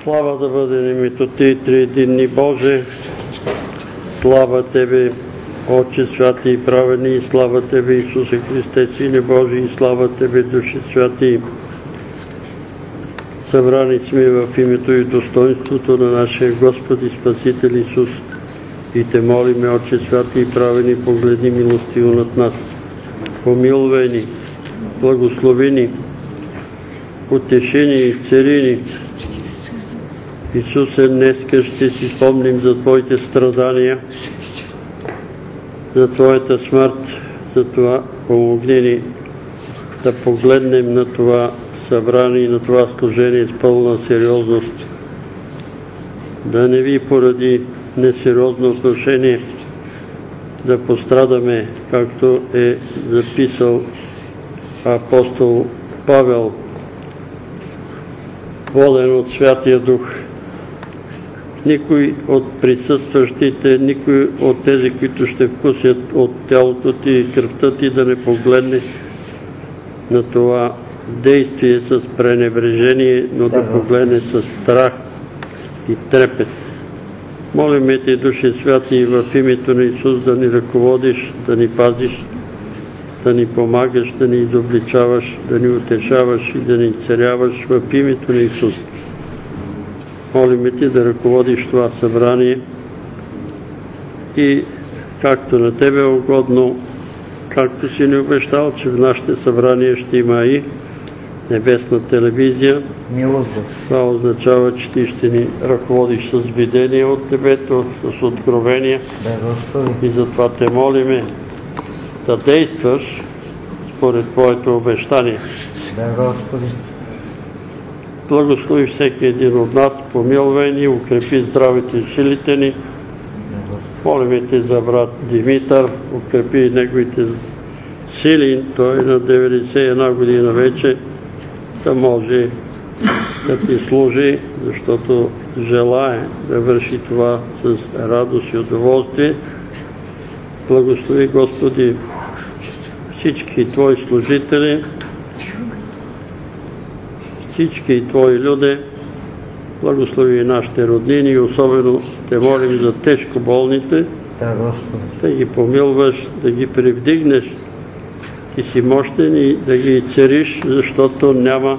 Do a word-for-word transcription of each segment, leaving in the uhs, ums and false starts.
Слава да бъде на името Ти, триединни Боже. Слава Тебе, Отче святи и праведни, и слава Тебе, Исусе Христе, Сине Божи, и слава Тебе, Души святи. Събрани сме в името и достоинството на нашия Господ и Спасител Исус. И Те молиме, Отче святи и праведни, погледни милостиво над нас. Помилвай ни, благослови ни, утеши ни и цари ни. Исусе, днеска ще си спомним за Твоите страдания, за Твоята смърт, за това помогни ни да погледнем на това събрание и на това служение с пълна сериозност. Да не Ви поради несериозно отношение да пострадаме, както е записал апостол Павел, воден от Святия Дух. Никой от присъстващите, никой от тези, които ще вкусят от тялото Ти и кръвта Ти, да не погледне на това действие с пренебрежение, но да погледне с страх и трепет. Молиме Те, Души святи, в името на Исус да ни ръководиш, да ни пазиш, да ни помагаш, да ни изобличаваш, да ни утешаваш и да ни царяваш в името на Исус. Молиме Ти да ръководиш това събрание и както на Тебе е угодно, както си ни обещал, че в нашите събрания ще има и небесна телевизия. Това означава, че Ти ще ни ръководиш с видение от небето, с откровения. И затова Те молиме да действаш според Твоето обещание. Благослови всеки един от нас, помилвай ни, укрепи здравите и силите ни. Молиме Те за брат Димитър, укрепи неговите сили, той е на деветдесет и една година вече, да може да Ти служи, защото желае да върши това с радост и удоволствие. Благослови, Господи, всички Твои служители, всички Твои люди, благослови и нашите роднини, и особено Те молим за тежко болните, да ги помилваш, да ги привдигнеш. Ти си мощен и да ги цариш, защото няма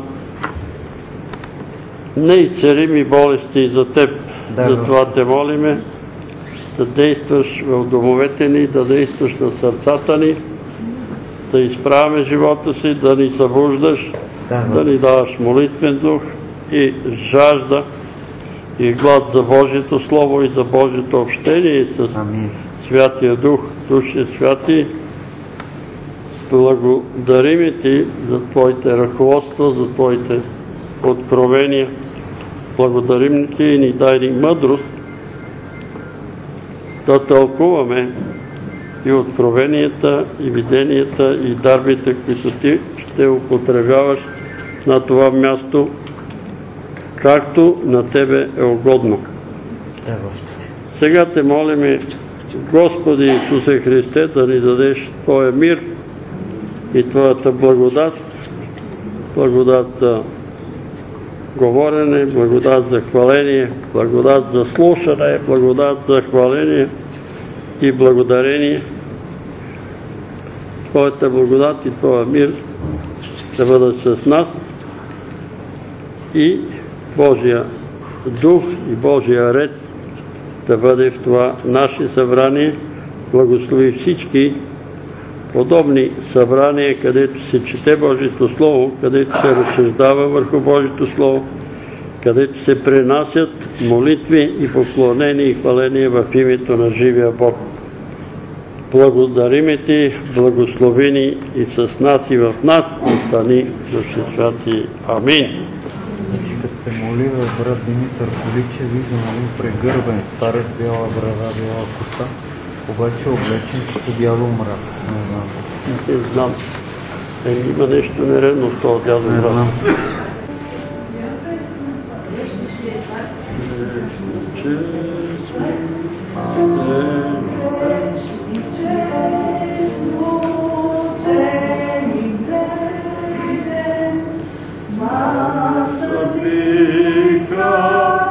неизцелими болести за Теб. Затова Те молиме да действаш в домовете ни, да действаш на сърцата ни, да изправяме живота си, да ни събуждаш, да ни даваш молитвен дух и жажда и глад за Божието Слово и за Божието общение с Святия Дух, Души святи. Благодарим Ти за Твоите ръководства, за Твоите откровения. Благодарим Ти и ни дай ни мъдрост да тълкуваме и откровенията, и виденията, и дарбите, които Ти ще употребяваш на това място, както на Тебе е угодно. Сега Те молиме, Господи Исусе Христе, да ни дадеш Твоя мир и Твоята благодат, благодат за говорене, благодат за хваление, благодат за слушане, благодат за хваление и благодарение. Твоята благодат и Твоя мир да бъдат с нас и Божия дух и Божия ред да бъде в това наше събрание. Благослови всички подобни събрания, където се чете Божието Слово, където се разсъждава върху Божието Слово, където се пренасят молитви и поклонения и хваления в името на живия Бог. Благодариме Ти, благослови ни и с нас и в нас, остани, Души святи. Амин. Значи, като се моли в брат Димитър Поличе, виждам един прегърбен старец, бяла брада, бяла коса, обаче облечен като дядо Мраз. Не знам. Не знам. Е, има нещо нередно с това дядо Мраз. Не знам. Master,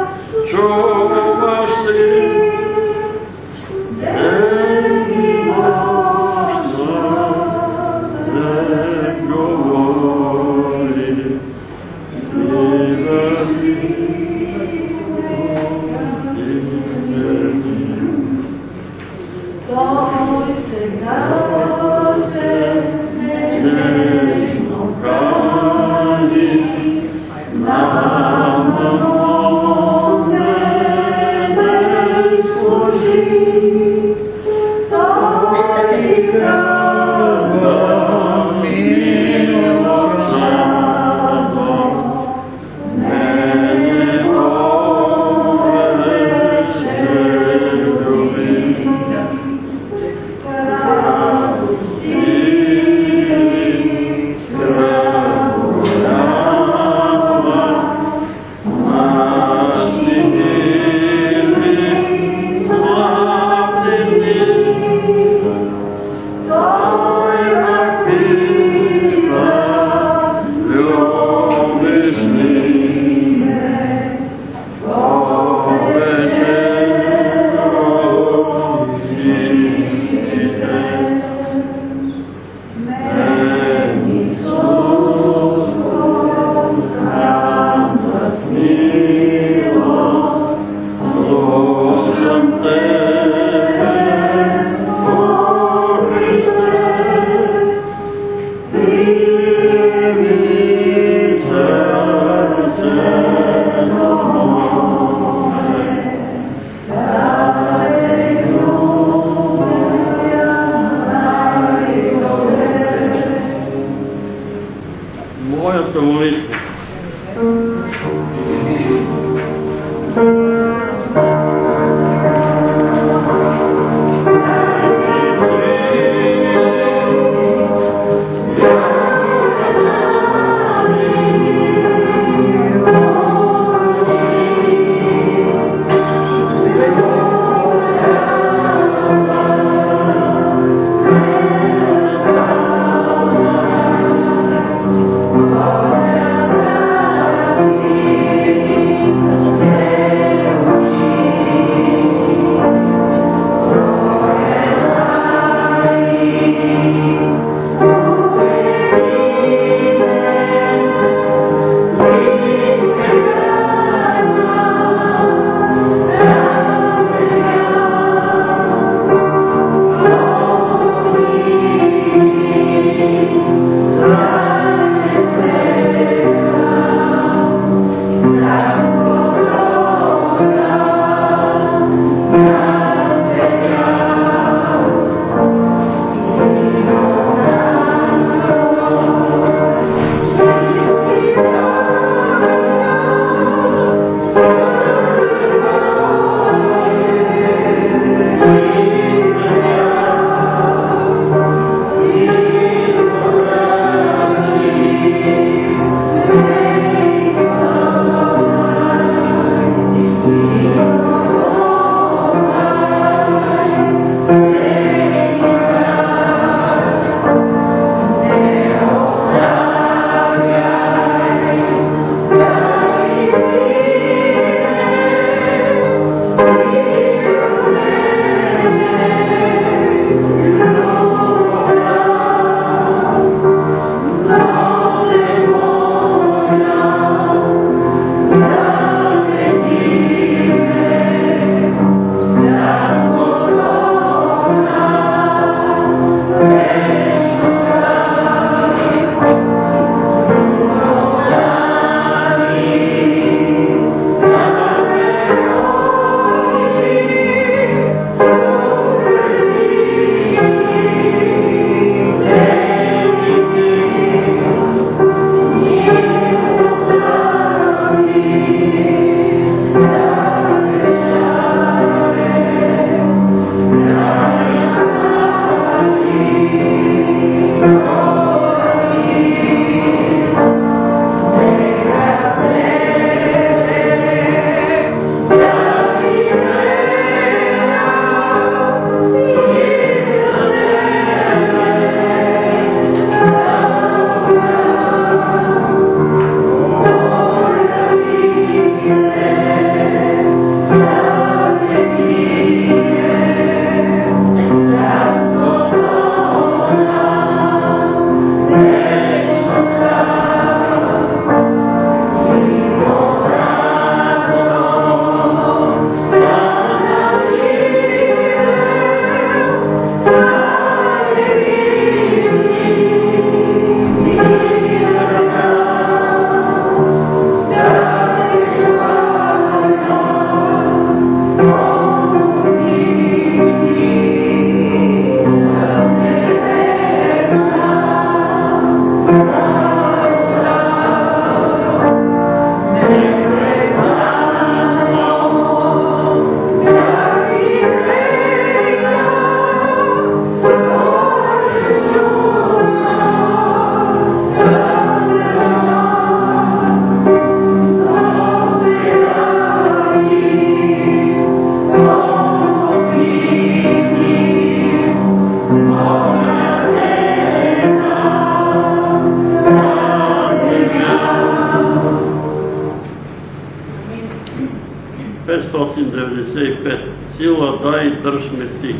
деветстотин деветдесет и пет. Сила дай и дръж ме ти.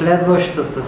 следващата.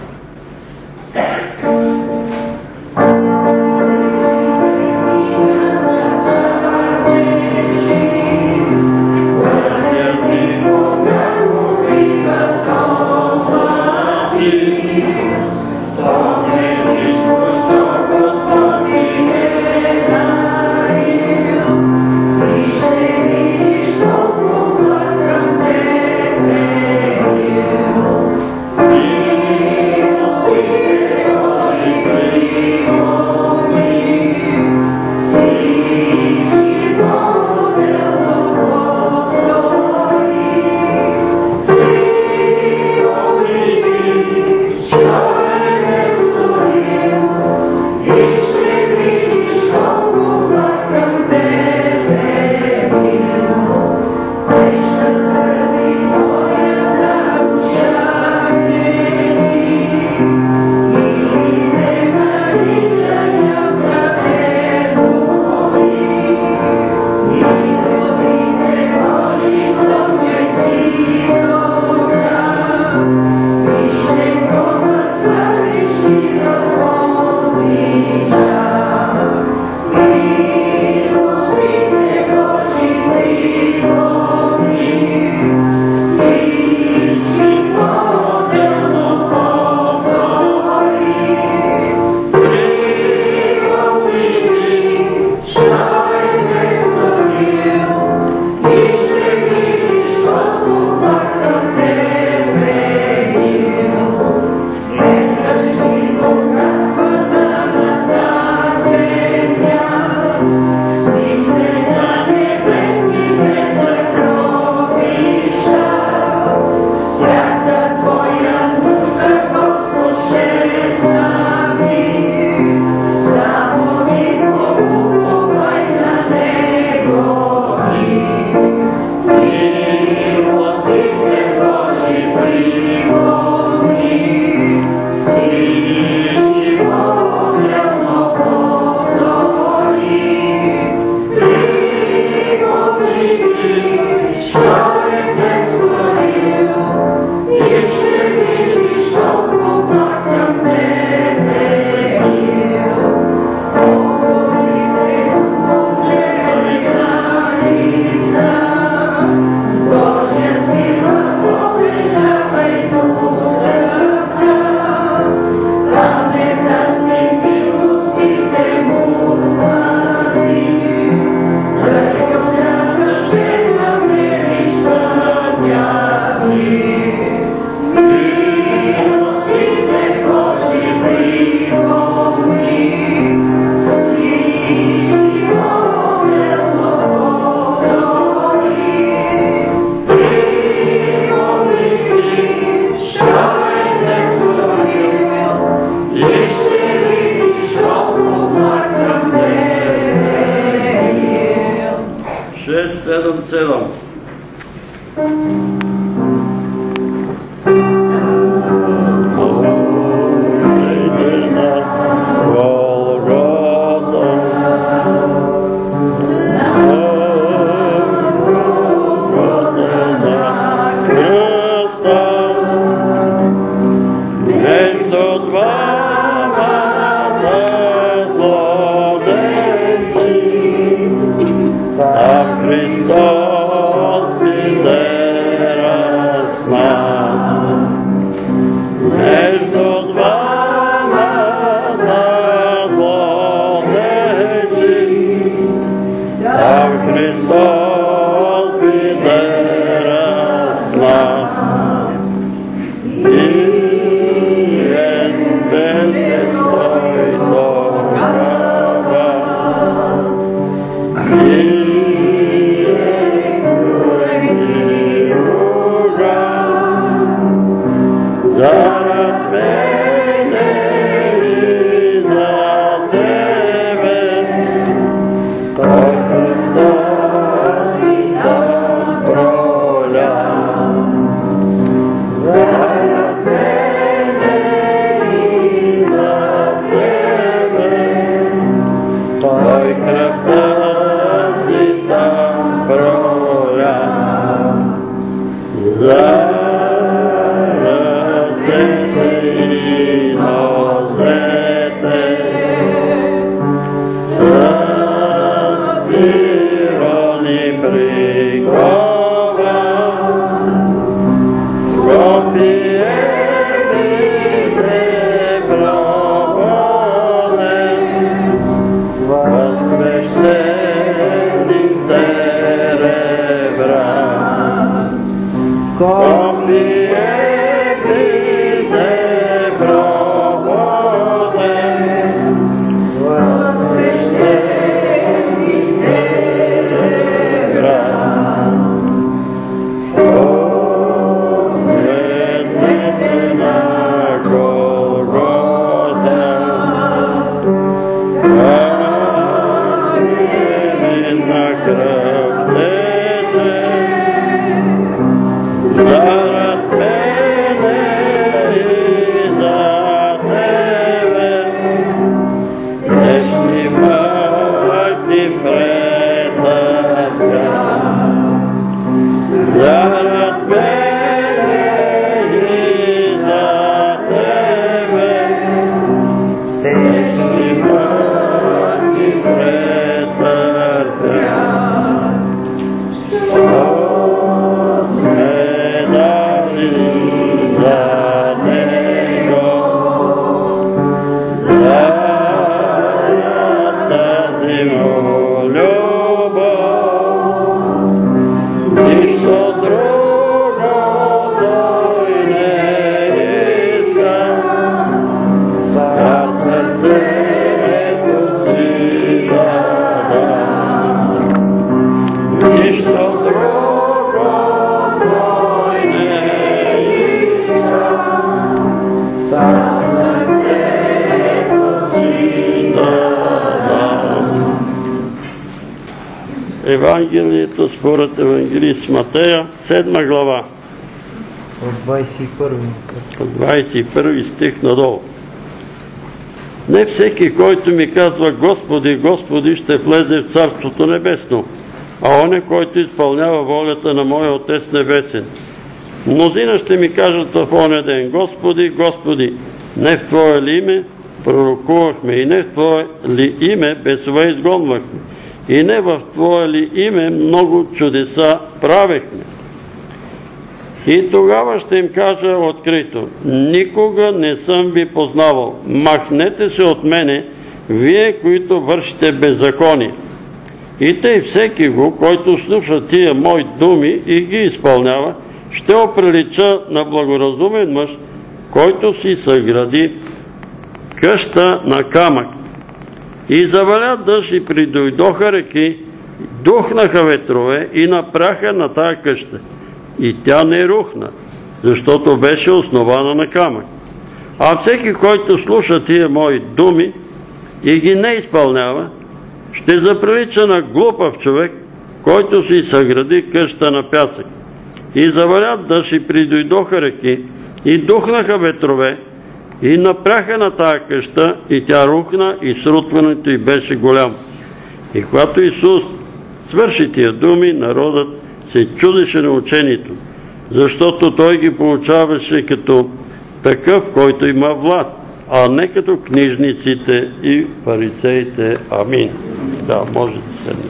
седем седем. Zaraz Евангелието според евангелист Матея, седма глава. От двадесет и първи. От двадесет и първи стих надолу. Не всеки, който ми казва Господи, Господи, ще влезе в Царството небесно, а оне, който изпълнява волята на моя Отец небесен. Мнозина ще ми кажат в оня ден: Господи, Господи, не в Твое ли име пророкувахме и не в Твое ли име бесове изгонвахме и не в Твое ли име много чудеса правехме. И тогава ще им кажа открито: никога не съм ви познавал. Махнете се от мене, вие, които вършите беззаконие. И тъй всеки го, който слуша тия мои думи и ги изпълнява, ще оприлича на благоразумен мъж, който си съгради къща на камък. И заваля дъжд и придойдоха реки, духнаха ветрове и напряха на тая къща. И тя не рухна, защото беше основана на камък. А всеки, който слуша тия мои думи и ги не изпълнява, ще заприлича на глупав човек, който си съгради къща на пясък. И заваля дъжд и придойдоха реки, и духнаха ветрове, и напряха на тая къща, и тя рухна, и срутването й беше голямо. И когато Исус свърши тия думи, народът се чудеше на учението, защото той ги получаваше като такъв, който има власт, а не като книжниците и фарисеите. Амин. Да, може да седне.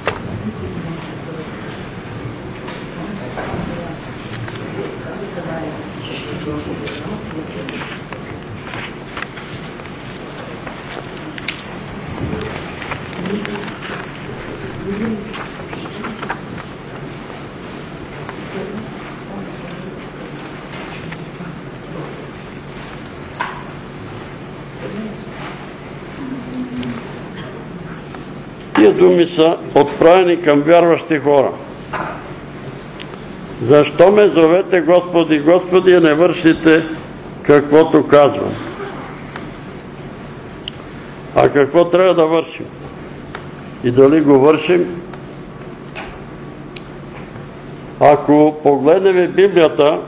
Тия думи са отправени към вярващи хора. Защо ме зовете Господи, Господи, а не вършите каквото казвам? А какво трябва да вършим? И дали го вършим? Ако погледнем Библията,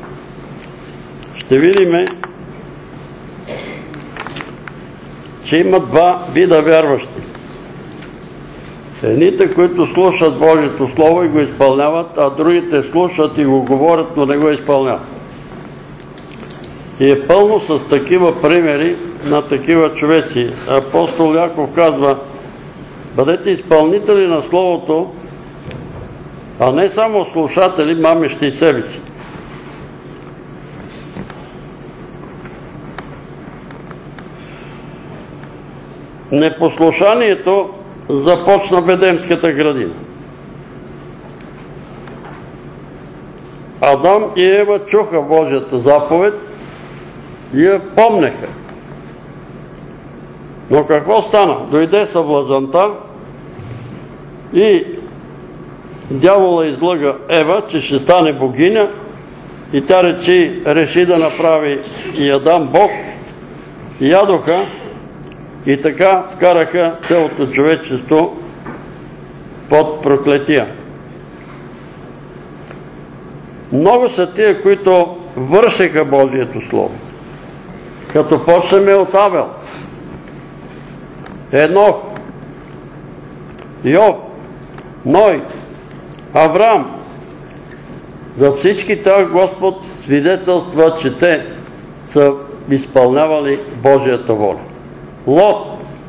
ще видим, че има два вида вярващи. Едните, които слушат Божието Слово и го изпълняват, а другите слушат и го говорят, но не го изпълняват. И е пълно с такива примери на такива човеци. Апостол Яков казва: бъдете изпълнители на Словото, а не само слушатели, мамещи себе си. Непослушанието започна в Едемската градина. Адам и Ева чуха Божията заповед и я помнеха. Но какво стана? Дойде съблазънта и дявола излъга Ева, че ще стане богиня, и тя речи, реши да направи и Адам Бог, и ядоха, и така вкараха цялото човечество под проклетия. Много са тия, които вършиха Божието Слово. Като почнеме от Авел, Енох, Йов, Ной, Авраам. За всички тях Господ свидетелства, че те са изпълнявали Божията воля. Лот.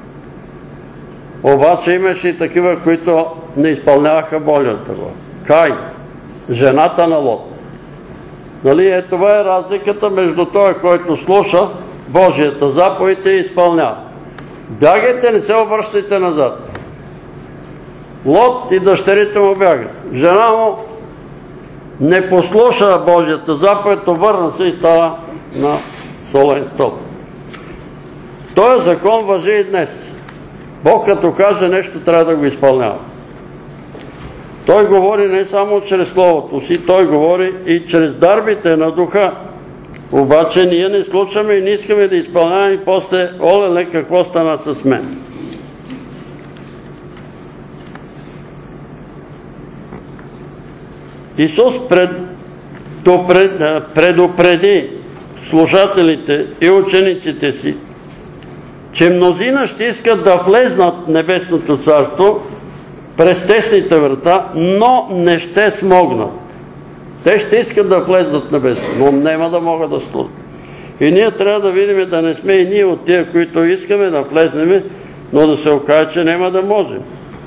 Обаче имаше и такива, които не изпълняваха Божията воля. Кай, жената на Лот. Нали, е, това е разликата между този, който слуша Божията заповед и изпълнява. Бягайте, не се обръщайте назад. Лот и дъщерите му бягат. Жена му не послуша Божията заповед, обърна се и става на солен стълб. Този закон важи и днес. Бог като каже нещо, трябва да го изпълнява. Той говори не само чрез Словото си, той говори и чрез дарбите на духа. Обаче ние не слушаме и не искаме да изпълняваме и после, олеле, какво стана с мен. Исус пред, допред, предупреди слушателите и учениците си, че мнозина ще искат да влезнат в Небесното царство през тесните врата, но не ще смогнат. Те ще искат да влезнат в Небесното, но няма да могат да служат. И ние трябва да видим да не сме и ние от тия, които искаме да влезнем, но да се окаже, че няма да можем.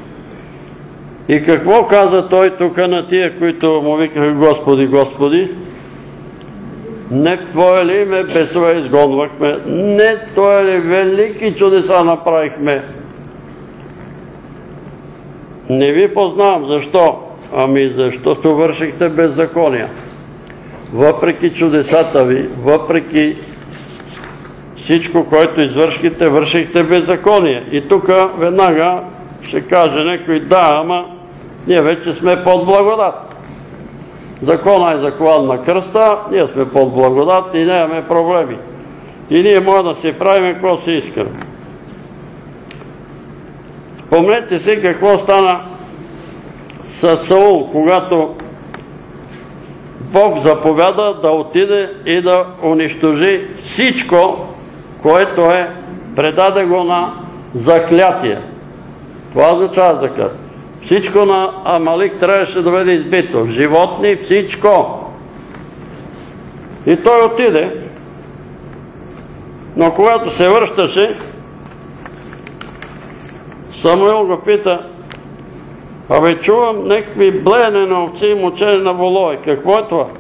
И какво каза той тук на тия, които му викаха Господи, Господи? Не в Твое ли име бесове изгонвахме, не в Твое ли велики чудеса направихме. Не ви познавам. Защо? Ами защото вършихте беззакония. Въпреки чудесата ви, въпреки всичко, което извършихте, вършихте беззаконие. И тук веднага ще каже някой, да, ама ние вече сме под благодат. Закона е закован на кръста, ние сме под благодат и нямаме проблеми. И ние може да си правим какво си искаме. Спомнете си какво стана с Саул, когато Бог заповяда да отиде и да унищожи всичко, което е, предаде го на заклятие. Това означава заклятие. Всичко на Амалик трябваше да бъде избито. Животни, всичко. И той отиде, но когато се връщаше, Самуил го пита, абе чувам някакви блеене на овци и мучене на волове. Какво е това?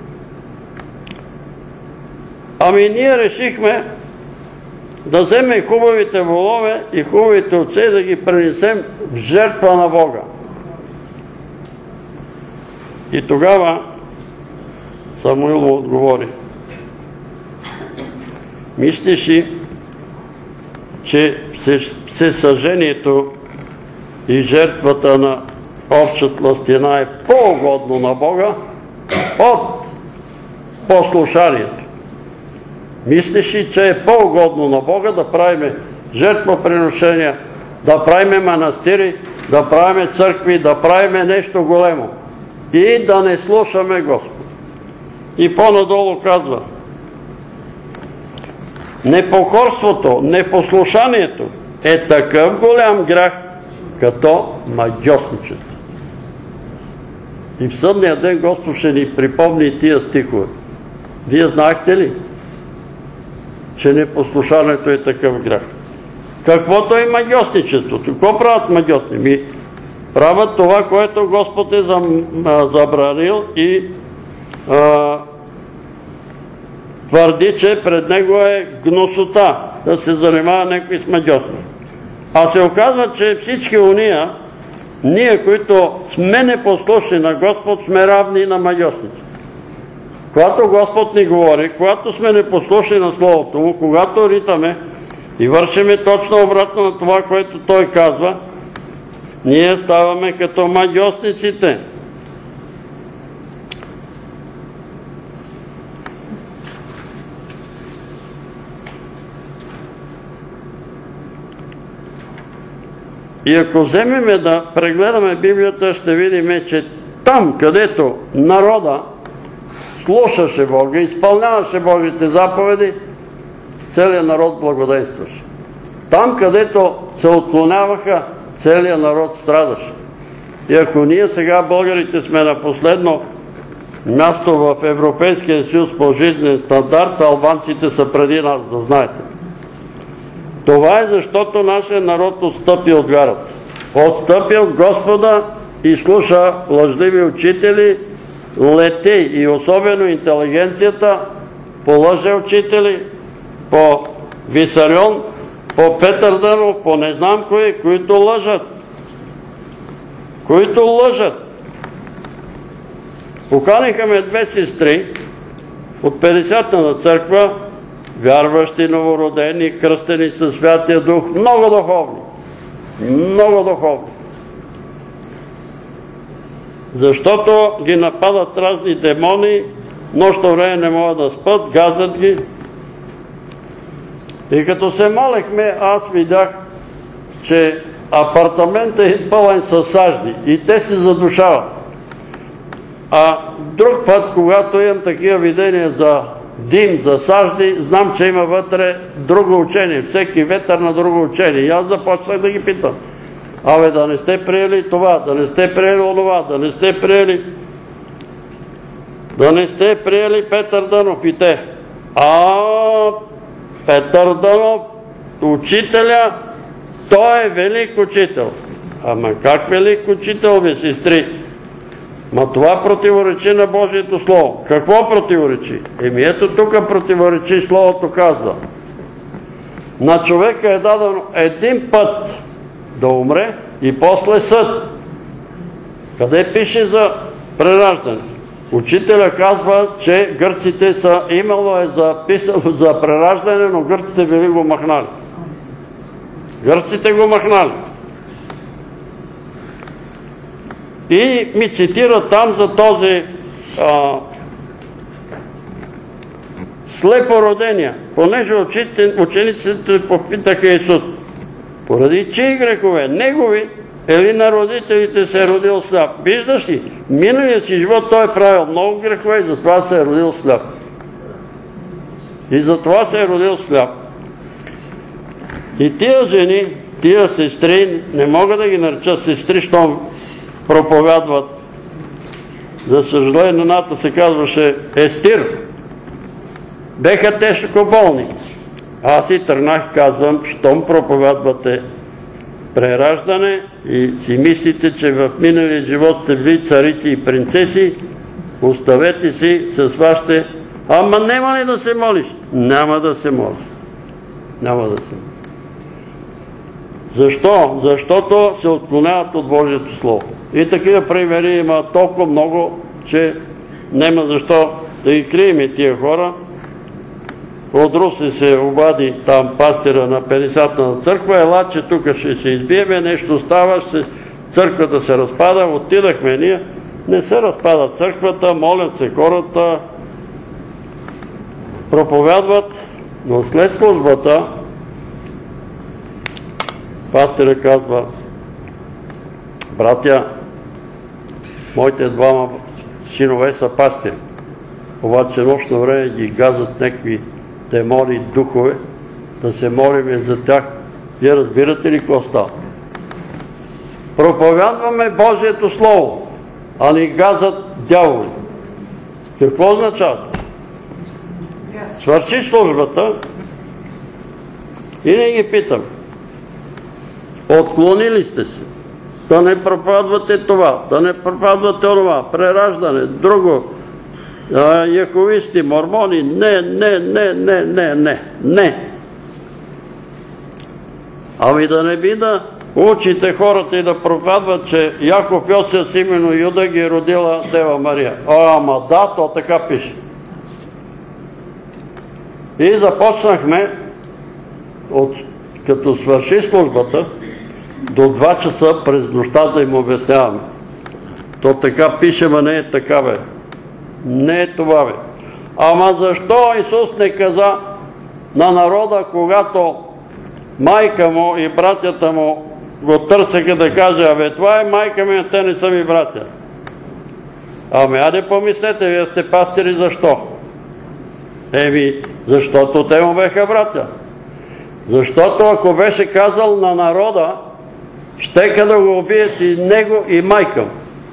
Ами ние решихме да вземем хубавите волове и хубавите овци и да ги пренесем в жертва на Бога. И тогава Самуил отговори, мислиш ли, че всесъжението и жертвата на овча тлъстина е по-угодно на Бога от послушанието? Мислиш ли, че е по-угодно на Бога да правиме жертвоприношения, да правиме манастири, да правиме църкви, да правиме нещо големо и да не слушаме Господ? И по-надолу казва, непокорството, непослушанието е такъв голям грях, като магьосничество. И в съдния ден Господ ще ни припомни тия стихове. Вие знаехте ли, че непослушанието е такъв грях? Каквото е магьосничеството? Какво правят магьосни? Ми правят това, което Господ е забранил и а, твърди, че пред него е гнусота да се занимава някой с магьосни. А се оказва, че всички уния, ние, които сме непослушни на Господ, сме равни на магьосници. когато Господ ни говори, когато сме непослушни на Словото Му, когато ритаме и вършиме точно обратно на това, което Той казва, ние ставаме като магьосниците. И ако вземеме да прегледаме Библията, ще видим, че там, където народа слушаше Бога, изпълняваше Божите заповеди, целият народ благодействаше. Там, където се отклоняваха, целият народ страдаше. И ако ние сега, българите, сме на последно място в Европейския съюз по жизнен стандарт, албанците са преди нас, да знаете. Това е защото нашия народ отстъпи от вярата. Отстъпи от Господа и слуша лъжливи учители, лети и особено интелигенцията по лъже учители, по Висарион, по Петър Дънов, по не знам кои, които лъжат. Които лъжат. Поканиха ме две сестри от петдесетната църква, вярващи, новородени, кръстени със Святия Дух, много духовни. Много духовни. Защото ги нападат разни демони, нощно време не могат да спят, газят ги. И като се молехме, аз видях, че апартаментът е пълен със сажди и те се задушават. А друг път, когато имам такива видения за дим, за сажди, знам, че има вътре друго учение, всеки ветър на друго учение. И аз започнах да ги питам. Абе, да не сте приели това, да не сте приели онова, да не сте приели да не сте приели Петър Дънов и те. А, Петър Дънов, учителя, той е велик учител. Ама как велик учител, бе, сестри? Ма това противоречи на Божието Слово. Какво противоречи? Еми ето тук противоречи Словото, казва. На човека е дадено един път да умре и после съд. Къде пише за прераждане? Учителя казва, че гърците са, имало е записано за прераждане, но гърците били го махнали. Гърците го махнали. И ми цитира там за този а, слепородения, понеже учениците попитаха Исус, поради чии грехове, негови или на родителите се е родил сляп. Виждаш ли, миналия си живот той е правил много грехове и затова се е родил сляп. И затова се е родил сляп. И тия жени, тия сестри, не мога да ги нареча сестри, щом проповядват. За съжаление, едната се казваше Естир. Беха тежко болни. Аз и тръгнах и казвам, щом проповядвате прераждане и си мислите, че в миналия живот сте били царици и принцеси, оставете си с вашите... Ама няма ли да се молиш? Няма да се молиш. Няма да се молиш. Защо? Защото се отклоняват от Божието Слово. И такива примери има толкова много, че няма защо да ги криеме тия хора. От Руси се обади там пастира на петдесетната църква, ела, че тук ще се избиеме, нещо става, църквата се разпада, отидахме ние, не се разпада църквата, молят се хората, проповядват, но след службата пастира казва, братя, моите двама синове са пастири, обаче нощно време ги газат някакви демони, духове, да се молиме за тях. Вие разбирате ли какво става? Проповядваме Божието Слово, а ни газат дяволи. Какво означава? Свърши службата и не ги питам. Отклонили сте се. Да не проповядвате това, да не проповядвате това, прераждане, друго, яховисти, мормони, не, не, не, не, не, не, не. Ами да не би да учите хората и да проповядват, че Яков, Йосиф, Симеон и Юда ги е родила Дева Мария. Ама да, то така пише. И започнахме, от, като свърши службата, до два часа през нощта да им обясняваме. То така пише, ма не е така, бе. Не е това, бе. Ама защо Исус не каза на народа, когато майка му и братята му го търсеха да каже, абе, това е майка ми, а те не са ми братя. Ами, аде помислете, вие сте пастири, защо? Еми, защото те му беха братя. Защото ако беше казал на народа, щеха да го убият и него, и майка му.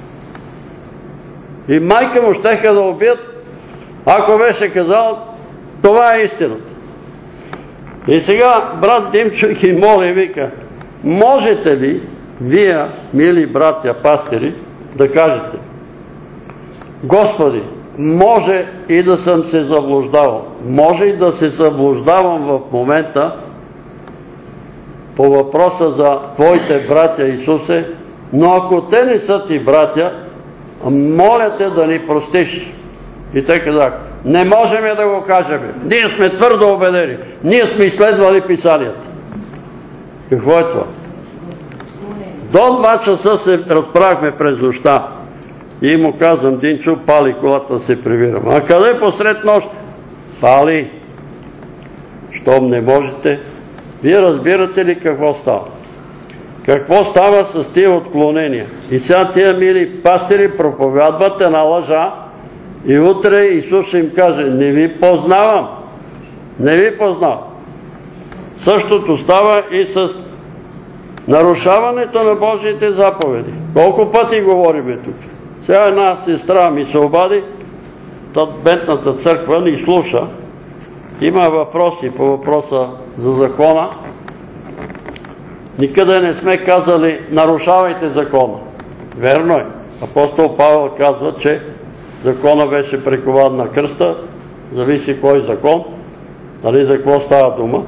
И майка му щеха да убият, ако беше казал, това е истината. И сега брат Димчо ги моли и вика, можете ли вие, мили братя пастири, да кажете, Господи, може и да съм се заблуждавал, може и да се заблуждавам в момента по въпроса за Твоите братя, Исусе, но ако те не са ти братя, моля те да ни простиш. И те казах, не можем да го кажем. Ние сме твърдо убедени. Ние сме изследвали писанията. Какво е това? До два часа се разправихме през нощта. И му казвам, Динчо, пали колата, се прибирам. А къде посред нощ? Пали. Щом не можете, вие разбирате ли какво става? Какво става с тия отклонения? И сега тия мили пастири проповядват една лъжа и утре Исус ще им каже, не ви познавам. Не ви познавам. Същото става и с нарушаването на Божиите заповеди. Колко пъти говориме тук? Сега една сестра ми се обади, бедната църква ни слуша, има въпроси по въпроса за закона. Никъде не сме казали, нарушавайте закона. Верно е. Апостол Павел казва, че закона беше прикован на кръста, зависи кой закон, нали за какво става дума.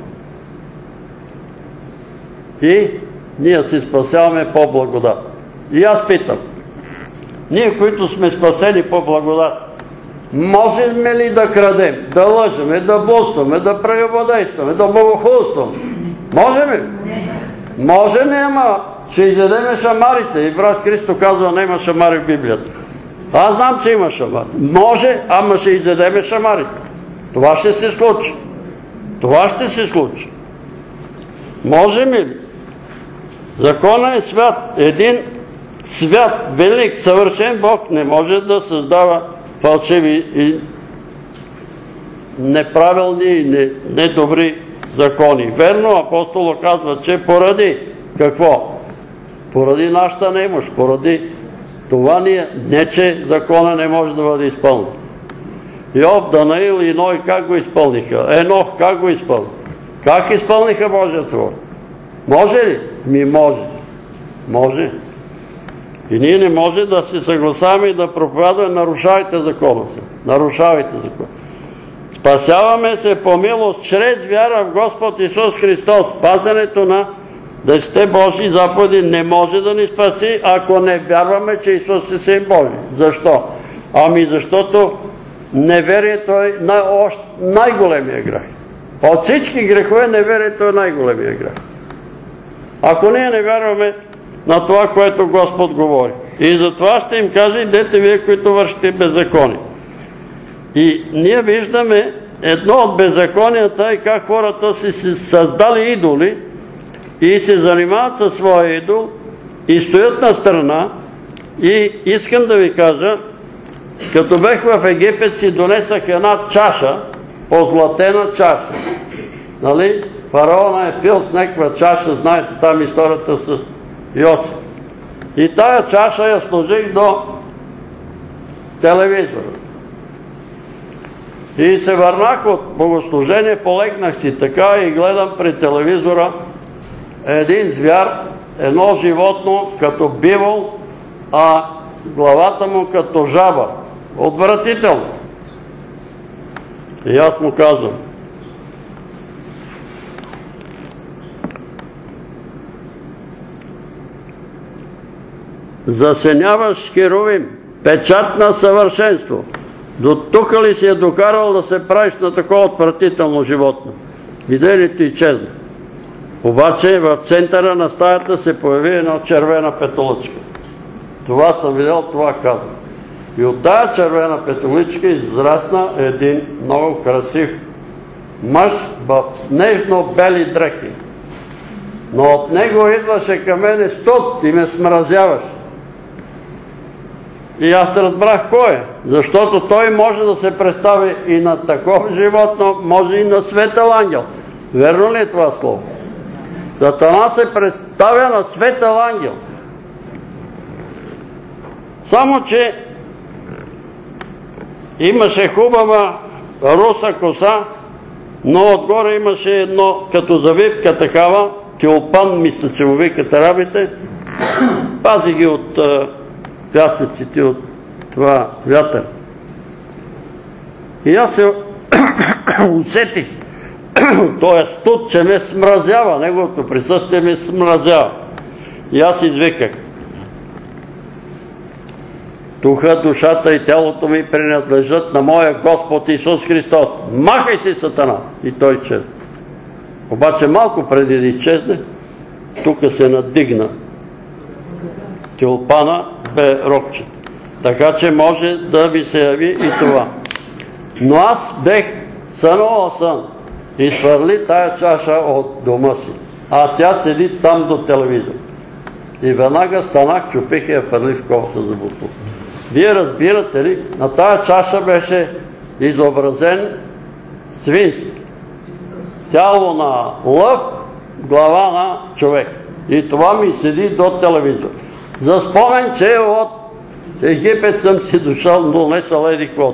И ние се спасяваме по благодат. И аз питам, ние, които сме спасени по благодат, можем ли да крадем, да лъжеме, да блудстваме, да прелюбодействаме, да богохулстваме? Можем ли? Можем ли, ама ще изядеме шамарите. И брат Христо казва, не има шамари в Библията. Аз знам, че има шамари. Може, ама ще изядеме шамарите. Това ще се случи. Това ще се случи. Можем ли? Законът е свят. Един свят, велик, съвършен Бог не може да създава фалшиви и неправилни и недобри закони. Верно, апостола казва, че поради какво? Поради нашата немощ, поради това ние, не че закона не може да бъде изпълнен. Йов, Данаил и Ной как го изпълниха? Енох как го изпълни? Как изпълниха Божията воля? Може ли? Ми може. Може. И ние не може да се съгласяваме и да проповядваме, нарушавайте закона си. Нарушавайте закона. Спасяваме се по милост чрез вяра в Господ Исус Христос. Спасенето на десетте Божии заповеди не може да ни спаси, ако не вярваме, че Исус е Син Божий. Защо? Ами защото неверието е най-големия грях. От всички грехове неверието е най-големия грях. Ако ние не вярваме на това, което Господ говори. И затова ще им каже, идете вие, които вършите беззаконие. И ние виждаме едно от беззаконията и как хората си създали идоли и се занимават със своя идол и стоят на страна. И искам да ви кажа, като бех в Египет, си донесах една чаша, позлатена чаша. Нали? Фараона е пил с някаква чаша, знаете там историята с Йосиф. И тая чаша я сложих до телевизора. И се върнах от богослужение, полегнах си така и гледам при телевизора един звяр, едно животно като бивол, а главата му като жаба. Отвратително. И аз му казвам, засеняваш херувим, печат на съвършенство. До тук ли си е докарал да се правиш на такова отвратително животно? Видението изчезна. Обаче в центъра на стаята се появи една червена петолъчка. Това съм видел, това казвам. И от тая червена петоличка израсна един много красив мъж в снежно-бели дрехи. Но от него идваше към мене студ и ме смразяваше. И аз разбрах кой е, защото той може да се представи и на такова животно, може и на светъл ангел. Верно ли е това слово? Сатана се представя на светъл ангел. Само, че имаше хубава руса коса, но отгоре имаше едно като завивка такава, тюлпан, мисля, че му викат арабите, пази ги от пясъците, от това вятър. И аз се усетих този студ, че ме смразява, неговото присъствие ме смразява. И аз извиках: духа, душата и тялото ми принадлежат на моя Господ Исус Христос. Махай си, Сатана! И той изчезна. Обаче малко преди да изчезне, тук се надигна тюлпана, бе робче. Така че може да ви се яви и това. Но аз бех сънувал сън и свърли тая чаша от дома си. А тя седи там до телевизор. И веднага станах, чупих и я фърли в ковца за буклук. Вие разбирате ли, на тая чаша беше изобразен свински. Тяло на лъв, глава на човек. И това ми седи до телевизор. За спомен, че от Египет съм си дошъл, донесъл еди каквото.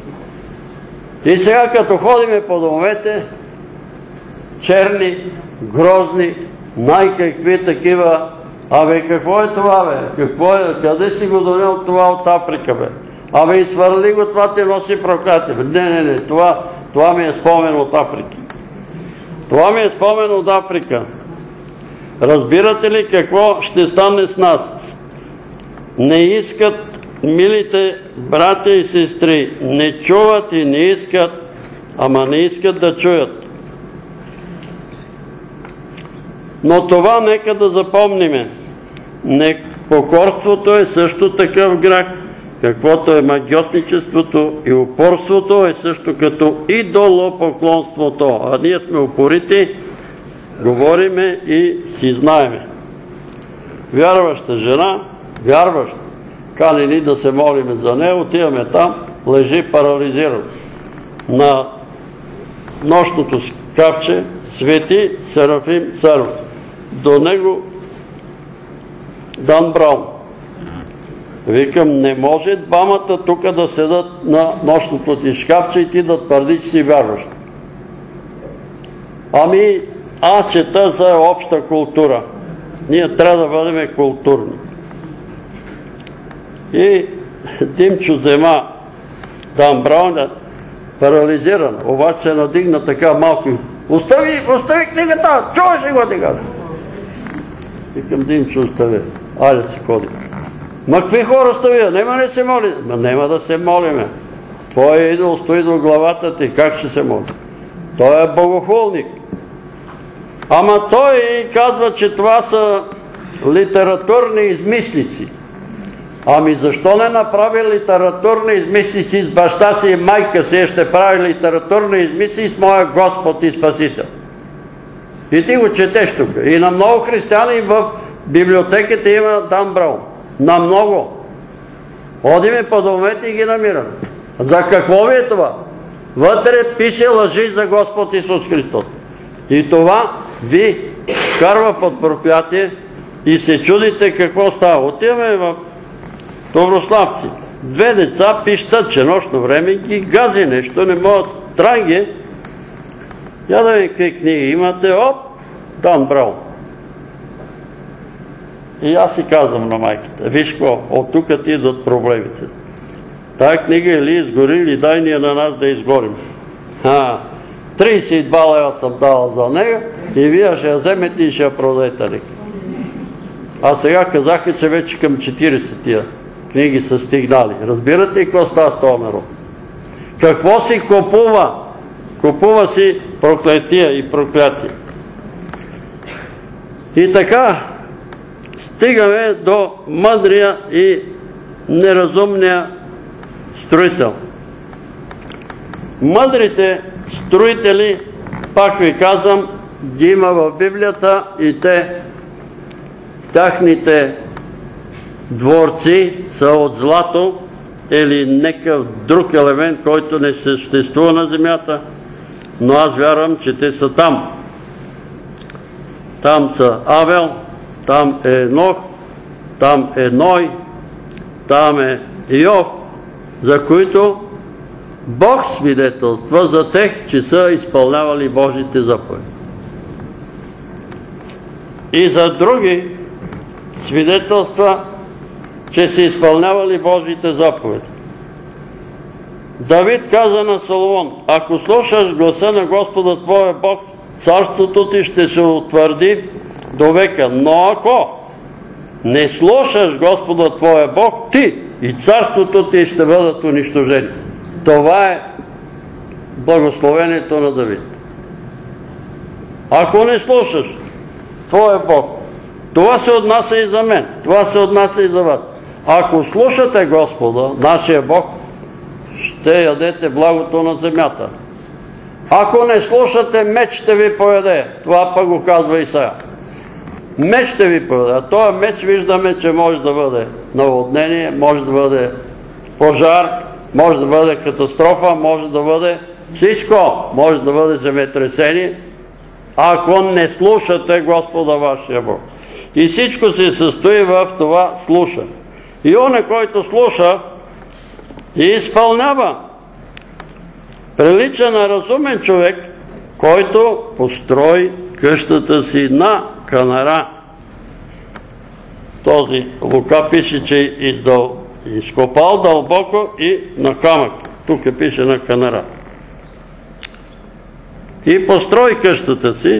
И сега като ходиме по домовете, черни, грозни, най-какви такива. Абе, какво е това, бе? Какво е? Къде си го донел това от Африка, бе? Абе, изхвърли го, това те носи проклятие. Не, не, не, това, това ми е спомен от Африка. Това ми е спомен от Африка. Разбирате ли какво ще стане с нас? Не искат, милите братя и сестри, не чуват и не искат, ама не искат да чуят. Но това нека да запомниме. Непокорството е също такъв грях, каквото е магиосничеството, и упорството е също като идолопоклонството. А ние сме упорити, говориме и си знаеме. Вярваща жена, вярваща, кани ни да се молиме за нея, отиваме там, лежи парализиран. На нощното шкафче свети Серафим Царов. До него Дан Браун. Викам, не може двамата тук да седат на нощното ти шкафче и ти да твърди, че си вярваш. Ами, аз чета за обща култура. Ние трябва да бъдем културни. И Димчо взема Дан Браун, парализиран, обаче се надигна така малко. Остави, остави книгата, чуваш ли го ти каза? Викам, Димчо, остави. Айде си ходи. Ма какви хора остави? Нема ли се моли? Ма нема да се молиме. Твой идол стои до главата ти, как ще се моли? Той е богохулник. Ама той казва, че това са литературни измислици. Ами защо не направи литературни измислици с баща си и майка си, ще прави литературни измислици с моя Господ и Спасител? И ти го четеш тук. И на много християни в библиотеките има Дан Браун. На много. Ходиме по домовете и ги намираме. За какво ви е това? Вътре пише лъжи за Господ Исус Христос. И това ви карва под проклятие и се чудите какво става. Отиваме в Доброславци. Две деца пищат, че нощно време ги гази нещо, не могат странги. Я да ви какви книги имате, оп, Дан Браун. И аз си казвам на майката, виж какво, от тук ти идват проблемите. Тая книга или изгори, или дай ние на нас да изгорим. Ха, трийсет и два лева съм дала за нея и вие ще я вземете и ще я продадете. А сега казаха, че вече към четирийсет тия книги са стигнали. Разбирате ли какво става с този народ? Какво си купува? Купува си проклетия и проклятие. И така стигаме до мъдрия и неразумния строител. Мъдрите строители, пак ви казвам, ги има в Библията и те, тяхните дворци са от злато или някакъв друг елемент, който не съществува на земята, но аз вярвам, че те са там. Там са Авел, там е Енох, там е Ной, там е Йов, за които Бог свидетелства за тех, че са изпълнявали Божите заповеди. И за други свидетелства, че са изпълнявали Божите заповеди. Давид каза на Соломон: ако слушаш гласа на Господа твоя Бог, царството ти ще се утвърди до века. Но ако не слушаш Господа твоя Бог, ти и царството ти ще бъдат унищожени. Това е благословението на Давид. Ако не слушаш твоя Бог, това се отнася и за мен, това се отнася и за вас. Ако слушате Господа, нашия Бог, ще ядете благото на земята. Ако не слушате, меч ще ви пояде. Това пък го казва Исаия. Меч ще ви пояде. А този меч виждаме, че може да бъде наводнение, може да бъде пожар, може да бъде катастрофа, може да бъде всичко. Може да бъде земетресение, ако не слушате Господа вашия Бог. И всичко се състои в това слуша. И он, който слуша и изпълнява, прилича на разумен човек, който построи къщата си на канара. Този Лука пише, че изкопал дълбоко и на камък. Тук пише на канара. И построи къщата си.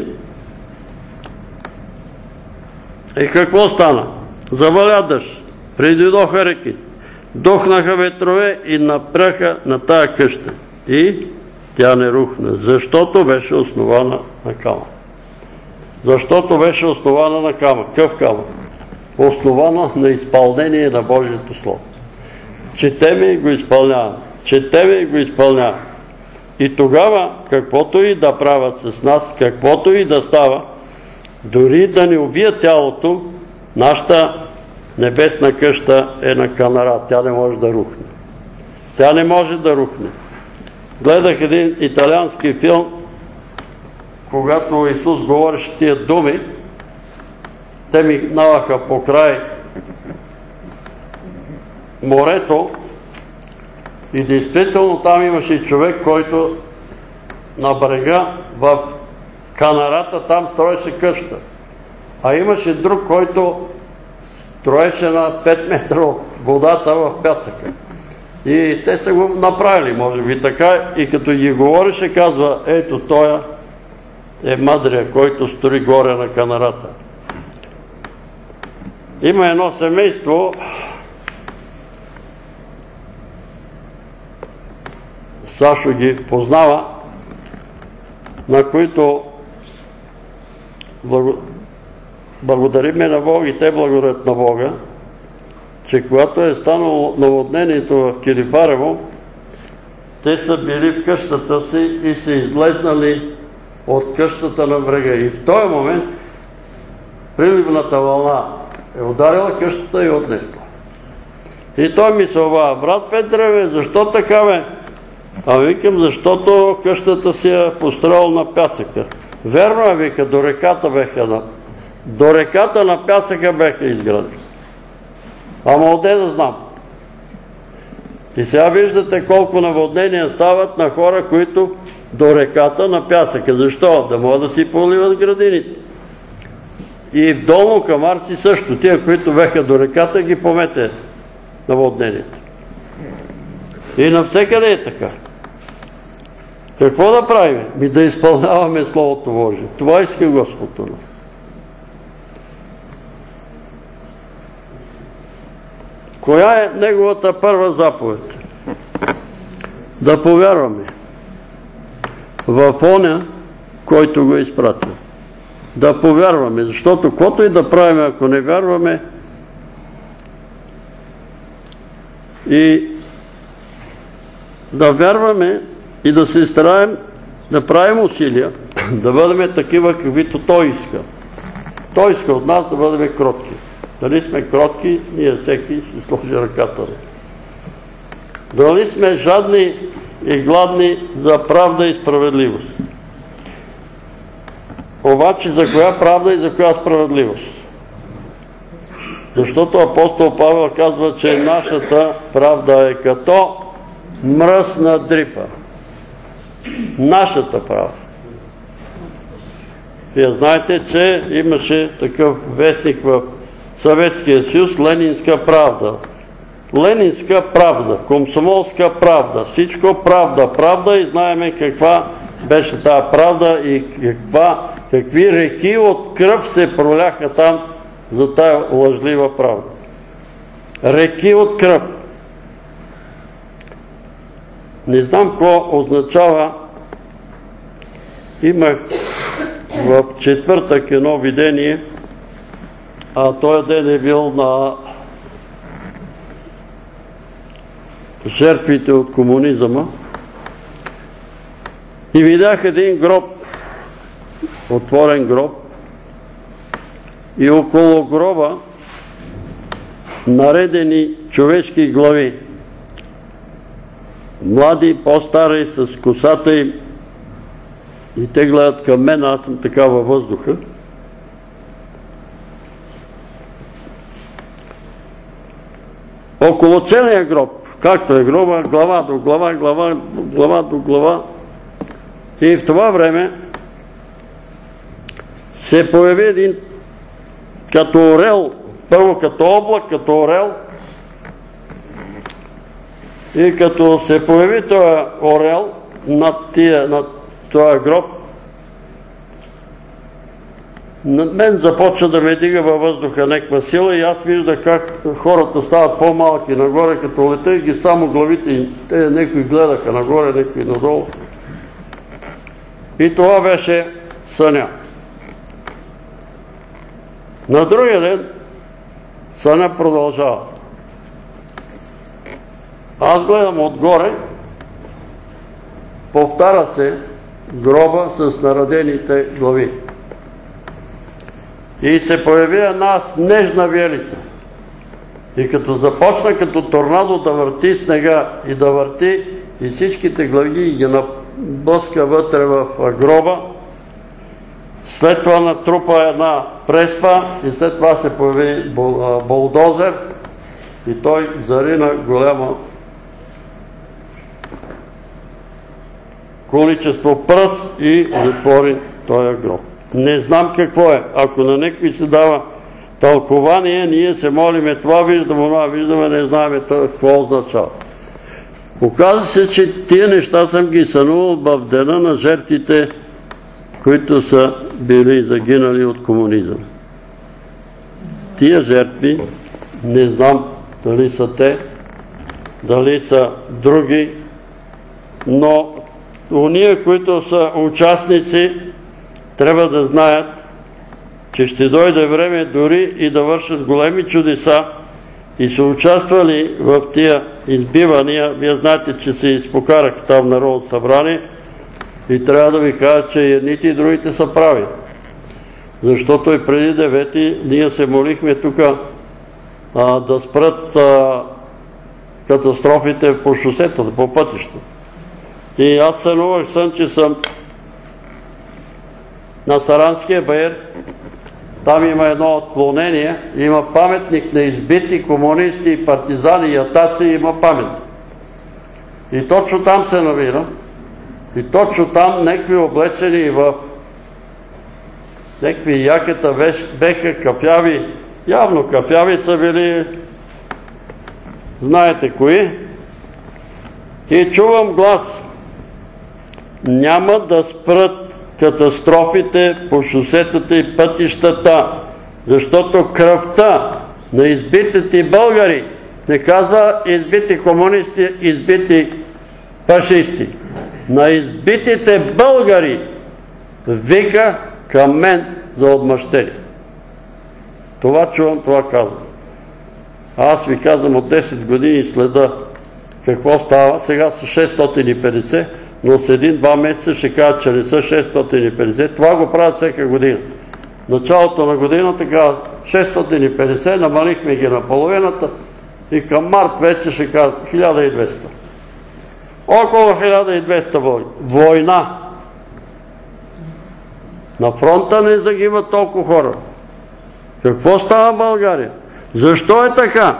И какво стана? Заваля дъжд. Придойдоха реки. Духнаха ветрове и напряха на тая къща. И тя не рухна, защото беше основана на камък. Защото беше основана на камък. Къв камък? Основана на изпълнение на Божието Слово. Четеме и го изпълняваме. Четеме и го изпълняваме. И тогава, каквото и да правят с нас, каквото и да става, дори да не убият тялото, нашата небесна къща е на канара. Тя не може да рухне. Тя не може да рухне. Гледах един италиански филм, когато Исус говореше тия думи, те минаваха по край морето и действително там имаше човек, който на брега в канарата там строеше къща. А имаше друг, който строеше на пет метра от водата в пясъка. И те са го направили, може би така, и като ги говореше, казва: ето тоя е мъдрия, който строи горе на канарата. Има едно семейство, Сашо ги познава, на които благодариме на Бога и те благодарят на Бога, че когато е станало наводнението в Килифарево, те са били в къщата си и са излезнали от къщата на брега. И в този момент приливната вълна е ударила къщата и отнесла. И той ми се обава: брат Петре, бе, защо така, бе? А викам: защото къщата си е построил на пясъка. Верно е, вика, до реката беха на... До реката на пясъка беха изградили. Ама отде да знам. И сега виждате колко наводнения стават на хора, които до реката на пясъка. Защо? Да могат да си поливат градините. И в Долно Камарци също. Тия, които беха до реката, ги помете наводнението. И навсекъде е така. Какво да правим? Ми да изпълняваме Словото Божие. Това иска Господ от нас. Коя е неговата първа заповед? да повярваме в оня, който го е изпратил. Да повярваме, защото каквото и да правим, ако не вярваме, и да вярваме и да се стараем да правим усилия, да бъдем такива, каквито Той иска. Той иска от нас да бъдем кротки. Дали сме кротки, ние всеки ще сложи ръката. Дали сме жадни и гладни за правда и справедливост. Обаче за коя правда и за коя справедливост? Защото апостол Павел казва, че нашата правда е като мръсна дрипа. Нашата правда. Вие знаете, че имаше такъв вестник в Съветския съюз, Ленинска правда. Ленинска правда, комсомолска правда, всичко правда, правда, и знаеме каква беше тази правда и каква, какви реки от кръв се проляха там за тая лъжлива правда. Реки от кръв. Не знам какво означава. Имах в четвъртък едно видение, а този ден е бил на жертвите от комунизма, и видях един гроб, отворен гроб, и около гроба наредени човешки глави. Млади, по-стари, с косата им, и те гледат към мен, аз съм така във въздуха. Около целия гроб, както е гроба, глава до глава, глава, глава до глава. И в това време се появи един като орел, първо като облак, като орел, и като се появи този орел над, тия, над този гроб, над мен започна да ме дига във въздуха някаква сила, и аз виждах как хората стават по-малки нагоре, като летех ги само главите им. Те някои гледаха нагоре, някои надолу. И това беше съня. На другия ден съня продължава. Аз гледам отгоре, повтаря се гроба с наредените глави. И се появи една снежна виелица. И като започна като торнадо да върти снега и да върти, и всичките глави ги наблъска вътре в гроба, след това натрупа една преспа, и след това се появи булдозер, и той зарина голямо количество пръст и затвори този гроб. Не знам какво е. Ако на някой се дава тълкование, ние се молиме, това виждаме, това виждаме, не знаем какво означава. Оказва се, че тия неща съм ги сънувал в дена на жертвите, които са били загинали от комунизъм. Тия жертви, не знам дали са те, дали са други, но уния, които са участници, трябва да знаят, че ще дойде време дори и да вършат големи чудеса, и са участвали в тия избивания. Вие знаете, че се изпокарах там в Народното събрание, и трябва да ви кажа, че едните и другите са прави. Защото и преди девети ние се молихме тук да спрат катастрофите по шосетата, по пътищата. И аз сънувах сън, че съм на Саранския баир. Там има едно отклонение, има паметник на избити комунисти, партизани и атаци, има паметник. И точно там се намира, и точно там някакви облечени в някакви якета беха кафяви, явно кафяви са били, знаете кои, и чувам глас: няма да спрат катастрофите по шосетата и пътищата, защото кръвта на избитите българи, не казва избити комунисти, избити фашисти, на избитите българи, вика към мен за отмъщение. Това чувам, това казвам. Аз ви казвам, от десет години следа какво става. Сега са шестстотин и петдесет, но с един-два месеца ще кажат, че не са шестстотин и петдесет. Това го правят всяка година. Началото на годината казват шестстотин и петдесет, намалихме ги на половината и към март вече ще кажат хиляда и двеста. Около хиляда и двеста война. На фронта не загиват толкова хора. Какво става в България? Защо е така?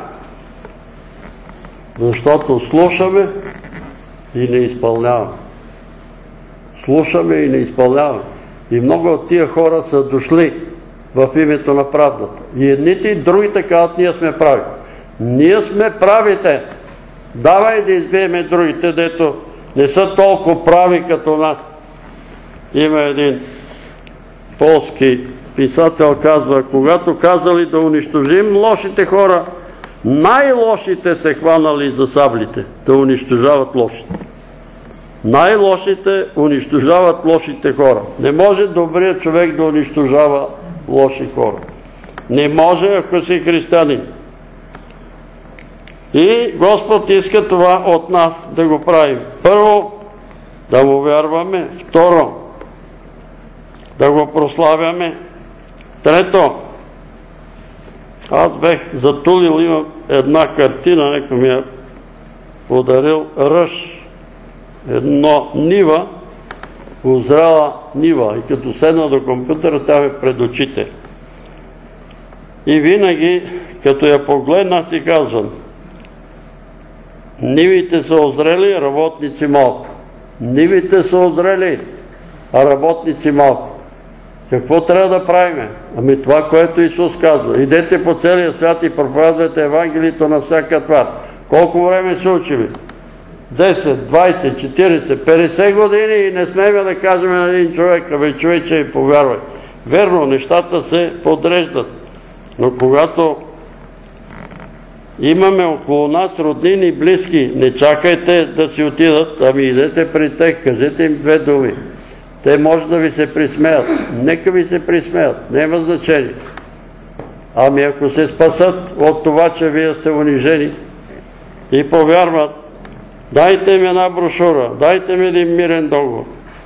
Защото слушаме и не изпълняваме. Слушаме и не изпълняваме. И много от тия хора са дошли в името на правдата. И едните и другите казват, ние сме прави. Ние сме правите. Давай да избиеме другите, дето не са толкова прави като нас. Има един полски писател, казва, когато казали да унищожим лошите хора, най-лошите се хванали за саблите, да унищожават лошите. Най-лошите унищожават лошите хора. Не може добрият човек да унищожава лоши хора. Не може, ако си християнин. И Господ иска това от нас да го правим. Първо, да му вярваме. Второ, да го прославяме. Трето, аз бех затулил, имам една картина, некой ми е подарил ръж, едно нива, озряла нива. И като седна до компютъра, тя ме пред очите. И винаги, като я погледна, си казвам, нивите са озрели, работници малко. Нивите са озрели, а работници малко. Какво трябва да правим? Ами това, което Исус казва. Идете по целия свят и проповядвайте Евангелието на всяка твар. Колко време се учим? десет, двайсет, четирийсет, петдесет години и не смеем да кажем на един човек, абе човече и повярвай. Верно, нещата се подреждат. Но когато имаме около нас роднини и близки, не чакайте да си отидат, ами идете при тях, кажете им две думи. Те може да ви се присмеят. Нека ви се присмеят. Няма значение. Ами ако се спасат от това, че вие сте унижени и повярват, дайте ми една брошура, дайте ми един мирен договор.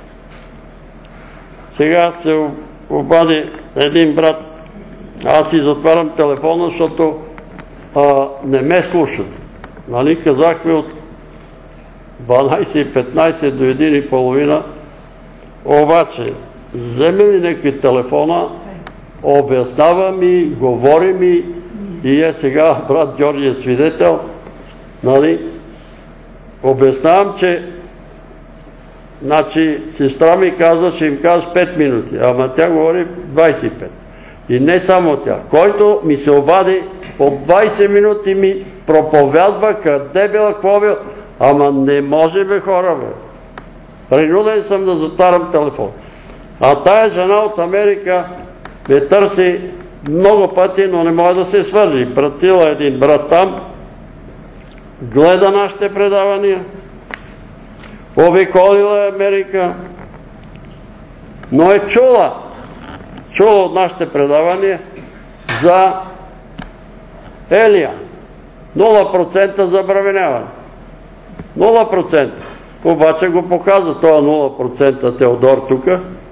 Сега се обади един брат. Аз си затварям телефона, защото а, не ме слушат. Нали, казахме от дванайсет и петнайсет до една и половина. Обаче, вземе ли някой телефона, обяснява ми, говори ми и е сега брат Георги е свидетел, нали? Обяснявам, че значи сестра ми казва, ще им кажеш пет минути, ама тя говори двайсет и пет. И не само тя. Който ми се обади, по двайсет минути ми проповядва къде била, какво била, ама не може бе хора бе. Принуден съм да затварям телефон. А тая жена от Америка ме търси много пъти, но не може да се свържи. Пратила един брат там, гледа нашите предавания, обиколила Америка, но е чула, чула от нашите предавания за Елия. нула процента забременяване. нула процента. Обаче го показва това нула процента Теодор тук.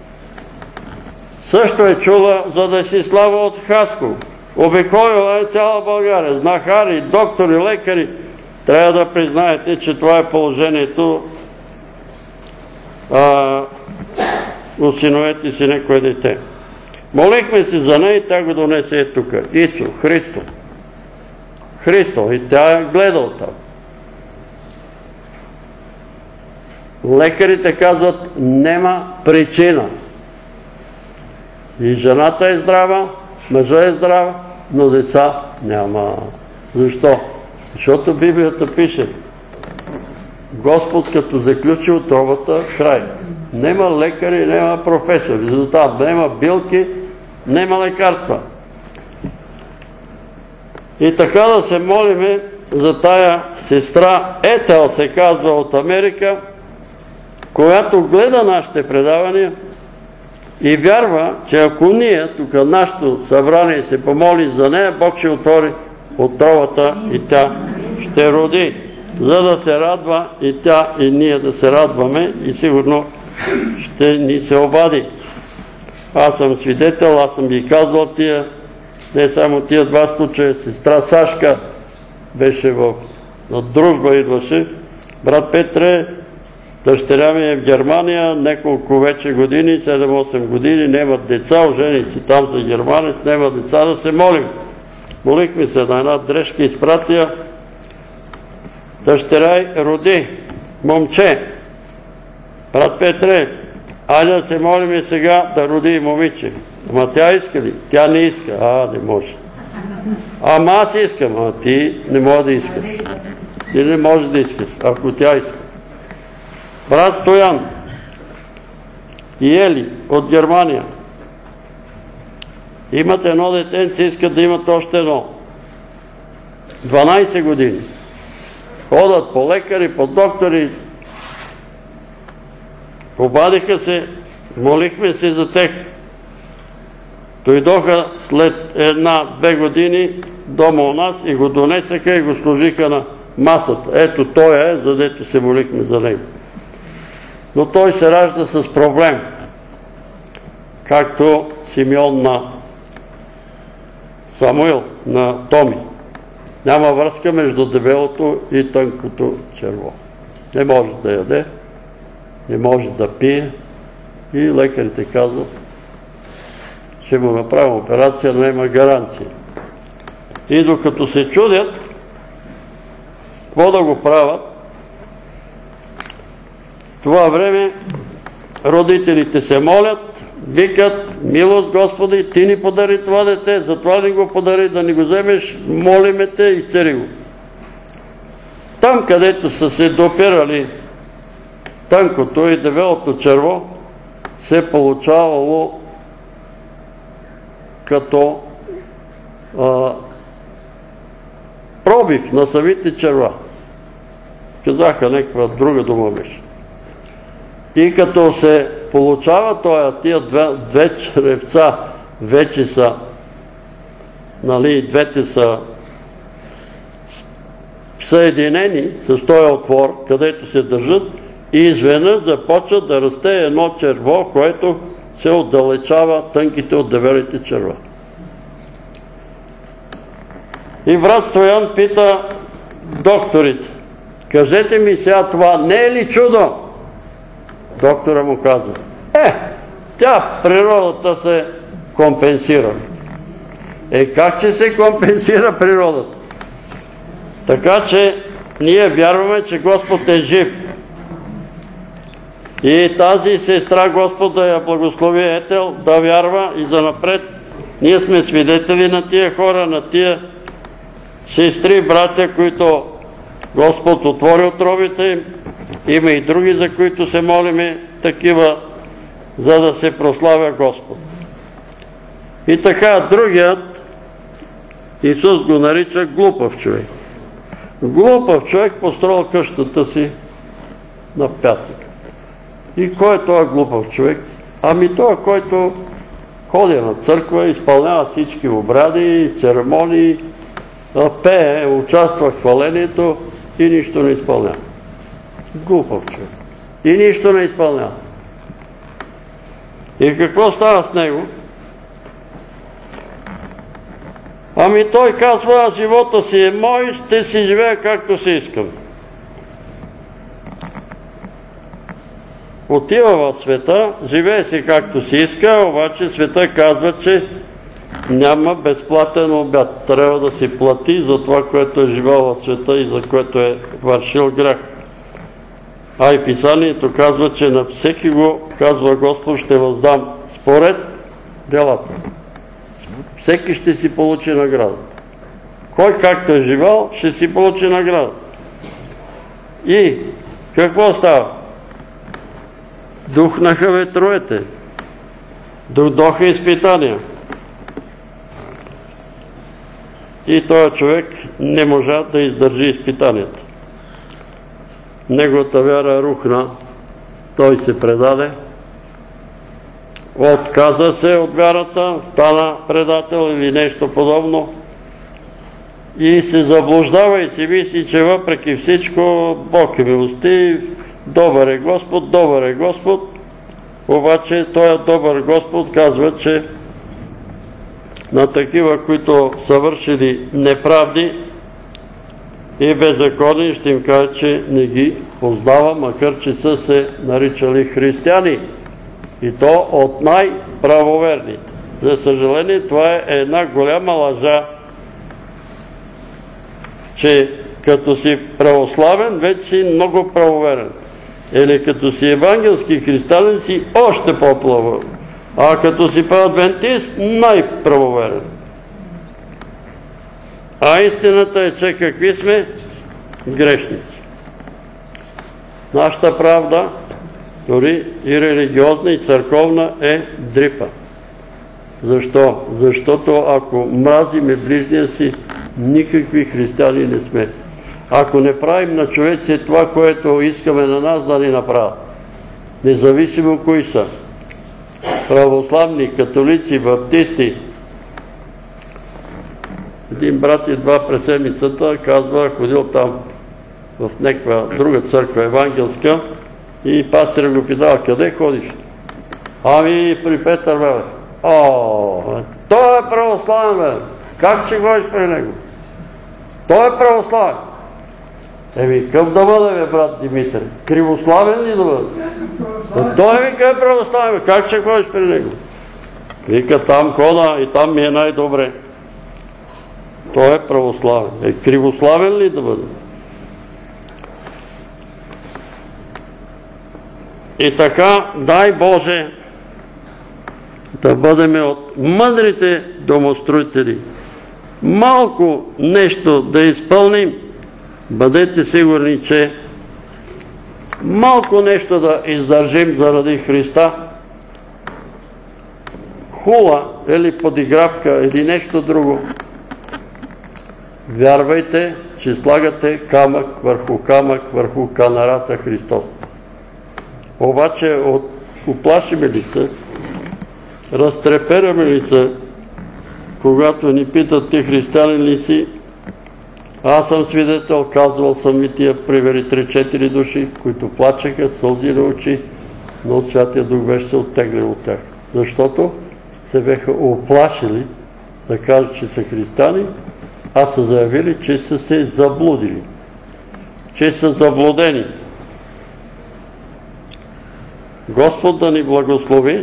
Също е чула за да си слава от Хасково. Обиколила е цяла България. Знахари, доктори, лекари. Трябва да признаете, че това е положението а, осиновете си некое дете. Молихме се за нея и тя го донесе е тук. Ицо, Христо. Христо. И тя е гледал там. Лекарите казват, нема причина. И жената е здрава, мъжа е здрава, но деца няма. Защо? Защото Библията пише, Господ като заключи отровата, край. Нема лекари, нема професори. Затова нема билки, нема лекарства. И така да се молиме за тая сестра Етел, се казва, от Америка, която гледа нашите предавания и вярва, че ако ние, тук нашето събрание се помоли за нея, Бог ще отвори отровата и тя ще роди, за да се радва и тя, и ние да се радваме, и сигурно ще ни се обади. Аз съм свидетел, аз съм ги казвал тия, не само тия два случая. Сестра Сашка беше в на дружба, идваше. Брат Петре, дъщеря ми е в Германия, няколко вече години, седем-осем години, нямат деца, ожени си там за германец, нямат деца, да се молим. Молихме се на една дрежка, изпратия. Дъщеря й роди момче. Брат Петре, айде да се молим сега да роди момиче. Ама тя иска ли? Тя не иска. А, не може. Ама аз искам. А ти не може да искаш. Ти не може да искаш, ако тя иска. Брат Стоян и Ели от Германия имат едно детенце, искат да имат още едно. дванайсет години. Ходят по лекари, по доктори. Обадиха се, молихме се за тех. Дойдоха след една-две години дома у нас и го донесаха и го сложиха на масата. Ето той е, задето се молихме за него. Но той се ражда с проблем, както Симеон на Самуил, на Томи. Няма връзка между дебелото и тънкото черво. Не може да яде, не може да пие и лекарите казват, ще му направим операция, но има гаранция. И докато се чудят, какво да го правят, в това време родителите се молят, викат, милост Господи, ти ни подари това дете, затова ни го подари, да ни го вземеш, молиме те и цари го. Там, където са се допирали тънкото и дебелото черво, се получавало като а, пробив на самите черва. Казаха някаква друга дума беше. И като се получава това, тия две, две черевца вече са, нали, двете са съединени с този отвор, където се държат, и изведнъж започва да расте едно черво, което се отдалечава тънките от дебелите черва. И брат Стоян пита докторите, кажете ми сега това, не е ли чудо? Доктора му казва, е, тя природата се компенсира. Е, как ще се компенсира природата? Така че ние вярваме, че Господ е жив. И тази сестра Господ да я благослови Етел, да вярва и занапред. Ние сме свидетели на тия хора, на тия сестри, братя, които Господ отвори отровите им. Има и други, за които се молиме, такива, за да се прославя Господ. И така, другият, Исус го нарича глупав човек. Глупав човек построил къщата си на пясък. И кой е този глупав човек? Ами той, който ходи на църква, изпълнява всички обряди, церемонии, пее, участва в хвалението и нищо не изпълнява. Глупав човек. И нищо не изпълнява. И какво става с него? Ами той казва, живота си е мой, ще си живея както си искам. Отива в света, живее си както си иска, обаче света казва, че няма безплатен обяд. Трябва да си плати за това, което е живял в света и за което е вършил грях. А и писанието казва, че на всеки го, казва Господ, ще въздам според делата. Всеки ще си получи награда. Кой както е живял, ще си получи награда. И какво става? Духнаха ветровете. Дойдоха изпитания. и този човек не можа да издържи изпитанията. Неговата вяра рухна, той се предаде, отказа се от вярата, стана предател или нещо подобно и се заблуждава и си мисли, че въпреки всичко Бог е милостив, добър е Господ, добър е Господ. Обаче този добър Господ казва, че на такива, които са вършили неправди и беззаконни, ще им кажа, че не ги познава, макар че са се наричали християни. И то от най-правоверните. За съжаление, това е една голяма лъжа, че като си православен, вече си много правоверен. Или като си евангелски християнин, си още по-правоверен. А като си адвентист, най-правоверен. А истината е, че какви сме? Грешници. Нашата правда, дори и религиозна, и църковна, е дрипа. Защо? Защото ако мразиме ближния си, никакви християни не сме. Ако не правим на човеци това, което искаме на нас да ни направят, независимо кои са, православни, католици, баптисти. Един брат идва през седмицата, казва, ходил там в някаква друга църква евангелска и пастир го питал, къде ходиш? Ами при Петър, бе. О, той е православен, бе. Как ще ходиш при него? Той е православен. Еми, къв да бъде, бе, брат Димитър? Кривославен ли да бъде? Той вика е православен, бе. Как ще ходиш при него? Вика, там хода и там ми е най-добре. Той е православен. Е, кривославен ли да бъде? И така, дай Боже, да бъдем от мъдрите домостроители. Малко нещо да изпълним, бъдете сигурни, че малко нещо да издържим заради Христа, хула или подигравка или нещо друго, вярвайте, че слагате камък върху камък върху канарата Христос. Обаче от уплашиме ли се, разтрепераме ли се, когато ни питат ти християнин ли си? Аз съм свидетел, казвал съм и тия примери, три-четири души, които плачеха, сълзи на очи, но Святия Дух беше се оттеглил от тях. Защото се беха оплашили да кажат, че са християни, а са заявили, че са се заблудили, че са заблудени. Господ да ни благослови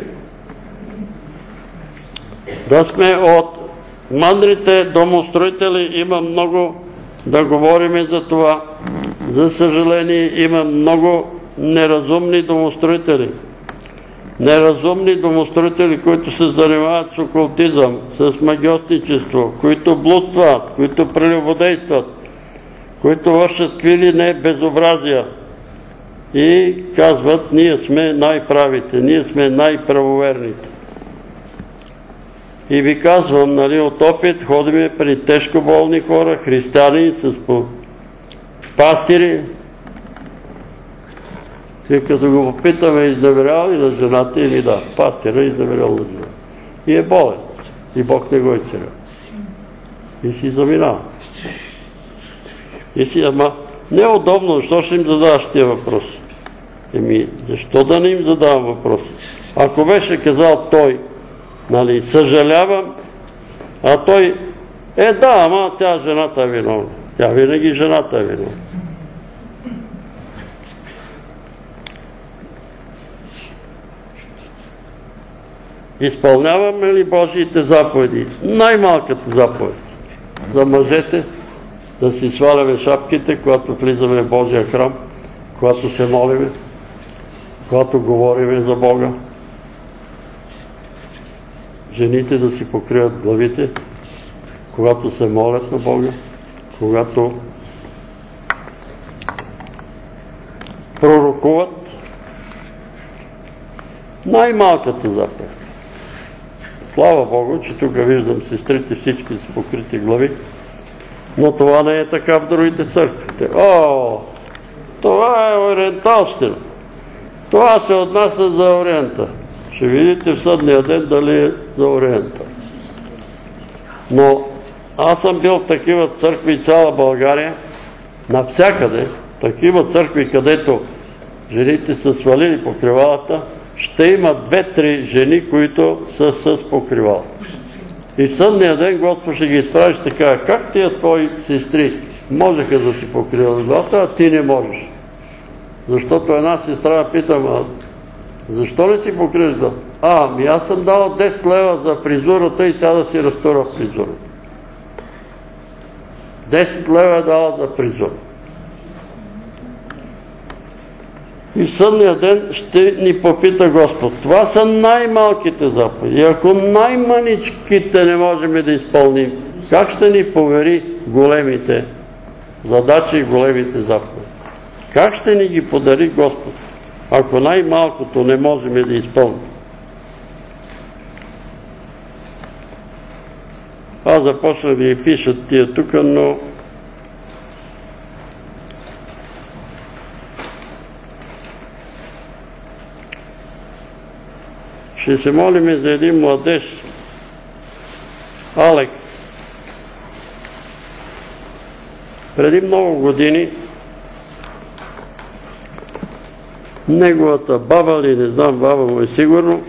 да сме от мъдрите домостроители. Има много да говорим за това. За съжаление, има много неразумни домостроители. Неразумни домостроители, които се занимават с окултизъм, с магиосничество, които блудстват, които прелюбодействат, които вършат какви ли не безобразия и казват, ние сме най-правите, ние сме най-правоверните. И ви казвам, нали, от опит, ходиме при тежко болни хора, християни, с пастири. И като го попитаме, изневерял ли на жената или да, пастира изневерял на жената. И е болен. И Бог не го е царя. И си заминава. И си, ама, не е удобно, защо ще им задаваш тия въпроси? Еми, защо да не им задавам въпроси? Ако беше казал той, нали, съжалявам, а той, е да, ама тя жената е виновна. Тя винаги жената е виновна. Изпълняваме ли Божиите заповеди? Най-малката заповед. За мъжете да си сваляме шапките, когато влизаме в Божия храм, когато се молиме, когато говориме за Бога. Жените да си покриват главите, когато се молят на Бога, когато пророкуват. Най-малката заповед. Слава Богу, че тук виждам сестрите всички с покрити глави. Но това не е така в другите църквите. О, това е ориенталщина. Това се отнася за Ориента. Ще видите в съдния ден дали е за Ориента. Но аз съм бил в такива църкви цяла България, навсякъде, такива църкви, където жените са свалили покривалата, ще има две-три жени, които са с покривала. И в съдния ден Господ ще ги изправи, ще кажа, как тия твои сестри можеха да си покриват главата, а ти не можеш. Защото една сестра питам, а защо не си покриваш главата? А, ами аз съм дала десет лева за фризурата и сега да си разтура фризурата. десет лева е дала за фризура. И в съдния ден ще ни попита Господ. Това са най-малките заповеди. И ако най-маничките не можем да изпълним, как ще ни повери големите задачи и големите заповеди? Как ще ни ги подари Господ, ако най-малкото не можем да изпълним? Аз започнах да ги пишат тия тук, но ще се молим за един младеж, Алекс. Преди много години неговата баба, или не знам, баба му е сигурно,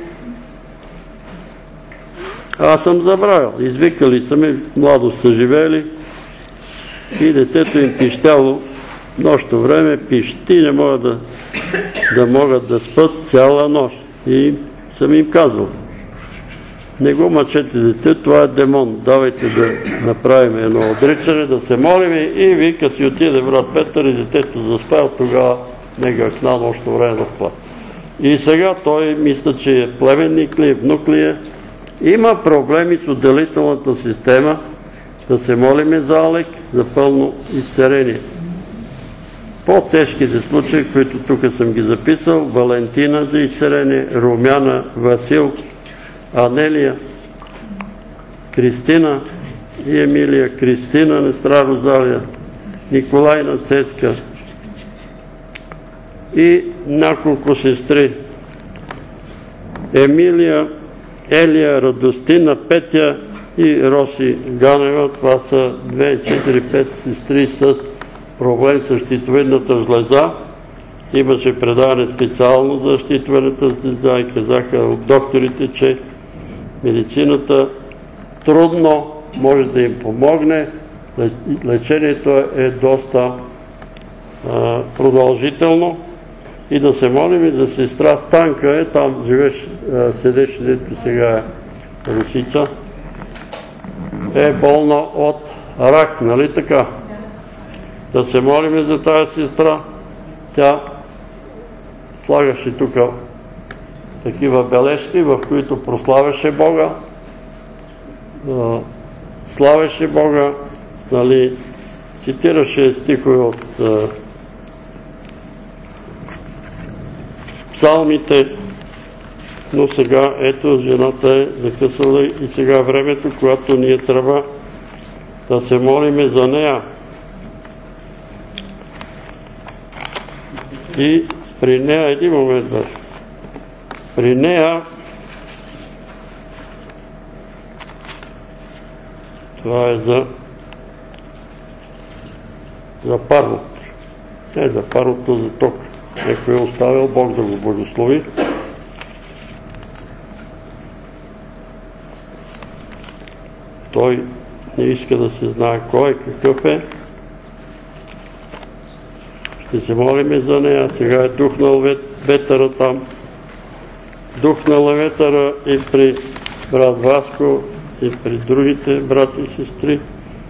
аз съм забравил. Извикали са ми, младо са живели и детето им пищяло нощно време, пищи, не могат да, да могат да спят цяла нощ. И съм им казал, не го мъчете дете, това е демон, давайте да направим едно отричане, да се молим и вика си отиде брат Петър и детето заспял, тогава не гъкна нощно време да плаче. И сега той мисля, че е племенник ли, внук ли е. Има проблеми с отделителната система, да се молиме за Алекс, за пълно изцеление. По-тежките случаи, които тук съм ги записал, Валентина за изцеление, Румяна, Васил, Анелия, Кристина и Емилия, Кристина Нестра Розалия, Николайна Цецка и няколко сестри. Емилия, Елия, Радостина, Петя и Роси Ганева. Това са две, четири, пет сестри с проблем с щитовидната жлеза. Имаше предаване специално за щитовидната жлеза и казаха от докторите, че медицината трудно може да им помогне. Лечението е доста а, продължително. И да се молим и за сестра Станка, е, там живеш, седеше, дето сега е Русица, е болна от рак, нали така? Да се молим за тази сестра. Тя слагаше тук такива бележки, в които прославяше Бога, славеше Бога, нали, цитираше стихове от псалмите, но сега ето жената е закъсала и сега времето, когато ние трябва да се молиме за нея. И при нея, един момент беше, при нея това е за за парното. Не за парното, за ток. Некой е оставил, Бог да го благослови. Той не иска да се знае кой, какъв е. Ще се молиме за нея. Сега е духнал ветъра там. Духнала ветъра и при брат Васко, и при другите брати и сестри.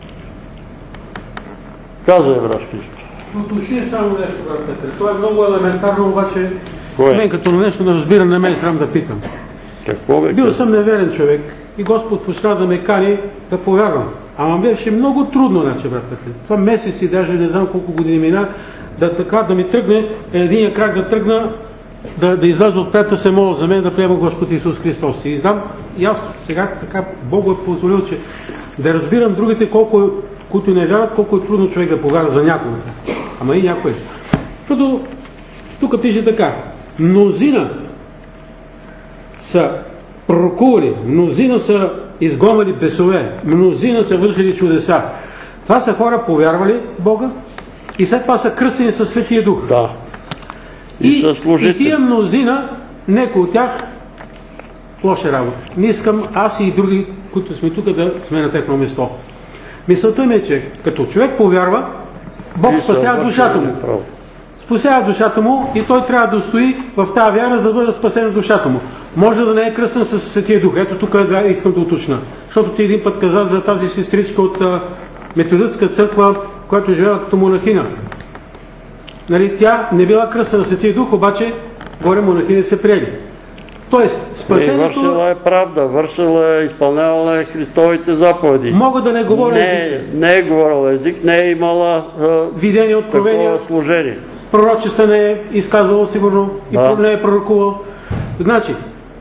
Казвай, брат Христо. Уточни само нещо, брат Петър. Това е много елементарно, обаче Кое? мен като нещо не разбира, не ме е срам да питам. Какво бе? Бил съм неверен човек и Господ почна да ме кани да повярвам. Ама беше много трудно, значи, брат Петър. Това месеци, даже не знам колко години мина, да така да ми тръгне, единия крак да тръгна, да, да изляза от прията, се моля за мен да приема Господ Исус Христос. И знам, и аз сега така Бог е позволил, че да разбирам другите колко които не вярват, колко е трудно човек да повярва за някого. Ама и някой. Защото тук пише така. Мнозина са пророкували, мнозина са изгонвали бесове, мнозина са вършили чудеса. Това са хора повярвали в Бога и след това са кръстени със Светия Дух. Да. И, и, и тия мнозина, некои от тях, лоша работа. Не искам аз и други, които сме тук, да сме на техно место. Мисълта ми е, че като човек повярва, Бог спасява душата му. Спасява душата му и той трябва да стои в тази вяра, за да бъде спасена душата му. Може да не е кръстен с Светия Дух. Ето тук искам да уточня. Защото ти един път каза за тази сестричка от методистска църква, която живела като монахиня. Нали, тя не била кръстена с Светия Дух, обаче горе монахините се приели. Тоест, спасението... И вършила е правда, вършила е, изпълнявала е Христовите заповеди. Мога да не говоря не, езици. Не е говорила език, не е имала видение, откровение, служение. Пророчество не е изказвала сигурно и да. Не е пророкувал. Значи,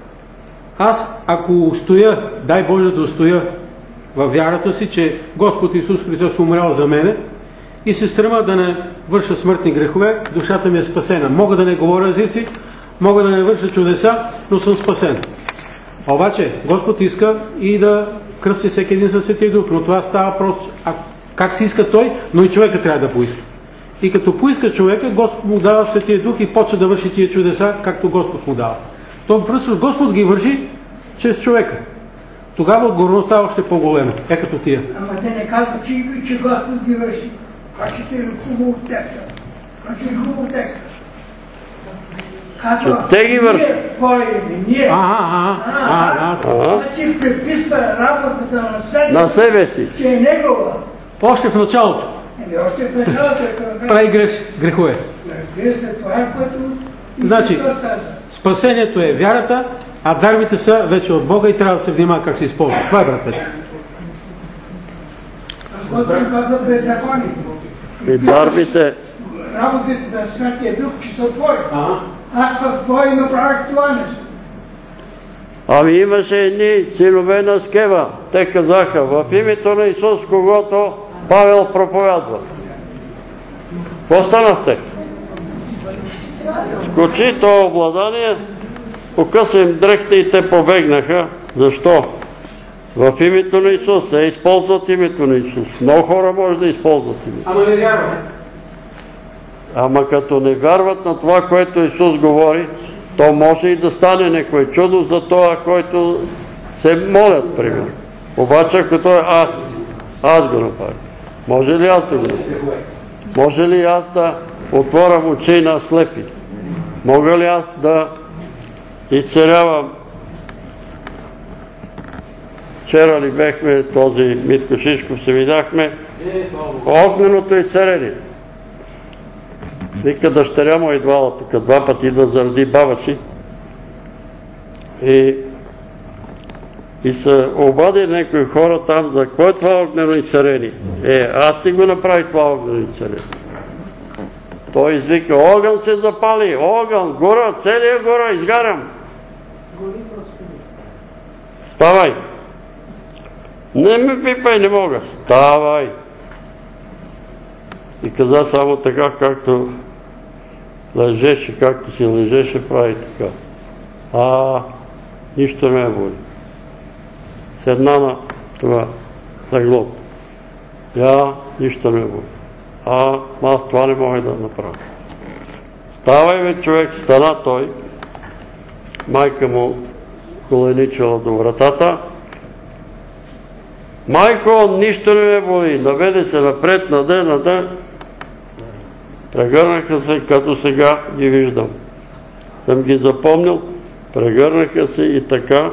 аз ако стоя, дай Боже да устоя във вярата си, че Господ Исус Христос умрял за мене и се стрема да не върша смъртни грехове, душата ми е спасена. Мога да не говоря езици, мога да не върша чудеса, но съм спасен. Обаче, Господ иска и да кръсти всеки един със Светия Дух, но това става просто, а как си иска той, но и човека трябва да поиска. И като поиска човека, Господ му дава Светия Дух и почва да върши тия чудеса, както Господ му дава. То всъщност Господ ги върши чрез човека. Тогава отговорността е още по-голема. Е като тия. Ама те не казват, че, че Господ ги върши. А че те е хубаво текста. А че е хубаво текста. Казва, те ги върши. Твое име, ние. А, а, а, а. Значи приписва работата на себе, на себе си. Че е негова. Още в началото. Еми, още в началото е. Прави греш, грехове. Разбира се, това е което значи, спасението е вярата, а дарбите са вече от Бога и трябва да се внимава как се използва. Това е, брат Петър. Господ казва беззакони. И дарбите... Работите на Святия Дух, че са твои. Аз в Твое име правих това нещо. Ами имаше едни синове на Скева. Те казаха, в името на Исус, когото Павел проповядва. Какво стана с те? Скочи това обладание, покъса им дрехта и те побегнаха. Защо? В името на Исус. Се използват името на Исус. Много хора може да използват името. Ама не вярват. Ама като не вярват на това, което Исус говори, то може и да стане некое чудо за това, който се молят, примерно. Обаче, ако той е аз, аз го направя. Може ли аз да го направя? Може ли аз да отворям очи на слепи? Мога ли аз да изцелявам? Вчера ли бехме, този Митко Шишков се видяхме, огненото изцеление. Вика, дъщеря му идвала тук, два пъти идва заради баба си. И, и са обадили някои хора там, за кой е това огнено изцеление? Е, аз ти го направих това огнено изцеление. Той извика, огън се запали, огън, гора, целия гора, изгарям. Ставай. Не ме пипай, не мога. Ставай. И каза само така, както лежеше, както си лежеше, прави така. А, нищо не е боли. Седна на това леглото. Я, нищо не е боли. А, аз това не мога да направя. Ставай, бе, човек, стана той. Майка му коленичала до вратата. Майко, нищо не ме боли. Наведе се напред, наде, наде. Прегърнаха се, като сега ги виждам. Съм ги запомнил. Прегърнаха се и така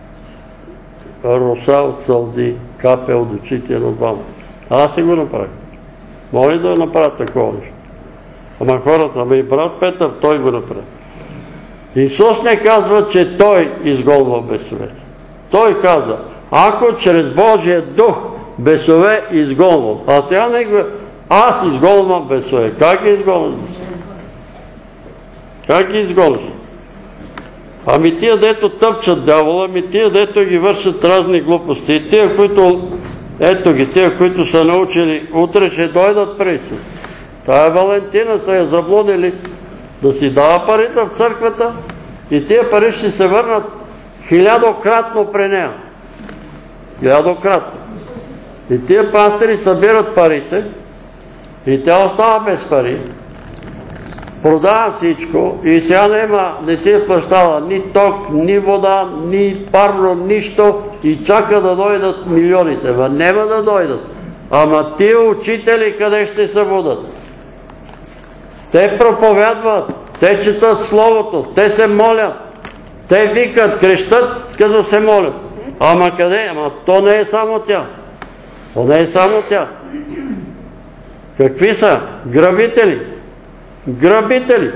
роса от сълзи капе от очите на двама. Аз си го направих. Моли да направя такова нещо. Ама хората, ами брат Петър, той го направи. Исус не казва, че той изгонва бесовете. Той казва, ако чрез Божия дух бесове изгонвам. А сега не го... Аз изгонвам бесове. Как ги изгонвам? Как ги изгонваш? Ами тия, дето тъпчат дявола, ами тия, дето ги вършат разни глупости. И тия, които Ето ги, тия, които са научили, утре ще дойдат при Исус. Тая Валентина са я заблудили да си дава парите в църквата и тия пари ще се върнат хилядократно при нея. Хилядократно. И тия пастири събират парите и тя остава без пари. Продава всичко и сега нема, не си е плащала ни ток, ни вода, ни парно, нищо и чака да дойдат милионите. Ма нема да дойдат. Ама тия учители къде ще се събудат? Те проповядват, те четат Словото, те се молят, те викат, крещат, като се молят. Ама къде? Ама то не е само тя. То не е само тя. Какви са? Грабители. Грабители.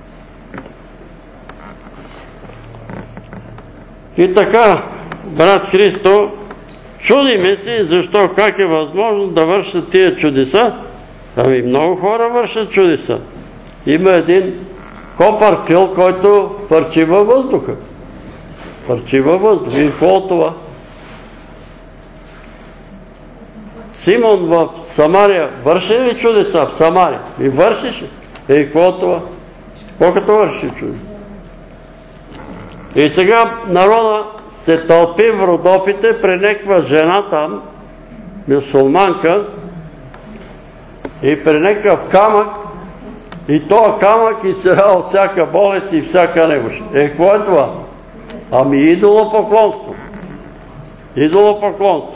И така, брат Христо, чудиме си, защо, как е възможно да вършат тия чудеса. Ами много хора вършат чудеса. Има един Копърфил, който пърчи във въздуха. Пърчи във въздуха. И какво това? Симон в Самария върши ли чудеса в Самария? И вършише. И какво това? Колкото върши чудеса. И сега народа се тълпи в Родопите при някаква жена там, мюсулманка, и при някакъв камък, и този камък изцелява всяка болест и всяка немощ. Е, какво е това? Ами идолопоклонство. Идолопоклонство.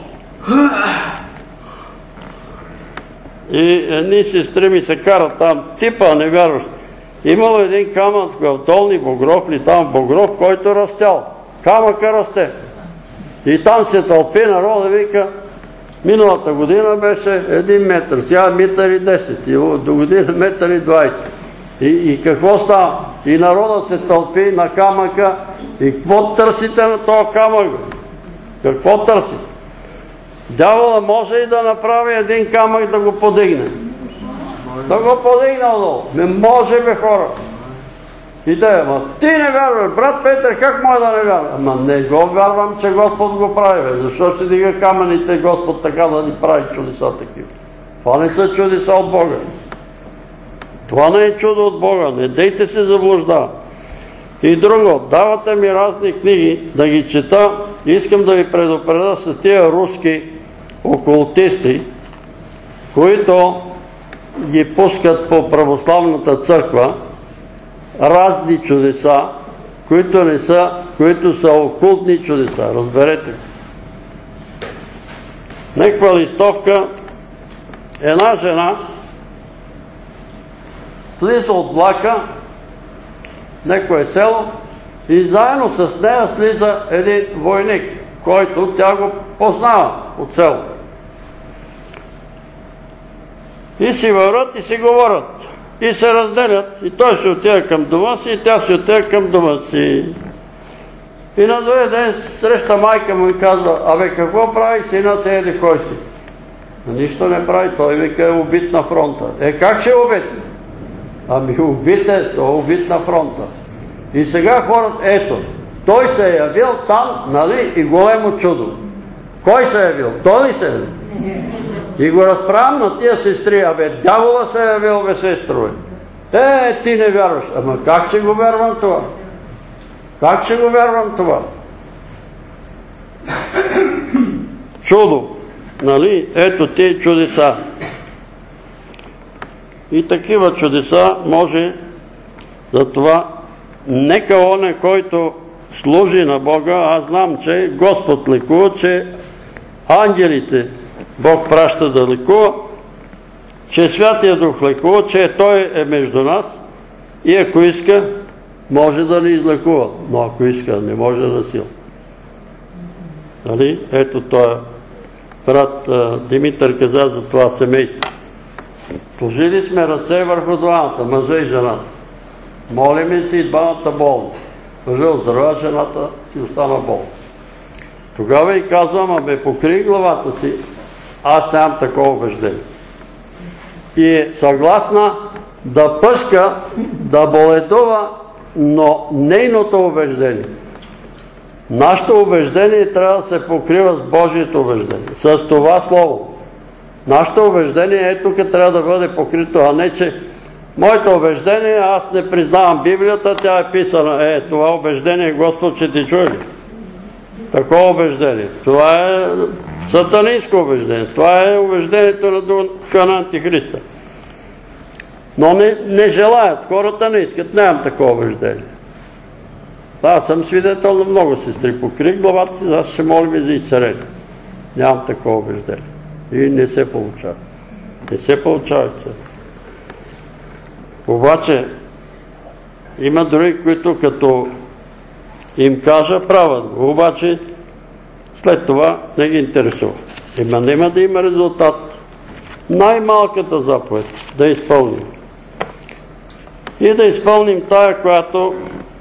И едни сестри ми се карат там, типа невярваш. Имало един камък в Долни Богровли, там в Богров, който растял. Камъка расте. И там се тълпи народа, вика, миналата година беше един метър, сега метър и десет, и до година метър и двайсет. И, и какво става? И народа се тълпи на камъка. И какво търсите на този камък? Какво търсите? Дявола може и да направи един камък да го подигне. Да го подигне отдолу. Не може, бе, хора. И да, ама ти не вярваш, брат Петър, как може да не вярваш? Ама не го вярвам, че Господ го прави, бе. Защо ще дига камъните Господ така да ни прави чудеса такива? Това не са чудеса от Бога. Това не е чудо от Бога. Не дейте се заблуждава. И друго, давате ми разни книги да ги чета. Искам да ви предупредя с тия руски окултисти, които ги пускат по православната църква, разни чудеса, които не са, които са окултни чудеса. Разберете го. Неква листовка, една жена слиза от влака, некое село, и заедно с нея слиза един войник, който тя го познава от село. И си върват и си говорят. И се разделят. И той се отива към дома си, и тя се отива към дома си. И на другия ден среща майка му и казва, абе какво прави синът, еди кой си? Нищо не прави, той вика е убит на фронта. Е, как ще е убит? Ами убит е, той е убит на фронта. И сега хората, ето, той се е явил там, нали, и големо чудо. Кой се е явил? Той ли се е явил? И го разправям на тия сестри, абе, дявола се е явил, бе, сестрове. Е, ти не вярваш. Ама как ще го вярвам това? Как ще го вярвам това? Чудо. Нали? Ето ти чудеса. И такива чудеса може, затова нека оне, който служи на Бога, аз знам, че Господ лекува, че ангелите Бог праща да лекува, че Святия Дух лекува, че Той е между нас и ако иска, може да ни излекува, но ако иска, не може да сила. Нали? Ето това брат Димитър каза за това семейство. Сложили сме ръце върху двамата, мъжа и жената. Молиме си и двамата болни. Мъжа оздравя, жената си остана болна. Тогава и казвам, абе покри главата си, аз нямам такова убеждение. И е съгласна да пъшка, да боледува, но нейното убеждение. Нашето убеждение трябва да се покрива с Божието убеждение, с това слово. Нашето убеждение е тук трябва да бъде покрито, а не че моето убеждение, аз не признавам Библията, тя е писана. Е, това убеждение Господ ще ти чуе ли? Такова убеждение. Това е сатанинско убеждение. Това е убеждението на духа на Антихриста. Но не, не желаят, хората не искат, нямам такова убеждение. Аз съм свидетел на много сестри. Покрих главата си, аз ще молим и за изцеление. Нямам такова убеждение. И не се получава. Не се получава. Обаче, има други, които като им кажа, правят го. Обаче, след това не ги интересува. Има, няма да има резултат. Най-малката заповед да изпълним. И да изпълним тая, която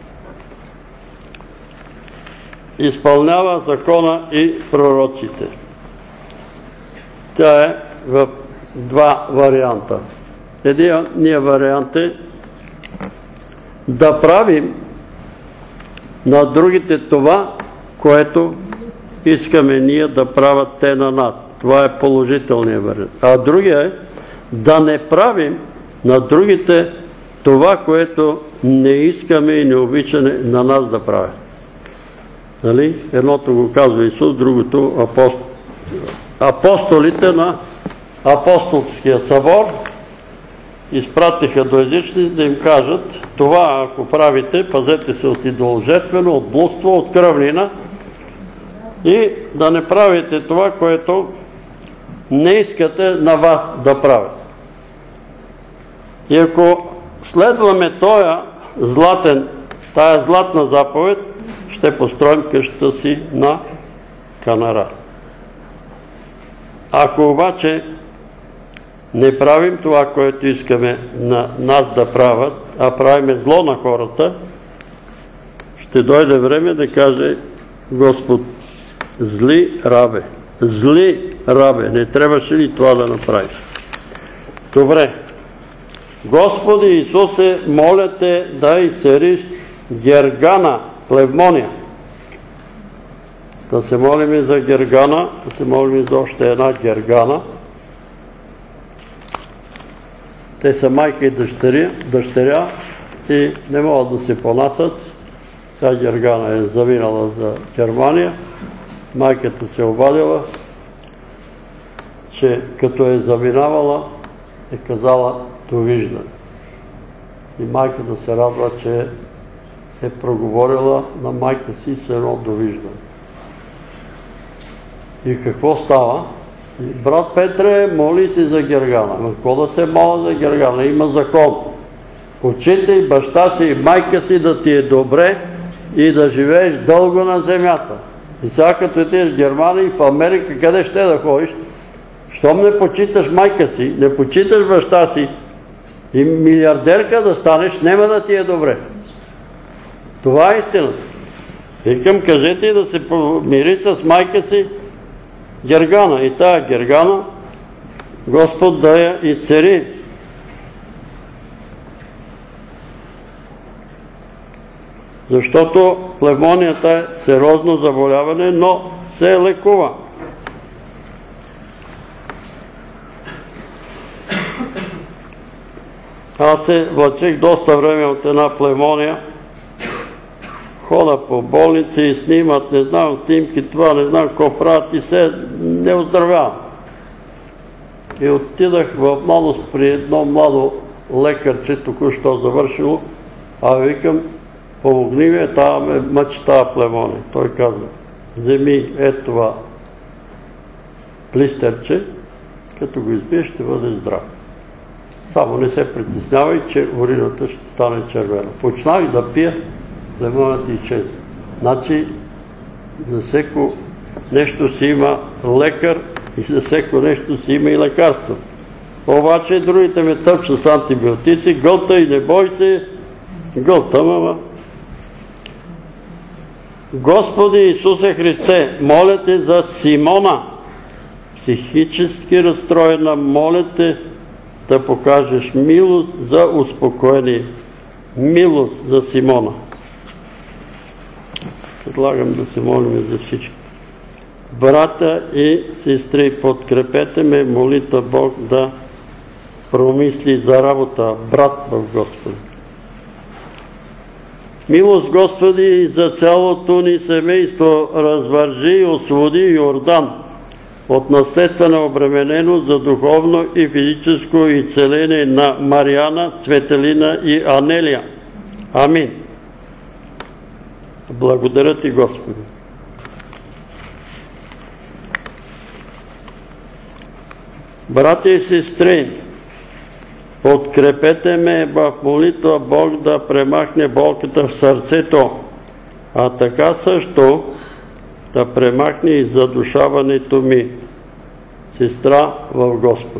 изпълнява закона и пророците. Тя е в два варианта. Единият вариант е да правим на другите това, което искаме ние да правят те на нас. Това е положителният вариант. А другия е да не правим на другите това, което не искаме и не обичаме на нас да правят. Нали? Едното го казва Исус, другото апостол. Апостолите на апостолския събор изпратиха до езичници да им кажат, това ако правите, пазете се от идоложертвено, от блудство, от кръвнина и да не правите това, което не искате на вас да правят. И ако следваме този златен, тая златна заповед, ще построим къщата си на канара. Ако обаче не правим това, което искаме на нас да правят, а правиме зло на хората, ще дойде време да каже Господ, зли рабе, зли рабе, не трябваше ли това да направиш? Добре. Господи Исусе, моля те да изцелиш Гергана, Плевмония. Да се молим и за Гергана, да се молим и за още една Гергана. Те са майка и дъщеря, дъщеря и не могат да се понасят. Тя Гергана е завинала за Германия. Майката се обадила, че като е заминавала, е казала довиждане. И майката се радва, че е проговорила на майка си с едно довиждане. И какво става? Брат Петре, моли си за Гергана. Но какво да се моля за Гергана? Има закон. Почитай баща си и майка си да ти е добре и да живееш дълго на земята. И сега като отидеш в Германия и в Америка, къде ще да ходиш? Щом не почиташ майка си, не почиташ баща си и милиардерка да станеш, няма да ти е добре. Това е истината. Викам, кажете да се помири с майка си Гергана. И тая Гергана Господ да я изцели. Защото плевмонията е сериозно заболяване, но се лекува. Аз се влачех доста време от една плевмония. Хода по болници и снимат, не знам снимки, това, не знам какво правят и се не оздравявам. И отидах в младост при едно младо лекарче, току-що завършило, а викам, помогни ми, тая ме мъчи тая плевмония. Той казва, вземи ето това плистерче, като го избиеш, ще бъде здрав. Само не се притеснявай, че урината ще стане червена. Почнах да пия, плевмонията изчезна. Значи, за всеко нещо си има лекар и за всеко нещо си има и лекарство. Обаче другите ме тъпчат с антибиотици, гълта и не бой се, гълта, мама. Господи Исусе Христе, моля те за Симона, психически разстроена, моля те да покажеш милост за успокоение. Милост за Симона. Предлагам да се молим за всички. Брата и сестри, подкрепете ме, молитва Бог да промисли за работа, брат в Господи. Милост, Господи, за цялото ни семейство развържи и освободи Йордан от наследствена обремененост за духовно и физическо изцеление на Мариана, Цветелина и Анелия. Амин. Благодаря Ти, Господи. Брати и сестри, подкрепете ме в молитва Бог да премахне болката в сърцето, а така също да премахне и задушаването ми. Сестра в Господ.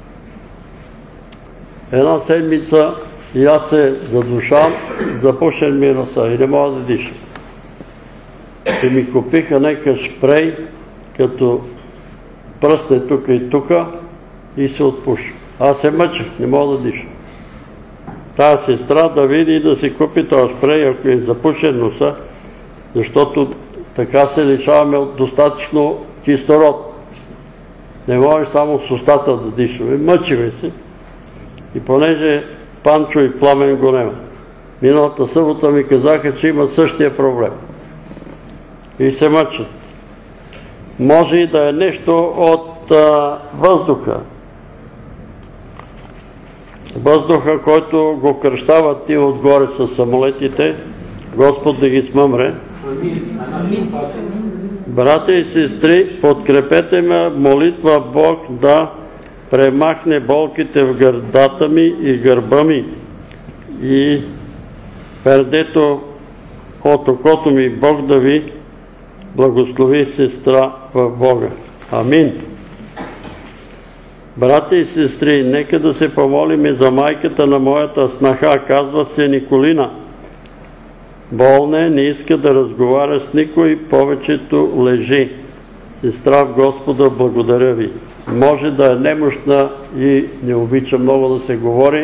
Една седмица и аз се задушавам, запушен ми носа и не мога да дишам. И ми купиха нека шпрей, като пръсне тук и тук и се отпуша. Аз се мъчах, не мога да дишам. Тая сестра да види и да си купи този шпрей, ако е запушен носа, защото така се лишаваме от достатъчно кислород. Не можеш само с устата да дишаме. Мъчиме се. И понеже Панчо и Пламен го няма. Миналата събота ми казаха, че имат същия проблем. И се мъчат. Може и да е нещо от а, въздуха. Въздуха, който го кръщават и отгоре с самолетите. Господ да ги смъмре. Брата и сестри, подкрепете ме, молитва Бог да премахне болките в гърдата ми и гърба ми и пердето от окото ми. Бог да ви благослови, сестра в Бога. Амин. Брата и сестри, нека да се помолим за майката на моята снаха, казва се Николина. Болна е, не иска да разговаря с никой, повечето лежи. Сестра в Господа, благодаря ви. Може да е немощна и не обича много да се говори.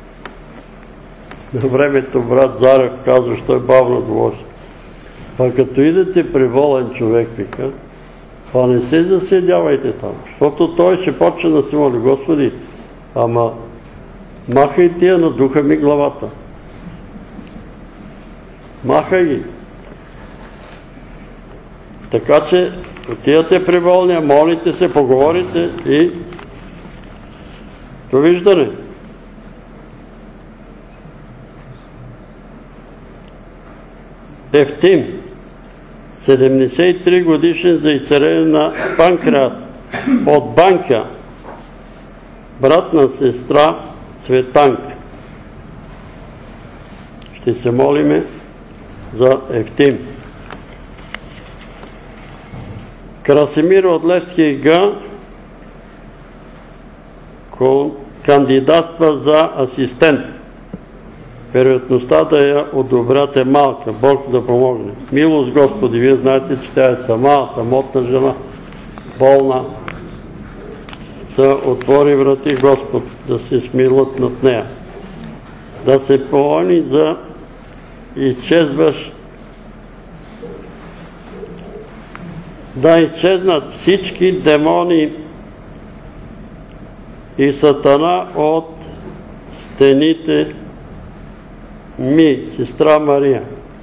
На времето брат Зарев казва, що е бавно говори. А като идете при болен човек, вика, а не се заседявайте там, защото той ще почне да се моли. Господи, ама махай тия на духа ми главата. Махай ги. Така че отивате при болния, молите се, поговорите и довиждане. Ефтим, седемдесет и три годишен за изцеление на панкреас от Банка, брат на сестра Цветанка. Ще се молиме за Ефтим. Красимир от Левски Г кандидатства за асистент. Вероятността да я одобрят е малка. Бог да помогне. Милост, Господи, вие знаете, че тя е сама, самотна жена, болна. Да отвори врати Господ, да се смилат над нея. Да се помоли за изчезваш, да изчезнат всички демони и сатана от стените ми, сестра Мария.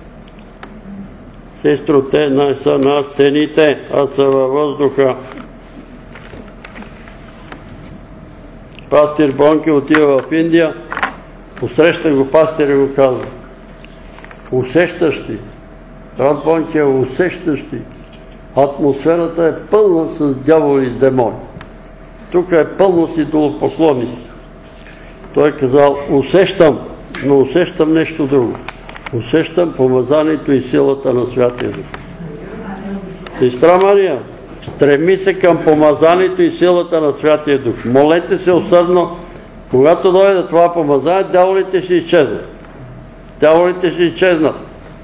Сестро, те не са на стените, а са във въздуха. Пастир Бонки отива в Индия, посреща го пастир и го казва: усещаш ли? Брат Бонки е усещаш ли? Атмосферата е пълна с дяволи и демони. Тук е пълно с идолопоклонници. Той казал: усещам, но усещам нещо друго. Усещам помазанието и силата на Святия Дух. Сестра Мария, стреми се към помазанието и силата на Святия Дух. Молете се усърдно, когато дойде това помазание, дяволите ще изчезнат. Дяволите ще изчезнат.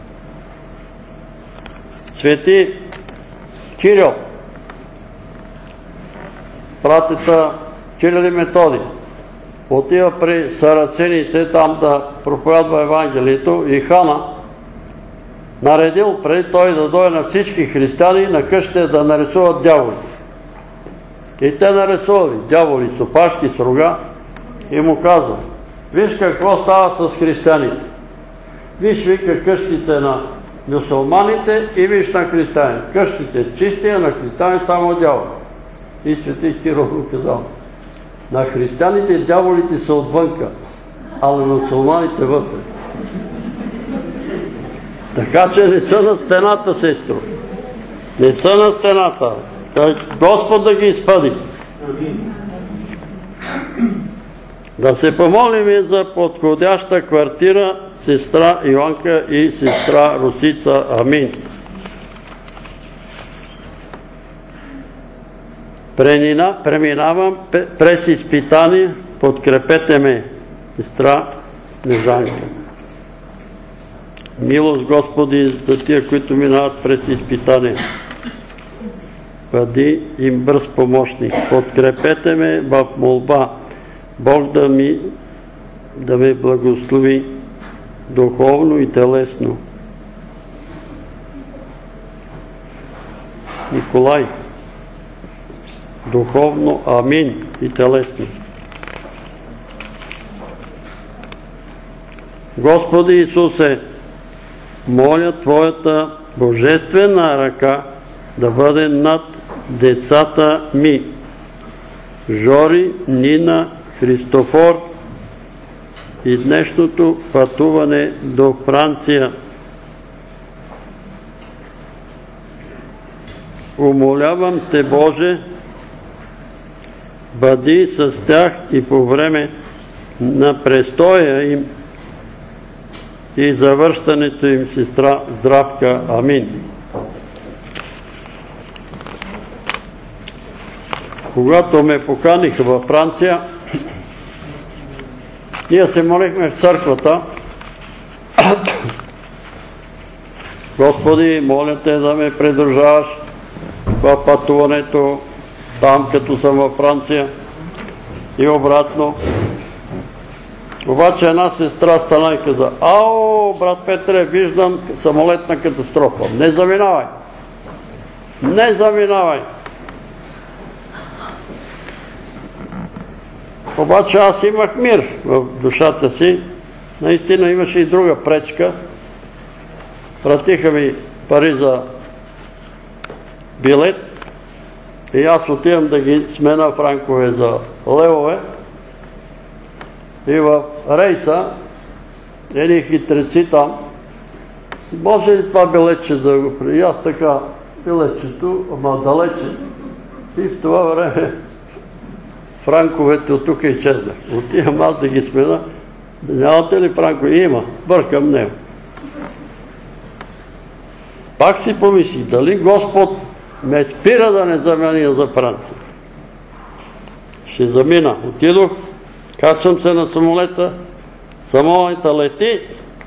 Свети Кирил, братята Кирил и Методи, отива при сарацените там да проповядва Евангелието и Хана наредил преди той да дойде на всички християни на къщите да нарисуват дяволи. И те нарисували дяволи с опашки, с рога и му казва: виж какво става с християните. Виж, вика, къщите на мюсюлманите и виж на християни. Къщите чисти, а на християни само дяволи. И свети Кирил му казал: на християните дяволите са отвънка, а на мюсюлманите вътре. Така че не са на стената, сестро. Не са на стената. Господ да ги изпъди. Да се помолим за подходяща квартира сестра Йоанка и сестра Русица. Амин. Преминавам през изпитание. Подкрепете ме, сестра Снежанка. Милост, Господи, за тия, които минават през изпитание. Бъди им бърз помощник. Подкрепете ме в молба. Бог да ми да ме благослови духовно и телесно. Николай. Духовно, амин, и телесно. Господи Исусе, моля Твоята божествена ръка да бъде над децата ми. Жори, Нина, Христофор и днешното пътуване до Франция. Умолявам Те, Боже, бъди с тях и по време на престоя им и завръщането им, сестра Здравка. Амин. Когато ме поканиха във Франция, ние се молихме в църквата: Господи, моля Те да ме придружаваш в пътуването там, като съм във Франция и обратно. Обаче една сестра стана и каза: ао, брат Петре, виждам самолетна катастрофа. Не заминавай! Не заминавай! Обаче аз имах мир в душата си. Наистина имаше и друга пречка. Пратиха ми пари за билет и аз отивам да ги смена франкове за левове. И в рейса едни хитреци там: може ли това билетче да го при... И аз така билетчето, ама далече. И в това време франковете от тук изчезнах. Отивам аз да ги смена. Нямате ли франкове? Има. Бъркам него. Пак си помисли, дали Господ ме спира да не замена за Франция. Ще замина. Отидох, качвам се на самолета, самолета лети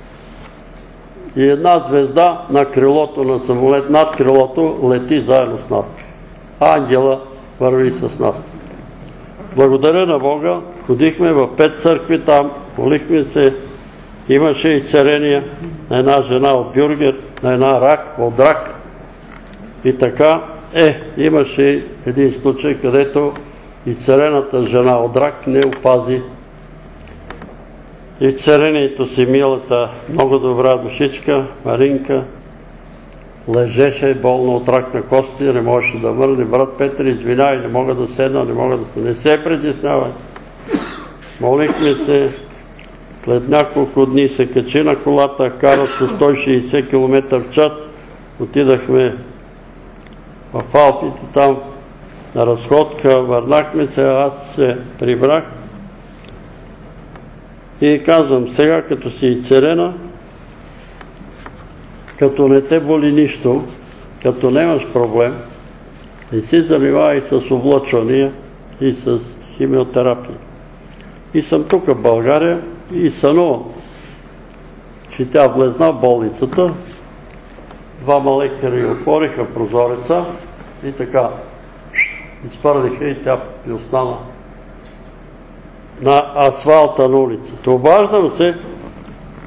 и една звезда на крилото на самолет, над крилото, лети заедно с нас. Ангела върви с нас. Благодаря на Бога, ходихме в пет църкви там, молихме се, имаше и царения на една жена от Бюргер, на една рак, от рак. И така, е, имаше един случай, където и царената жена от рак не опази и царението си, милата, много добра душичка, Маринка, лежеше болна от рак на костите, не можеше да върне. Брат Петър, извинявай, не мога да седна, не мога да се... Не се притеснявай. Молихме се, след няколко дни се качи на колата, кара с сто и шейсет километра в час, отидахме в Алпите, там на разходка, върнахме се, аз се прибрах и казвам: сега като си и царена, като не те боли нищо, като нямаш проблем, не си занимавай с облъчвания и с химиотерапия. И съм тук в България и сънувам, че тя влезна в болницата, двама лекари отвориха прозореца и така изпърлиха и тя остана на асфалта на улицата. Обаждам се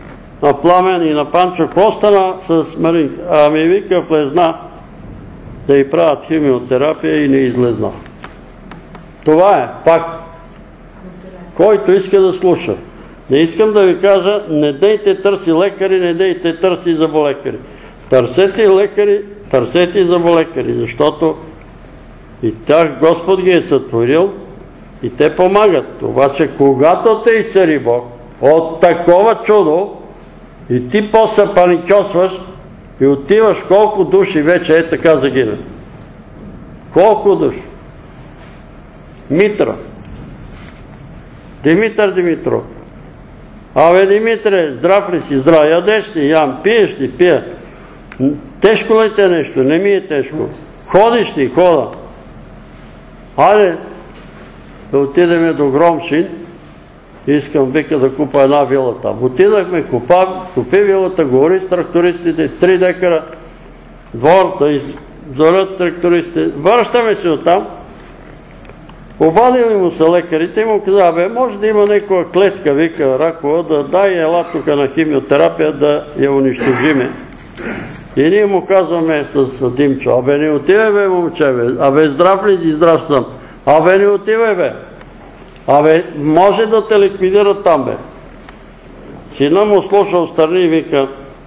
на Пламен и на Панчо, какво стана с Маринка? Ами вика, влезна да й правят химиотерапия и не излезна. Това е, пак. Който иска да слуша. Не искам да ви кажа, не дейте търси лекари, не дейте търси заболекари. Търсете лекари, търсете заболекари, защото и тях Господ ги е сътворил и те помагат. Обаче, когато те изцери Бог от такова чудо и ти после паникьосваш и отиваш, колко души вече е така загинат. Колко души? Митра. Димитър Димитров. Абе, Димитре, здрав ли си? Здрав, ядеш ли? Ям, пиеш ли? Пия. Тежко ли те нещо? Не ми е тежко. Ходиш ли? Хода. Айде, да отидеме до Громшин. Искам, вика, да купа една вила там. Отидахме, купа, купи вилата, говори с трактористите, три декара двор, да изорят трактористите. Връщаме се оттам. Обадили му се лекарите и му каза, бе, може да има някаква клетка, вика Ракова, да дай ела тук на химиотерапия да я унищожиме. И ние му казваме с Димчо, абе не отивай бе, момче, бе, абе здрав ли си, здрав съм, абе не отивай бе, абе може да те ликвидират там бе. Сина му слушал страни и вика,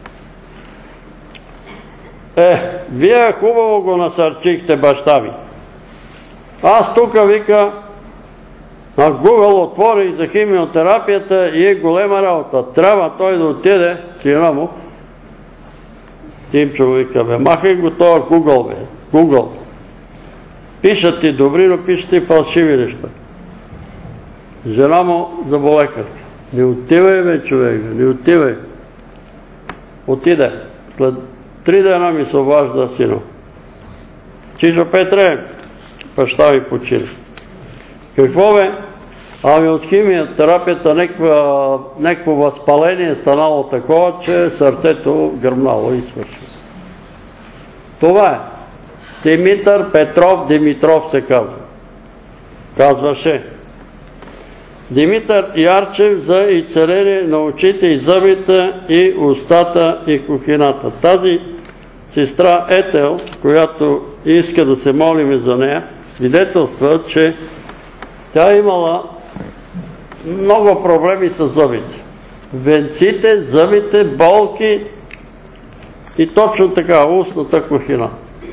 е, вие хубаво го насърчихте баща ви. Аз тук, вика, на Google отворих за химиотерапията и е голема работа. Трябва той да отиде, сина му, Тимчо вика, бе, махай го това Google, бе, Google. Пишат ти добри, но пишат ти фалшиви неща. Жена му заболекарка. Не отивай, бе, човек, не отивай. Отиде. След три дена ми се обажда сино. Чичо Петре, баща ви почина. Какво бе? Ами от химиотерапията някакво възпаление станало такова, че сърцето гръмнало и свършило. Това е. Димитър Петров Димитров се казва. Казваше. Димитър Ярчев за изцеление на очите и зъбите и устата и кухината. Тази сестра Етел, която иска да се молиме за нея, свидетелства, че тя имала много проблеми с зъбите. Венците, зъбите, болки и точно така, устната кухина.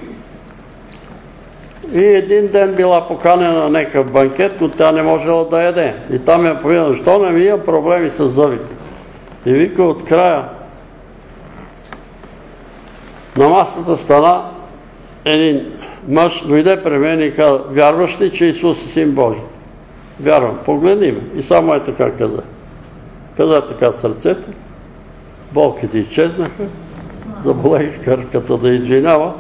И един ден била поканена на някакъв банкет, но тя не можела да яде. И там я повида, защо не ми има проблеми с зъбите. И вика от края на масата стана един мъж, дойде при мен и каза, вярваш ли, че Исус е Син Божий? Вярвам, погледни ме. И само е така каза. Каза така сърцето, болките изчезнаха, заболех кърката да извинява.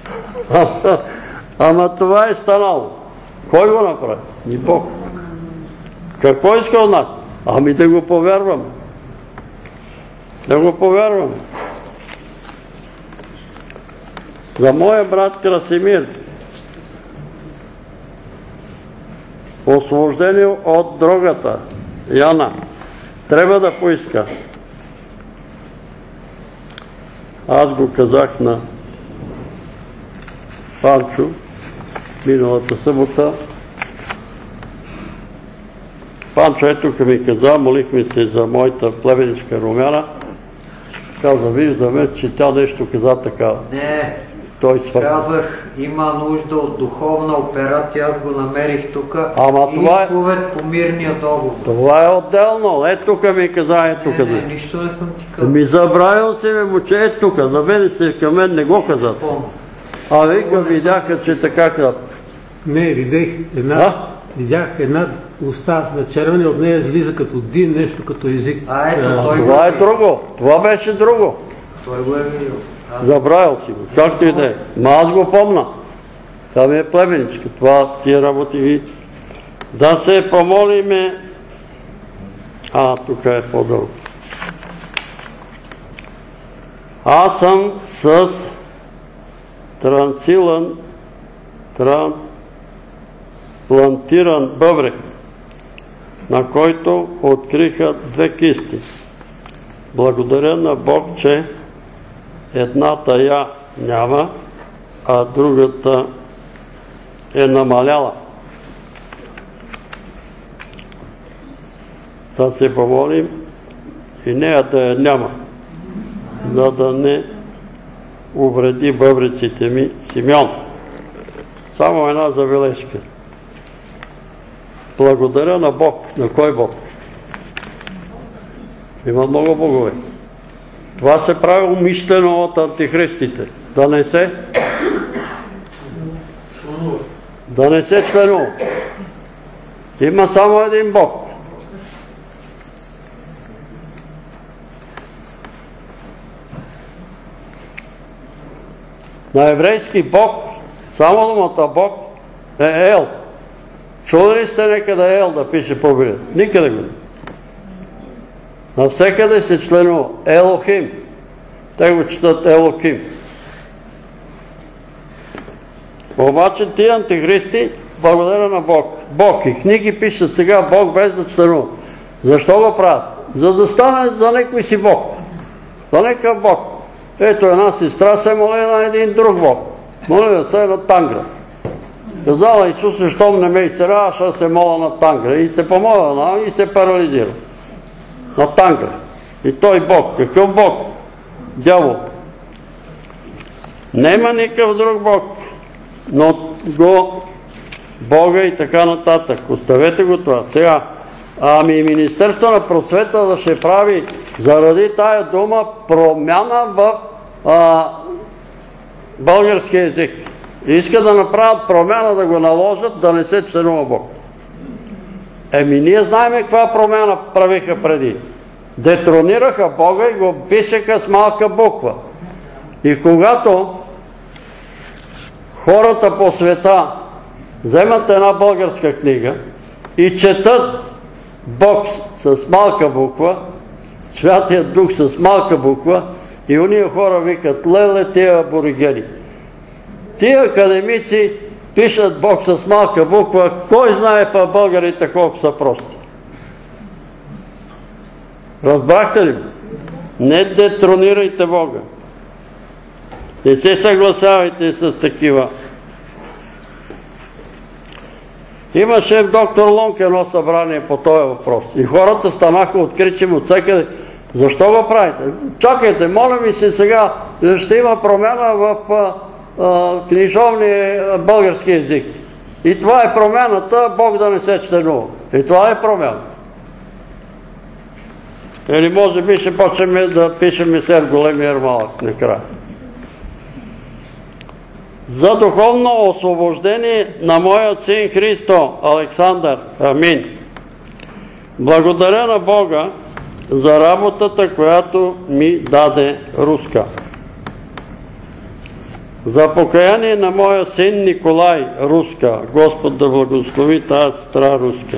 Ама това е станало. Кой го направи? Ни Бог. Какво иска от нас? Ами да го повярваме. Да го повярваме. За моя брат Красимир, освобождение от дрогата, Яна, трябва да поиска. Аз го казах на Панчо миналата събота. Панчо е тук ми каза, молихме се за моята племеничка Румяна. Каза, виждаме, че тя нещо каза така. Не, Той свърши. казах, има нужда от духовна операция, аз го намерих тук и това е- изповед по мирния договор. Това е отделно. Е тук ми каза, е тук. Не, не, нищо не съм ти казал. Ми забравил си ме, момче, е тук. Заведе се към мен, не го каза. Помня. А вика, видяха, че така каза. Не, видях една, А? видях една уста на червена, от нея излиза като дин, нещо като език. А, ето, А, той Това е го друго. Това беше друго. Той го е видел. Аз Забравил си го. Както и да е. Ма аз го помна. Това ми е племеничка. Това тия работи ви. Да се помолиме. А, тук е по-дълго. Аз съм с трансилан, трансплантиран бъбрек, на който откриха две кисти. Благодаря на Бог, че едната я няма, а другата е намаляла. Да се помолим и нея да я няма, за да не увреди бъбреците ми Симеон. Само една забележка. Благодаря на Бог. На кой Бог? Има много богове. Това се прави умишлено от антихристите. Да не се да не се членува. Има само един Бог. На еврейски Бог, само думата Бог е Ел. Чули ли сте некъде Ел да пише по Библията? Никъде го не. Навсекъде се членува Елохим. Те го четат Елохим. Обаче тия антихристи, благодаря на Бог. Бог и книги пишат сега Бог без да членува. Защо го правят? За да стане за някой си Бог. За някакъв Бог. Ето една сестра се моли на един друг Бог. Моли да се на Тангра. Казала Исус, щом не ме изцелява, ще се моля на Тангра. И се помоля на и се парализира. На Тангра. И той Бог. Какъв Бог? Дявол. Нема никакъв друг Бог. Но го Бога и така нататък. Оставете го това. Сега, ами Министерство на просвета да ще прави заради тая дума промяна в а, български език. Иска да направят промяна, да го наложат, да не се членува Бог. Еми ние знаем каква промяна правиха преди. Детронираха Бога и го пишеха с малка буква. И когато хората по света вземат една българска книга и четат Бог с малка буква, Святия Дух с малка буква, и уния хора викат: леле тия аборигени. Тия академици пишат Бог с малка буква, кой знае па българите колко са прости. Разбрахте ли? Не детронирайте Бога. Не се съгласявайте с такива. Имаше доктор Лонг едно събрание по този въпрос. И хората станаха откричим от всекъде. Защо го правите? Чакайте, моля ви се сега, ще има промяна в а, а, книжовния български език. И това е промяната, Бог да не се членува. И това е промяна. Или може би ще почнем да пишем сер големия малък накрая. За духовно освобождение на моят син Христо Александър. Амин. Благодаря на Бога за работата, която ми даде Руска. За покаяние на моя син Николай Руска. Господ да благослови тази сестра Руска.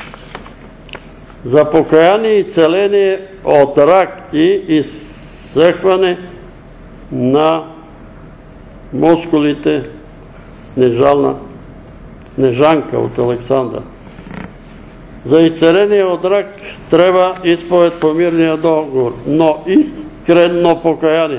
За покаяние и целение от рак и изсъхване на мускулите Снежана, Снежанка от Александър. За изцеление от рак трябва изповед по мирния договор, но искрено покаяние.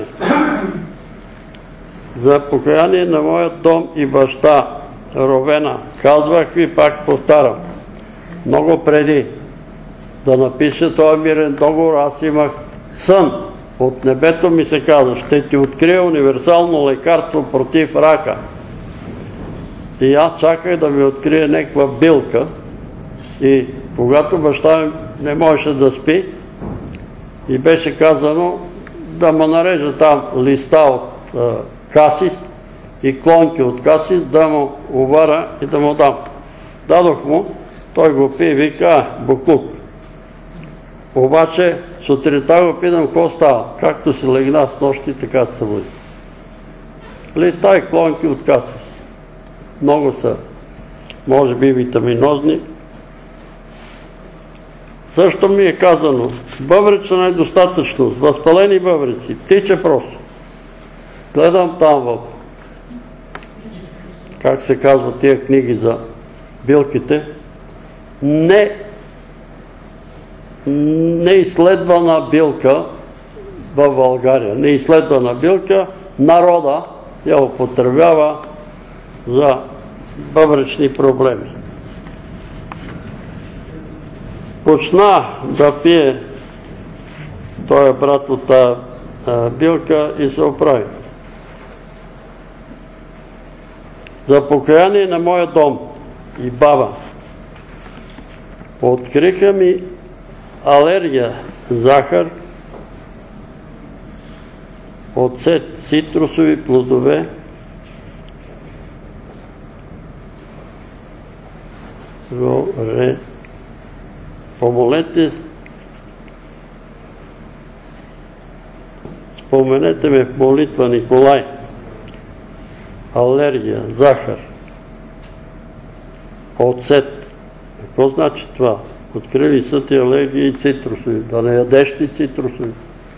За покаяние на моят дом и баща Ровена. Казвах ви, пак повтарям, много преди да напиша този мирен договор, аз имах сън. От небето ми се каза: ще ти открия универсално лекарство против рака. И аз чаках да ми открие някаква билка. И когато баща ми не можеше да спи, и беше казано да ме нарежа там листа от а, касис и клонки от касис, да му увара и да му дам. Дадох му, той го пи и вика: буклук. Обаче сутринта го питам какво става. Както си легна с нощи, така се събуди. Листа и клонки от касис. Много са, може би, витаминозни. Също ми е казано: бъбречна недостатъчност, възпалени бъбреци, птиче просто. Гледам там в, как се казва тия книги за билките, не неизследвана билка в България. Неизследвана билка, народа я употребява за бъбречни проблеми. Почна да пие той брат от тази билка и се оправи. За покаяние на моя дом и баба откриха ми алергия, захар, оцет, цитрусови плодове, ре. Помолете, споменете ме в молитва, Николай. Алергия, захар, оцет. Какво значи това? Открили са ти алергии и цитрусови. Да не ядеш ли цитрусови?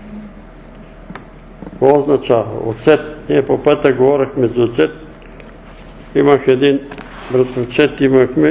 Какво означава? Оцет. Ние по петък говорихме за оцет. Имах един братовчет, имахме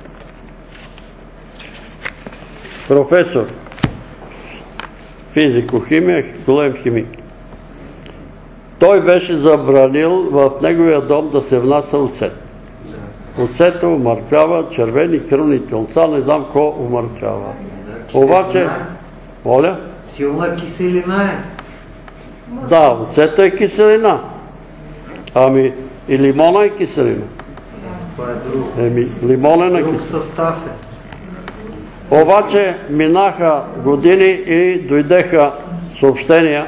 професор, физико-химия, голем химик. Той беше забранил в неговия дом да се внася оцет. Оцета умъртвява червени кръвни телца, не знам какво умъртвява. Обаче, моля? Силна киселина е. Да, оцета е киселина. Ами и лимона е киселина. Това е друго. Еми, лимонена киселина. Друг състав е. Обаче минаха години и дойдеха съобщения,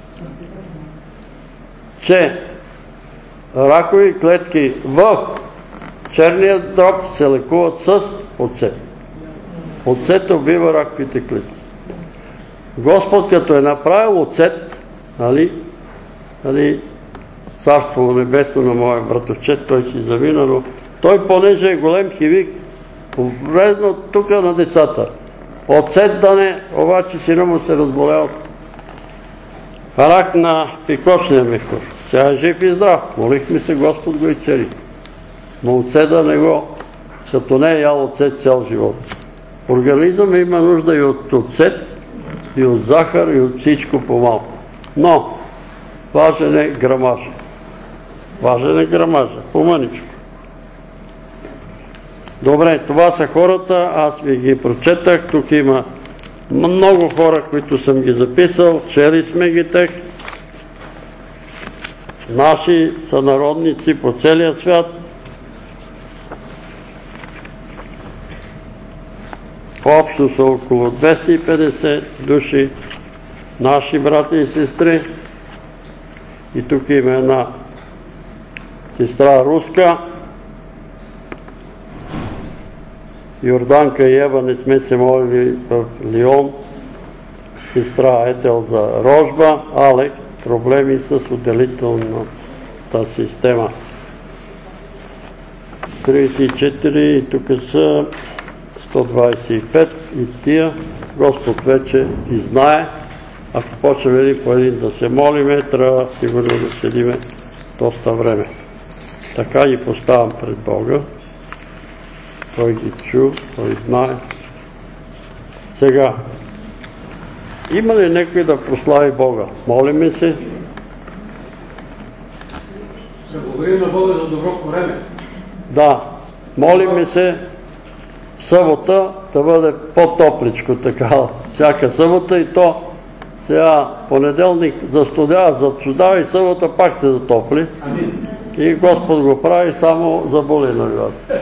че ракови клетки в черния дроб се лекуват с оцет. Оцет убива раковите клетки. Господ като е направил оцет, нали, нали, царство небесно на моя братовчет, той си завина, но той, понеже е голем химик, повредно тук на децата. Оцет да не, обаче сина му се разболял. Рак на пикочния мехур. Сега е жив и здрав. Молихме се, Господ го изцели. Но оцета не го, като не е ял оцет цял живот. Организъм има нужда и от оцет, и от захар, и от всичко по-малко. Но важен е грамажа. Важен е грамажа, по-мъничко. Добре, това са хората, аз ви ги прочетах. Тук има много хора, които съм ги записал, чели сме ги тях. Наши сънародници по целия свят. Общо са около двеста и петдесет души, наши брати и сестри. И тук има една сестра руска. Йорданка и Ева не сме се молили в Лион. Сестра Етел за рожба. Алекс, проблеми с отделителната система. тридесет и четири и тук са сто двадесет и пет и тия. Господ вече и знае. Ако почнем един по един да се молиме, трябва сигурно да седиме доста време. Така ги поставям пред Бога. Той ги чу, той знае. Сега, има ли някой да прослави Бога? Молиме се. Се благодарим на Бога за доброто време. Да, молиме се в събота да бъде по-топличко така. Всяка събота и то сега понеделник застудява, застудява и събота пак се затопли. И Господ го прави само за боли на главата.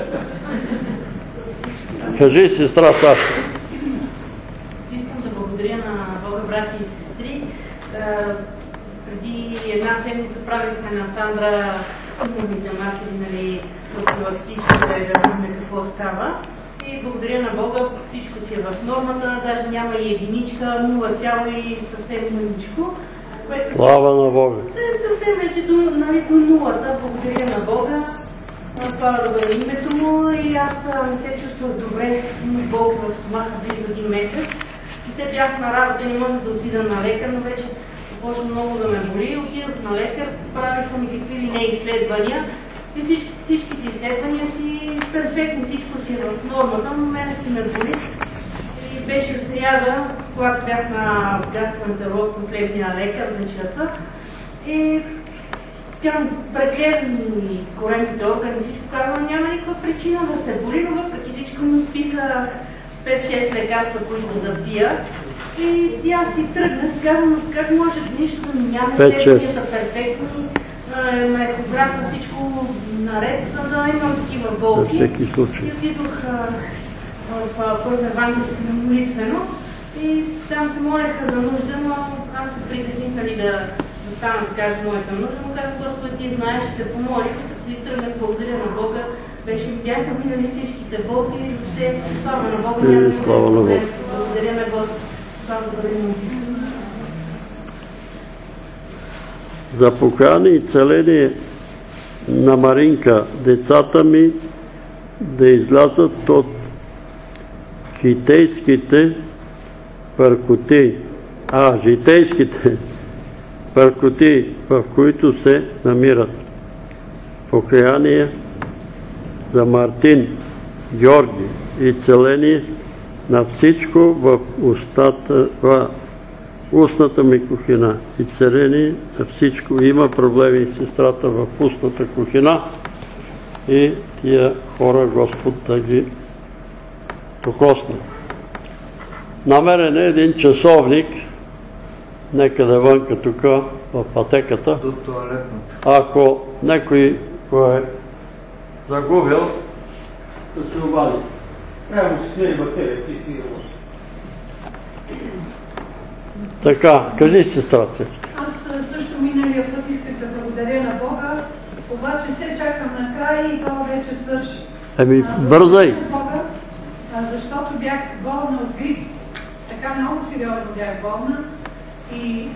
Кажи, сестра Саша. Искам да благодаря на Бога, брати и сестри. Преди една седмица правихме на Сандра умните матери, нали, профилактично да видим какво става. И благодаря на Бога, всичко си е в нормата, даже няма и единичка, нула цяло и съвсем мъничко. Слава на Бога. Съвсем, съвсем вече до, нали, до нулата. Благодаря на Бога. Слава да бъде името му и аз не се чувствах добре, болка в стомаха близо един месец. И все бях на работа, не можех да отида на лекар, но вече започна много да ме боли. Отидох на лекар, правиха ми какви ли не изследвания. И всички, всичките изследвания си перфектни, всичко си е в нормата, но мене си ме боли. И беше сряда, когато бях на гастроентеролог, последния лекар, вечерта, и тя прегледа коремните органи, всичко казва, няма никаква причина да се боли, но въпреки всичко ми списа пет-шест лекарства, които да пия. И, и аз си тръгнах, казвам, как може нищо няма, изследванията перфектни, на екографа всичко наред, за да имам такива болки. И отидох в Първо евангелско молитвено и там се молеха за нужда, но аз се притесних нали, да, да стана да кажа моята нужда, но казах, Господи, ти знаеш, ще се помолих, като ти тръгнах, благодаря на Бога, беше, бяха минали всичките болки и въобще слава на Бога, няма да проблем. Благодаря на Господи. Слава бъде му. За покаяне и целение на Маринка, децата ми да излязат от китейските паркоти, а, житейските паркоти, в които се намират. Покаяние за Мартин, Георги и целение на всичко в устата, в устната ми кухина и целение на всичко. Има проблеми сестрата в устната кухина и тия хора Господ да ги докосне. Намерен е един часовник некъде вънка тук в пътеката. До туалетната. Ако някой го е загубил, да се обади. Прямо си смели батерия, ти си го. Така, кажи сестрата си. Аз също миналия път исках да благодаря на Бога, обаче се чакам накрая и това вече свърши. Еми, бързай! Бога, защото бях болна от грип. Така много сериозно бях болна и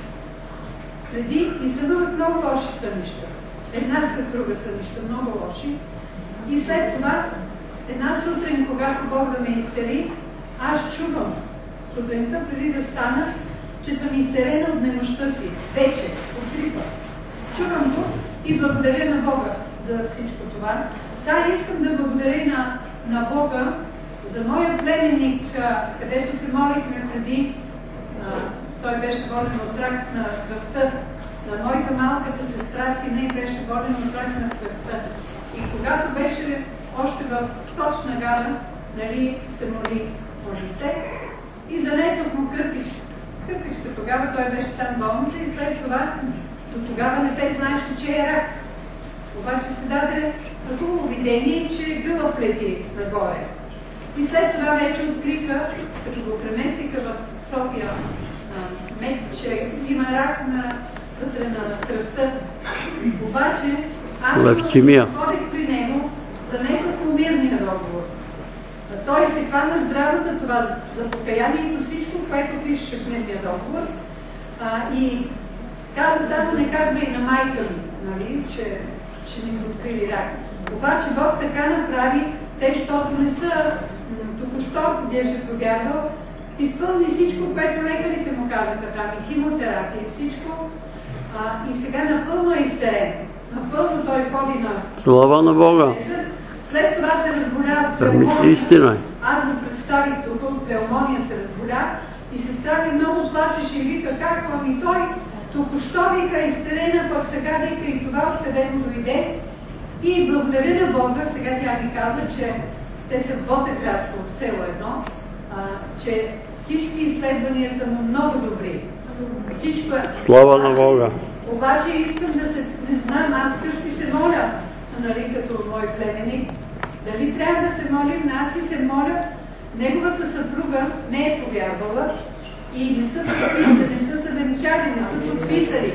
преди и сънувах много лоши сънища. Една след друга сънища, много лоши. И след това, една сутрин, когато Бог да ме изцели, аз чувам сутринта, преди да стана, че съм изцелена от немощта си. Вече, от грипа. Чувам го и благодаря на Бога за всичко това. Сега искам да благодаря на, на Бога за моя племенник, където се молихме преди. А, той беше болен от рак на кръвта. На моята малката сестра си не беше болен от рак на кръвта. И когато беше още в Сточна гара, нали, се моли молите и занесох му кърпичка. Кърпичка тогава, той беше там болната и след това до тогава не се знаеше, че е рак. Обаче се даде хубаво видение, че гълъб лети нагоре. И след това вече откриха, като го преместиха в София, мек, че има рак на вътре на кръвта. Обаче аз ходих при него, занесох му мирния договор. Той се хвана здраво за това, за покаянието, всичко, което пишеше в мирния договор. А, и каза само не казвай на майка ми, нали, че, че ми са открили рак. Обаче Бог така направи, те, щото не са, току-що беше повярвал, изпълни всичко, което лекарите му казаха там, и химотерапия, и всичко. А, и сега напълно е изцелен. Напълно той ходи на... Слава на Бога! След това се разболя от пневмония. Истина. Аз го представих тук, от пневмония се разболя и сестра ми много плачеше и вика, как ами той току-що вика изцелена, пък сега вика и това, откъде му дойде. И благодаря на Бога, сега тя ми каза, че те са в Ботевградско село едно, а, че всички изследвания са му много добри. Всичко е... Слава на Бога! Обаче искам да се, не знам, аз къщи се моля, нали, като мой племенник, дали трябва да се молим, аз и се моля, неговата съпруга не е повярвала и не са подписали, не са се венчали, не са подписали.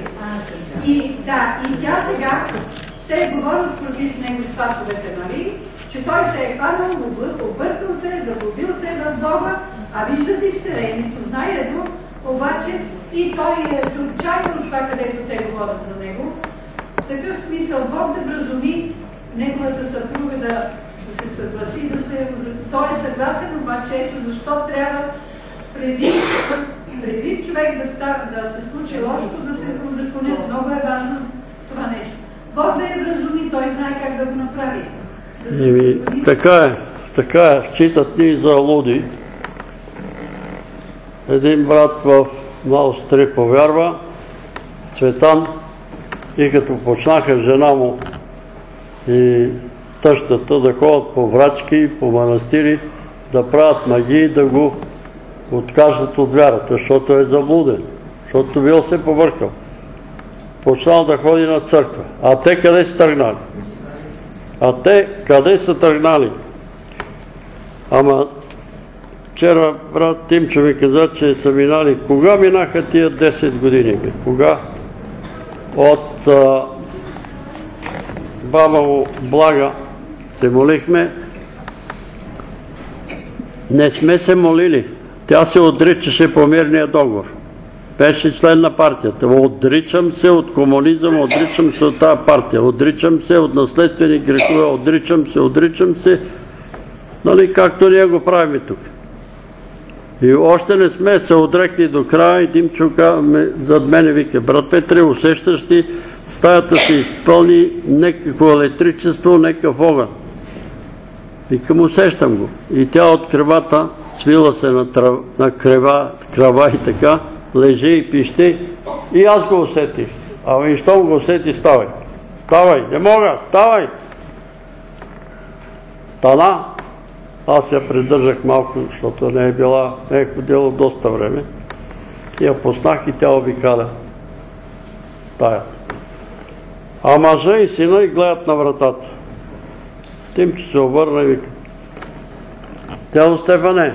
И да, и тя сега, ще говорят против него сватовете, нали, че той се е хванал, объркал се, заблудил се в Бога, а виждат изцелението, знае го, обаче и той се отчака от това, където те говорят за него. В такъв смисъл Бог да вразуми неговата съпруга да, да се съгласи, да се... Той е съгласен, обаче ето защо трябва преди, преди човек да, стар, да се случи лошото, да се узаконят. Много е важно това нещо. Бог да я вразуми, той знае как да го направи. Да се Еми, така е, така е, считат ни за луди. един брат в Аустрия повярва, Цветан, и като почнаха жена му и тъщата да ходят по врачки, по манастири, да правят магии, да го откажат от вярата, защото е заблуден, защото бил се побъркал. Почнал да ходи на църква. А те къде са тръгнали? А те къде са тръгнали? Ама вчера брат Тимчо ми каза, че са минали. Кога минаха тия десет години? Кога? От а, баба му Блага се молихме. Не сме се молили. Тя се отричаше по мирния договор. Беше член на партията. Отричам се от комунизъм, отричам се от тази партия, отричам се от наследствени грехове, отричам се, отричам се, нали, както ние го правим тук. И още не сме се отрекли до края и Димчука зад мене вика: брат Петре, усещаш ли, стаята се изпълни някакво електричество, някакъв огън. Викам, усещам го. И тя от кревата свила се на, трав... на крева, крава и така, лежи и пищи, и аз го усетих. А и щом го усети, ставай. Ставай, не мога, ставай! Стана. Аз я придържах малко, защото не е била, не е ходила доста време. И я поснах и тя обикаля стаята. А мъжа и сина и гледат на вратата. Тимчо се обърна и вика: Тяло Стефане,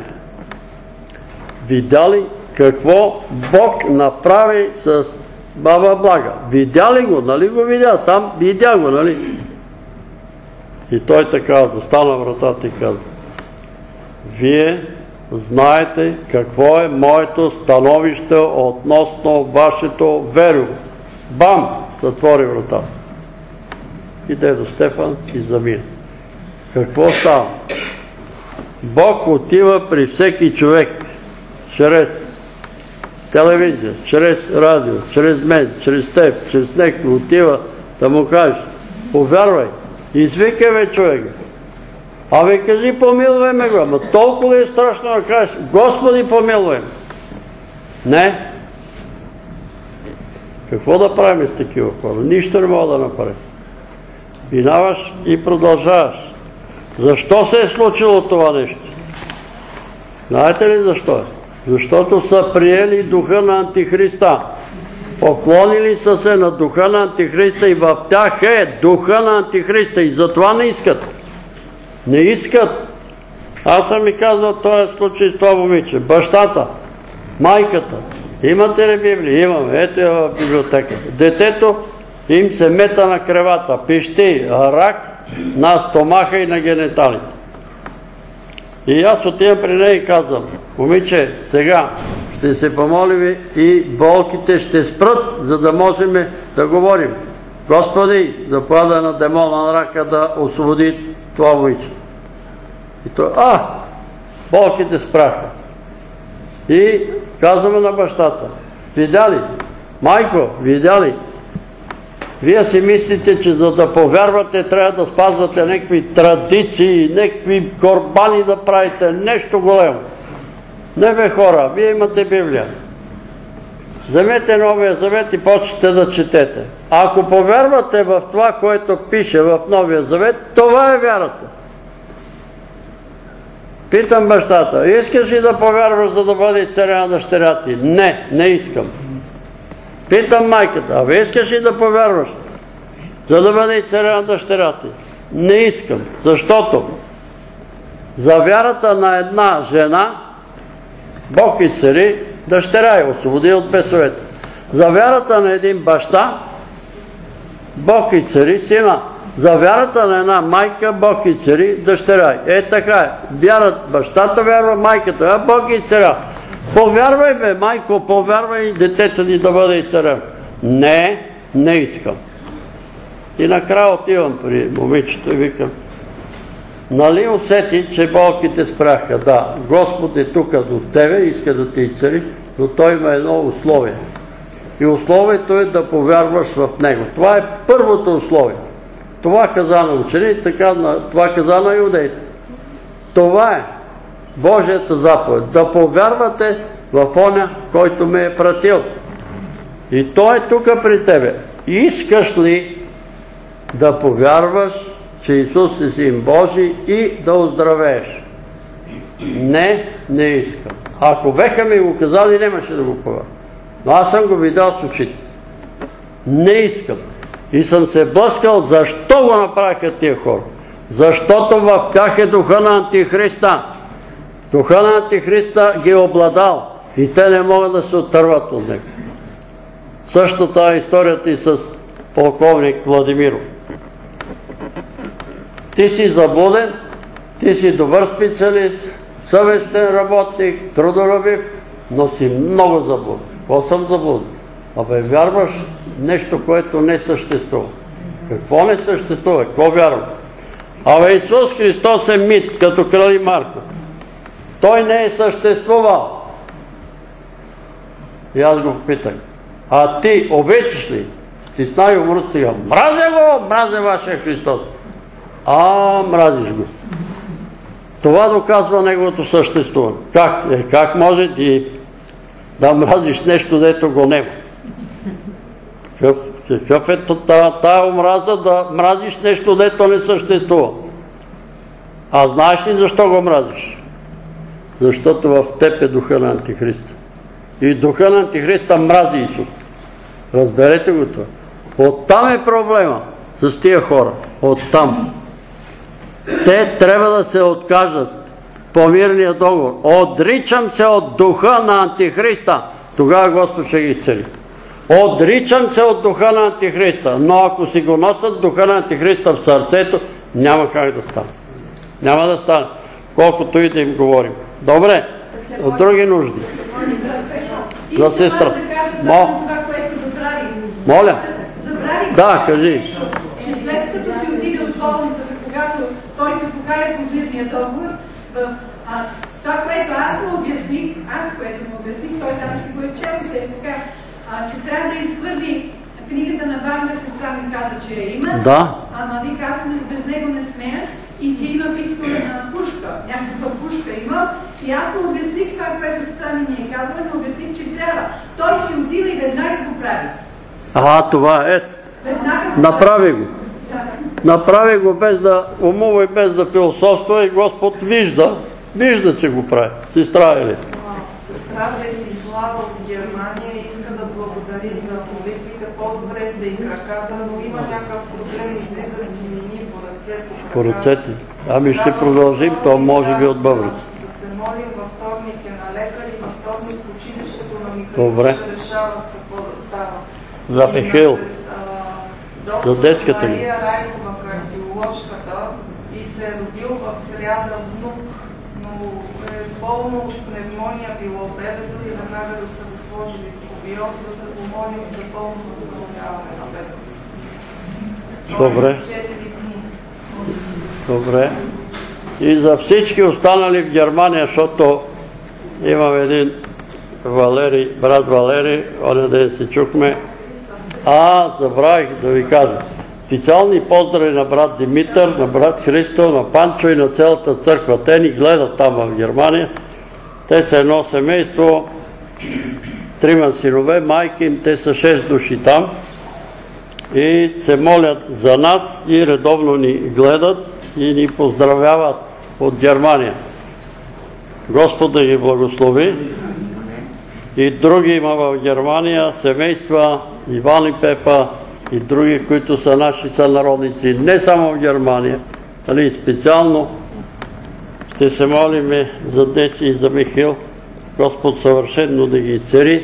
видя ли какво Бог направи с баба Блага? Видя ли го? Нали го видя? Там видя го, нали? И той така застана вратата и каза: Вие знаете какво е моето становище относно вашето веро. Бам! Затвори вратата. И дедо Стефан си замина. Какво става? Бог отива при всеки човек чрез телевизия, чрез радио, чрез мен, чрез теб, чрез някой отива да му кажеш: повярвай, извикай ме човека. Абе кажи: помилвай ме го. Ама толкова ли е страшно да кажеш: Господи, помилвай ме? Не. Какво да правим с такива хора? Нищо не мога да направим. Минаваш и продължаваш. Защо се е случило това нещо? Знаете ли защо е? Защото са приели духа на Антихриста. Поклонили са се на духа на Антихриста и в тях е духа на Антихриста и затова не искат. Не искат. Аз съм ми казал този случай с това момиче. Бащата, майката. Имате ли Библия? Имаме. Ето я в библиотеката. Детето им се мета на кревата. Пищи, рак на стомаха и на гениталите. И аз отивам при нея и казвам: момиче, сега ще се помолим и болките ще спрат, за да можем да говорим. Господи, заповядай на демона на рака да освободи това момиче. И той: а, болките спраха. И казваме на бащата: видя ли? Майко, видя ли? Вие си мислите, че за да повярвате трябва да спазвате някакви традиции, някакви корбани да правите, нещо големо. Не бе, хора, вие имате Библия. Вземете Новия Завет и почнете да четете. Ако повярвате в това, което пише в Новия Завет, това е вярата. Питам бащата: искаш ли да повярваш, за да бъде царя на дъщеря ти? Не, не искам. Питам майката: а вие искаш ли да повярваш, за да бъде царя на дъщеря ти? Не искам, защото за вярата на една жена Бог и цари дъщеря и освободи от бесовете. За вярата на един баща Бог и цари сина. За вярата на една майка Бог и цари дъщеря. Е така е. Вярат, бащата вярва, майката, а Бог и царя. Повярвай бе, майко, повярвай детето ни да бъде и царя. Не, не искам. И накрая отивам при момичето и викам: нали усети, че болките спряха? Да, Господ е тук до тебе, иска да ти цари, но той има едно условие. И условието е да повярваш в него. Това е първото условие. Това каза на учените, това каза на юдеите. Това е Божията заповед. Да повярвате в оня, който ме е пратил. И той е тук при тебе. Искаш ли да повярваш, че Исус е Син Божий и да оздравееш? Не, не искам. Ако беха ми го казали, нямаше да го повярвам. Но аз съм го видял с очите. Не искам. И съм се блъскал, защо го направиха тия хора. Защото в тях е духа на Антихриста. Духа на Антихриста ги е обладал и те не могат да се отърват от него. Същата е историята и с полковник Владимиров. Ти си заблуден, ти си добър специалист, съвестен работник, трудолюбив, но си много заблуден. Какво съм заблуден? Абе, вярваш нещо, което не съществува. Какво не съществува? Какво вярвам? Абе, Исус Христос е мит, като крали Марко. Той не е съществувал. И аз го питах. А ти обичаш ли? Стисна и умрут сега. Мразя го, мразя вашия Христос. А, мразиш го. Това доказва неговото съществуване. Как, е, как може ти да мразиш нещо, дето го няма? Какъв е тая омраза да мразиш нещо, дето не съществува? А знаеш ли защо го мразиш? Защото в теб е духа на Антихриста. И духа на Антихриста мрази Исус. Разберете го това. Оттам е проблема с тия хора. Оттам. Те трябва да се откажат по мирния договор. Отричам се от духа на Антихриста. Тогава Господ ще ги цели. Отричам се от духа на Антихриста. Но ако си го носят духа на Антихриста в сърцето, няма как да стане. Няма да стане. Колкото и да им говорим. Добре. От други нужди. За сестра. Моля. Да, кажи. Че след като си отиде от болницата, когато той се покая по мирния договор, това, което аз му обясних, аз, което му обясних, той там си го е чел, след така, че трябва да изхвърли книгата на Варна, сестра ми каза, че я има. Да. Ама вика, аз без него не смея и че има пистола на пушка, някаква пушка има. И аз му обясних това, което сестра ми ни е казала, но обясних, че трябва. Той си отива и веднага го прави. А, това е. Направи го. Направи го без да умува и без да философства и Господ вижда. Вижда, че го прави. Сестра е ли? Сестра Десислава от Германия иска да благодари за молитвите. По-добре са и краката, но има някакъв проблем, излизат синини по ръцете. По ръцете. Ами ще продължим, то може би от бъбрите. Да се молим във вторник е на лекари, във вторник в училището на Михаил ще решават какво да става. За Михаил. За детската ли? Мария Райкова, кардиоложката, и се е родил в сряда внук, но е болно от пневмония било бебето и веднага да са го сложили в кубиоз, да се помолим за пълно възстановяване на бебето. Добре. четири дни. Добре. И за всички останали в Германия, защото имам един Валери, брат Валери, оня ден се чухме. А, забравих да ви кажа. Специални поздрави на брат Димитър, на брат Христо, на Панчо и на цялата църква. Те ни гледат там в Германия. Те са едно семейство, трима синове, майки им, те са шест души там. И се молят за нас и редовно ни гледат и ни поздравяват от Германия. Господ да ги благослови. И други има в Германия, семейства, Иван и Пепа и други, които са наши сънародници, не само в Германия, али специално ще се молим за Деси и за Михаил, Господ съвършено да ги цари.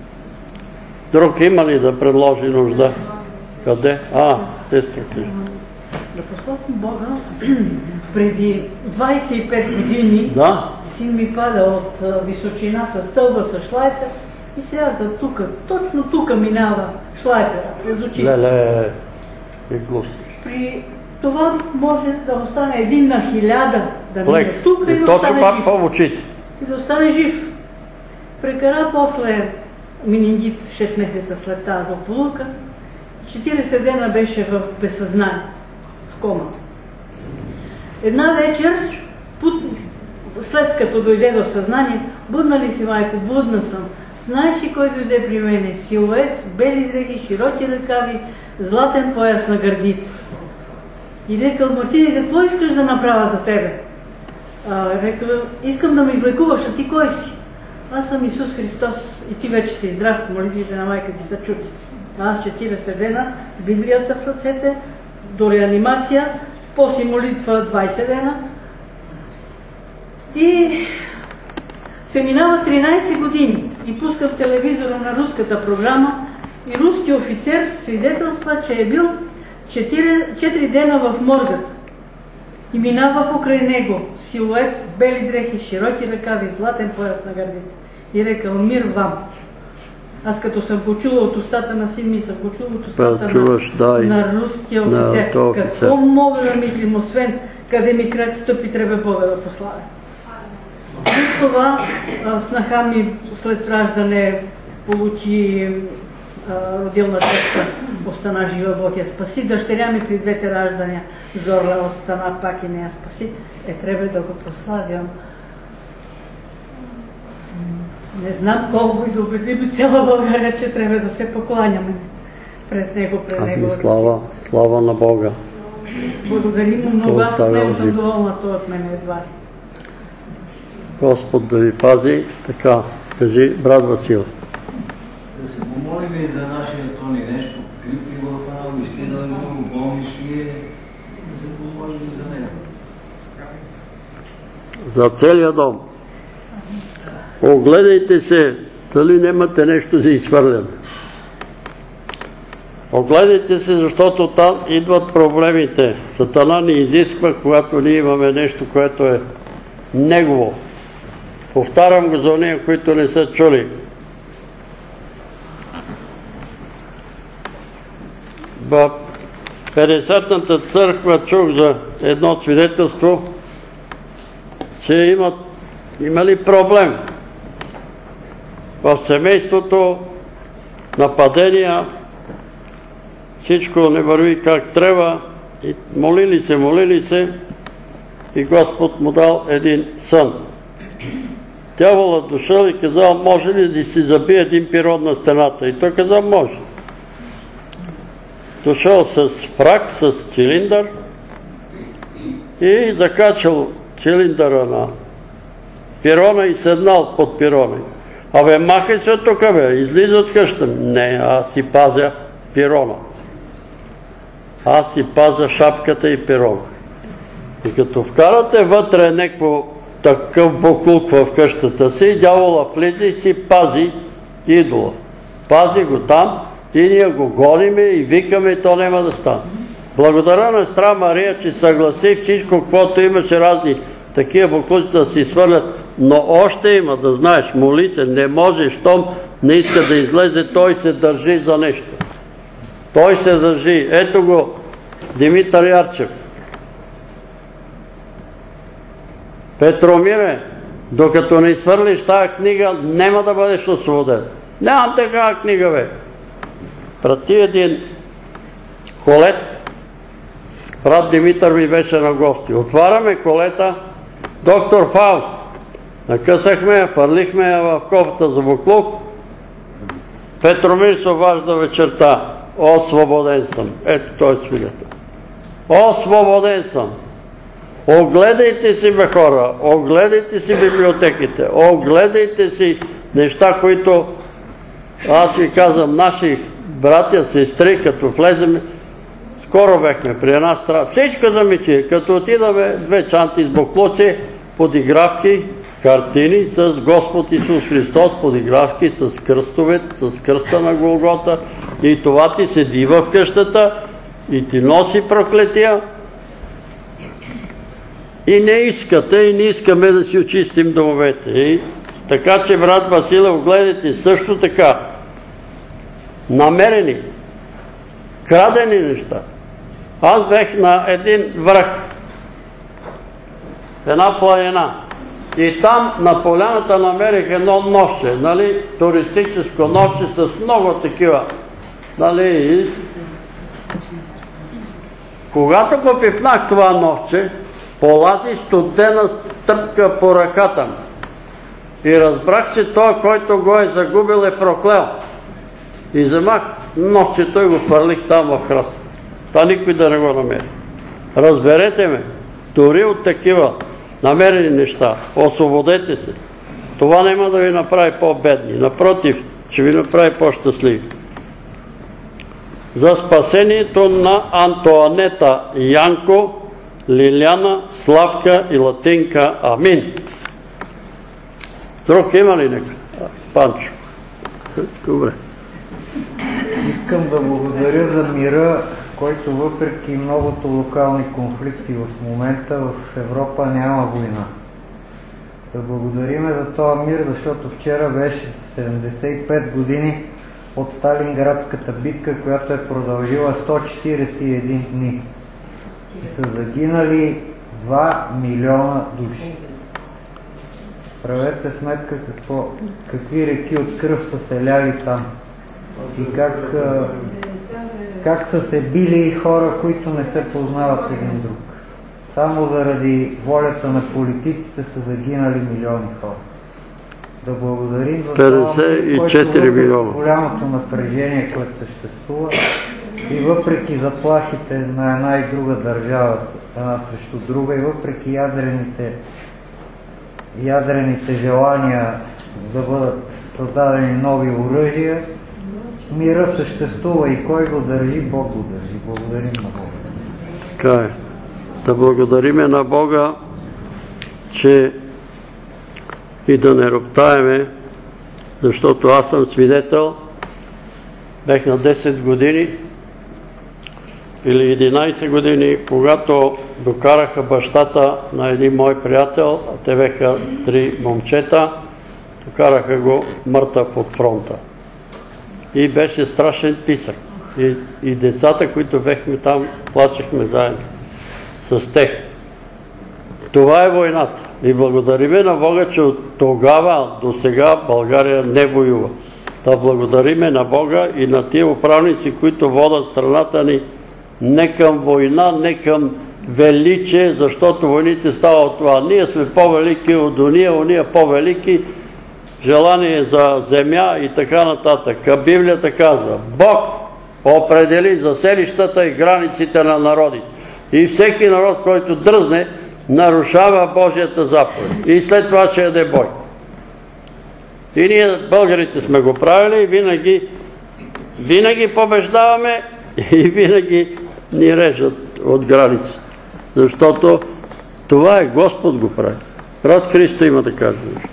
Друг има ли да предложи нужда? Къде? А, сестра. Да пославам Бога, преди двайсет и пет години да? Син ми пада от височина с стълба с шлайфер и сляза тук, точно тук минава шлайфера през очите. Леле, е глупо. При това може да остане един на хиляда да мине тук и, и да остане пак жив. по очите. И да остане жив. Прекара после менингит шест месеца след тази злополука. четирийсет дена беше в безсъзнание, в кома. Една вечер, след като дойде до съзнание, Будна ли си, майко? Будна съм. Знаеш ли кой дойде при мене? Силует, бели дрехи, широки ръкави, златен пояс на гърдите. И рекал: Мартине, какво искаш да направя за тебе? А, рекал: искам да ме излекуваш, а ти кой си? Аз съм Исус Христос и ти вече си здрав, молитвите на майка ти са чути. Аз четиридесет дена, Библията в ръцете, до реанимация, после молитва двайсет дена. И се минава тринайсет години и пускам телевизора на руската програма и руски офицер свидетелства, че е бил четири дена в моргата. И минава покрай него силует, бели дрехи, широки ръкави, златен пояс на гърдите. И рекал: мир вам. Аз като съм го чула от устата на син ми, съм го чула от устата Чуваш, на, да, на руския офицер. Да, какво мога да мислим, освен къде ми крак стъпи, трябва Бога да пославя. С това снаха ми след раждане получи а, родилна честа, остана жива, Бог я спаси. Дъщеря ми при двете раждания, Зорла, остана пак и не я спаси. Е, трябва да го прославям. Не знам колко и да убедим цяла България, че трябва да се покланяме пред него, пред него. Слава, слава на Бога. Благодарим му много, аз от него съм доволна, той от мен едва. Господ да ви пази. Така, кажи, брат Васил. Да се помолим и за нашия Тони нещо, крипи в една истина, много болни швие, да се помолим и за него. За целия дом. Огледайте се, дали нямате нещо за изхвърляне. Огледайте се, защото там идват проблемите. Сатана ни изисква, когато ние имаме нещо, което е негово. Повтарям го за ония, които не са чули. В Петдесетната църква чух за едно свидетелство, че имат, имали проблем в семейството, нападения, всичко не върви как трябва, и молили се, молили се, и Господ му дал един сън. Дяволът дошъл и казал: може ли да си забие един пирон на стената? И той казал: може. Дошъл с фрак, с цилиндър и закачал цилиндъра на пирона и седнал под пирона. Абе, махай се от тук, бе, излиза от къща. Не, аз си пазя пирона. Аз си пазя шапката и пирона. И като вкарате вътре някакво такъв буклук в къщата си, дявола влиза и си пази идола. Пази го там и ние го гоним и викаме, и то няма да стане. Благодаря на Сестра Мария, че съгласи всичко, каквото имаше разни такива буклуци да си свърлят, но още има, да знаеш, моли се, не може, щом не иска да излезе, той се държи за нещо. Той се държи. Ето го Димитър Ярчев. Петромире, докато не свърлиш тази книга, няма да бъдеш освободен. Нямам такава книга, бе. Прати един колет, брат Димитър ми беше на гости. Отваряме колета, доктор Фауст. Накъсахме я, фърлихме я в кофата за буклук. Петромир се обажда вечерта: освободен съм. Ето той е свидетел. Освободен съм. Огледайте си, бе, хора, огледайте си библиотеките, огледайте си неща, които, аз ви казвам, наши братя, сестри, като влезем, скоро бехме при една страна, всичко замичи, като отидаме две чанти с буклуци, подигравки, картини с Господ Исус Христос, подигравки с кръстове, с кръста на Голгота, и това ти седи в къщата и ти носи проклетия. И не искате, и не искаме да си очистим домовете. И така че, брат Василе, огледайте също така намерени, крадени неща. Аз бех на един връх, една планина, и там на поляната намерих едно нощче, нали, туристическо нощче с много такива, нали, и когато го пипнах това нощче, полази студена стъпка по ръката ми. И разбрах, че той, който го е загубил, е проклел. И вземах нощчето и го хвърлих там в храста. Та никой да не го намери. Разберете ме, дори от такива намерени неща, освободете се. Това няма да ви направи по-бедни. Напротив, ще ви направи по-щастливи. За спасението на Антоанета Янко, Лиляна, Славка и Латинка. Амин. Друг има ли нека? Панчо. Добре. Искам да благодаря за мира, който въпреки многото локални конфликти в момента в Европа няма война. Да благодариме за този мир, защото вчера беше седемдесет и пет години от Сталинградската битка, която е продължила сто четиридесет и един дни. И са загинали два милиона души. Правете сметка какво, какви реки от кръв са се ляли там. И как, как са се били хора, които не се познават един друг. Само заради волята на политиците са загинали милиони хора. Да благодарим за това, който въпреки голямото напрежение, което съществува и въпреки заплахите на една и друга държава, една срещу друга, и въпреки ядрените, ядрените желания да бъдат създадени нови оръжия, мира съществува и кой го държи, Бог го държи. Благодарим на Бога. Така е. Да благодариме на Бога, че и да не роптаеме, защото аз съм свидетел, бех на десет години или единайсет години, когато докараха бащата на един мой приятел, а те беха три момчета, докараха го мъртъв от фронта. И беше страшен писък. И, и децата, които бехме там, плачехме заедно с тех. Това е войната. И благодариме на Бога, че от тогава до сега България не воюва. Да благодариме на Бога и на тия управници, които водят страната ни не към война, не към величие, защото войните става от това. Ние сме по-велики от уния, уния по-велики, желание за земя и така нататък. Библията казва, Бог определи заселищата и границите на народите. И всеки народ, който дръзне, нарушава Божията заповед. И след това ще яде бой. И ние, българите, сме го правили и винаги, винаги побеждаваме и винаги ни режат от граници. Защото това е Господ го прави. Брат Христо има да каже нещо.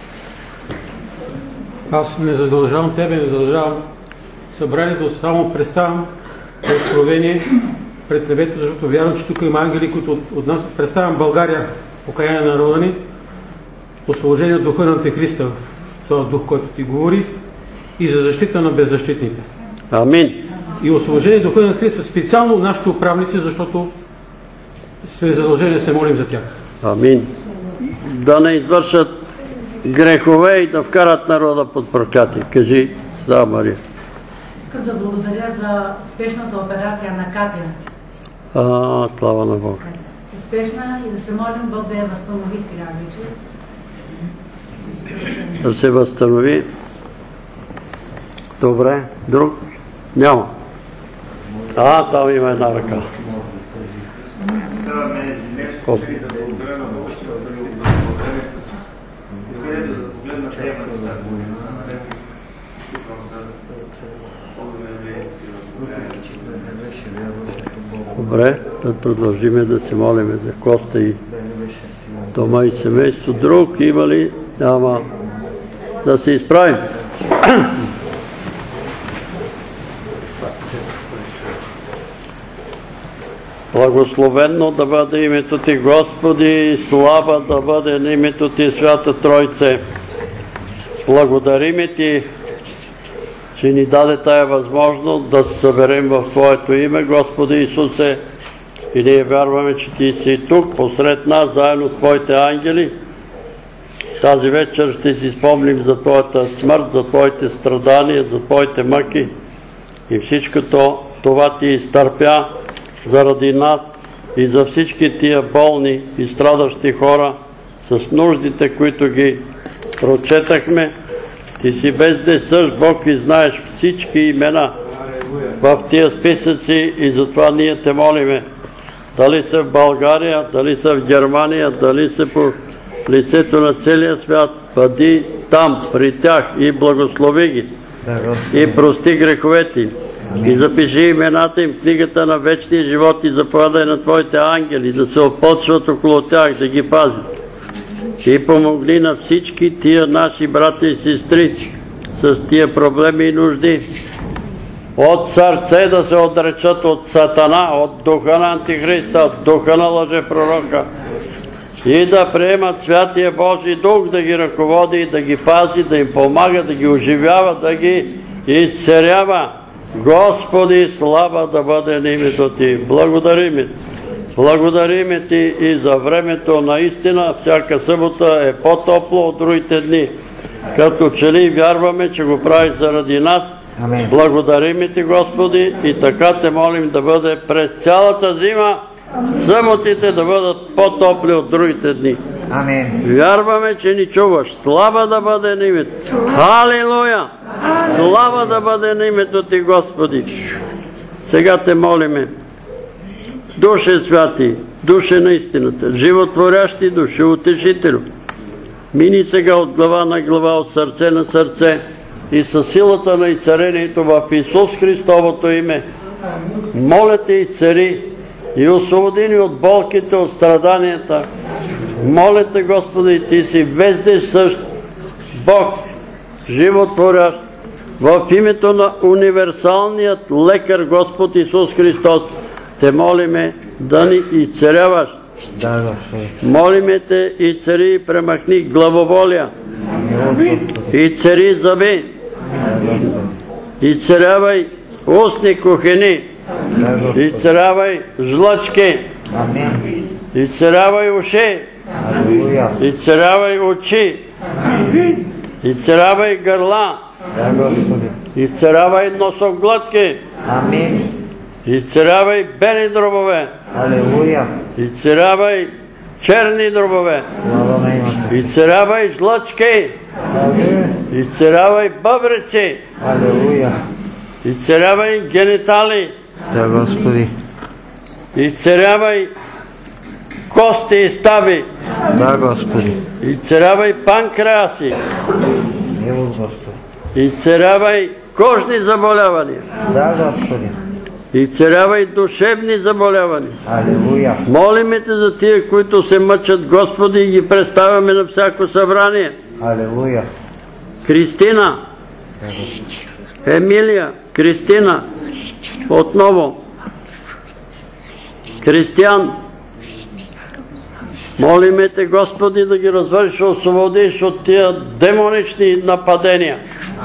Аз не задължавам тебе, не задължавам събранието, само представям откровение пред небето, защото вярвам, че тук има ангели, които от, от нас представям България, покаяние на народа ни, освобождение от духа на Антихриста, в този дух, който ти говори, и за защита на беззащитните. Амин. И освобождение от духа на Христа, специално нашите управници, защото сме задължени да се молим за тях. Амин. Да не извършат грехове и да вкарат народа под проклятие. Кажи, да, Мария. Искам да благодаря за успешната операция на Катя. А, слава на Бога. Успешна и да се молим Бог да я възстанови сега вече. Да се възстанови. Добре. Друг? Няма. А, там има една ръка. Ставаме земещо, да благодаря на Бога, ще бъде благодарен с къде да погледна темата за Добре, да продължиме да се молиме за Коста и дома и семейство. Друг има ли? Няма. Да се изправим. Благословенно да бъде името Ти, Господи, слава да бъде на името Ти, Свята Тройце. Благодариме Ти, че ни даде тая възможност да се съберем в Твоето име, Господи Исусе, и ние вярваме, че Ти си тук, посред нас, заедно с Твоите ангели. Тази вечер ще си спомним за Твоята смърт, за Твоите страдания, за Твоите мъки и всичкото това Ти изтърпя заради нас и за всички тия болни и страдащи хора с нуждите, които ги прочетахме. Ти си бездесъщ Бог и знаеш всички имена в тия списъци и затова ние те молиме. Дали са в България, дали са в Германия, дали са по лицето на целия свят, бъди там, при тях и благослови ги. И прости греховете им. И запиши имената им в книгата на вечния живот и заповядай на твоите ангели да се опочват около тях, да ги пазят. И помогни на всички тия наши брати и сестри с тия проблеми и нужди. От сърце да се отречат от Сатана, от духа на Антихриста, от духа на лъжепророка и да приемат Святия Божий Дух да ги ръководи, да ги пази, да им помага, да ги оживява, да ги изцерява. Господи, слава да бъде на името Ти. Благодариме. Благодариме Ти и за времето наистина. Всяка събота е по-топло от другите дни. Като че ли вярваме, че го прави заради нас. Амин. Благодариме Ти, Господи, и така те молим да бъде през цялата зима, съботите да бъдат по-топли от другите дни. Амин. Вярваме, че ни чуваш. Слава да бъде на името. Халилуя! Слава да бъде на името Ти, Господи. Сега те молиме. Душе святи, душе на истината, животворящи душе, утешителю. Мини сега от глава на глава, от сърце на сърце и със силата на изцарението в Исус Христовото име. Моля Те, изцари и освободи ни от болките, от страданията. Моля Те, Господи, Ти си вездесъщ Бог, животворящ, в името на универсалният лекар Господ Исус Христос. Те молиме да ни изцеряваш. Молиме Те, изцери и премахни главоболия. Изцери зъби. Изцерявай устни кухини. Изцерявай жлъчки. Изцерявай уши. Изцерявай очи. Изцерявай гърла. Изцерявай носоглътки. Изцерявай бели дробове. Изцерявай черни дробове. Изцерявай жлъчки. Изцерявай бъбреци. Изцерявай генитали. Да, Господи. Изцерявай кости и стави. Да, Господи. Изцерявай панкреаси. Изцерявай кожни заболявания. Да, Господи. Изцерявай душевни заболявания. Алелуя. Молиме Те за тия, които се мъчат, Господи, и ги представяме на всяко събрание. Алелуя. Кристина, Емилия, Кристина, отново. Кристиян, молиме Те, Господи, да ги развършиш, освободиш от тия демонични нападения.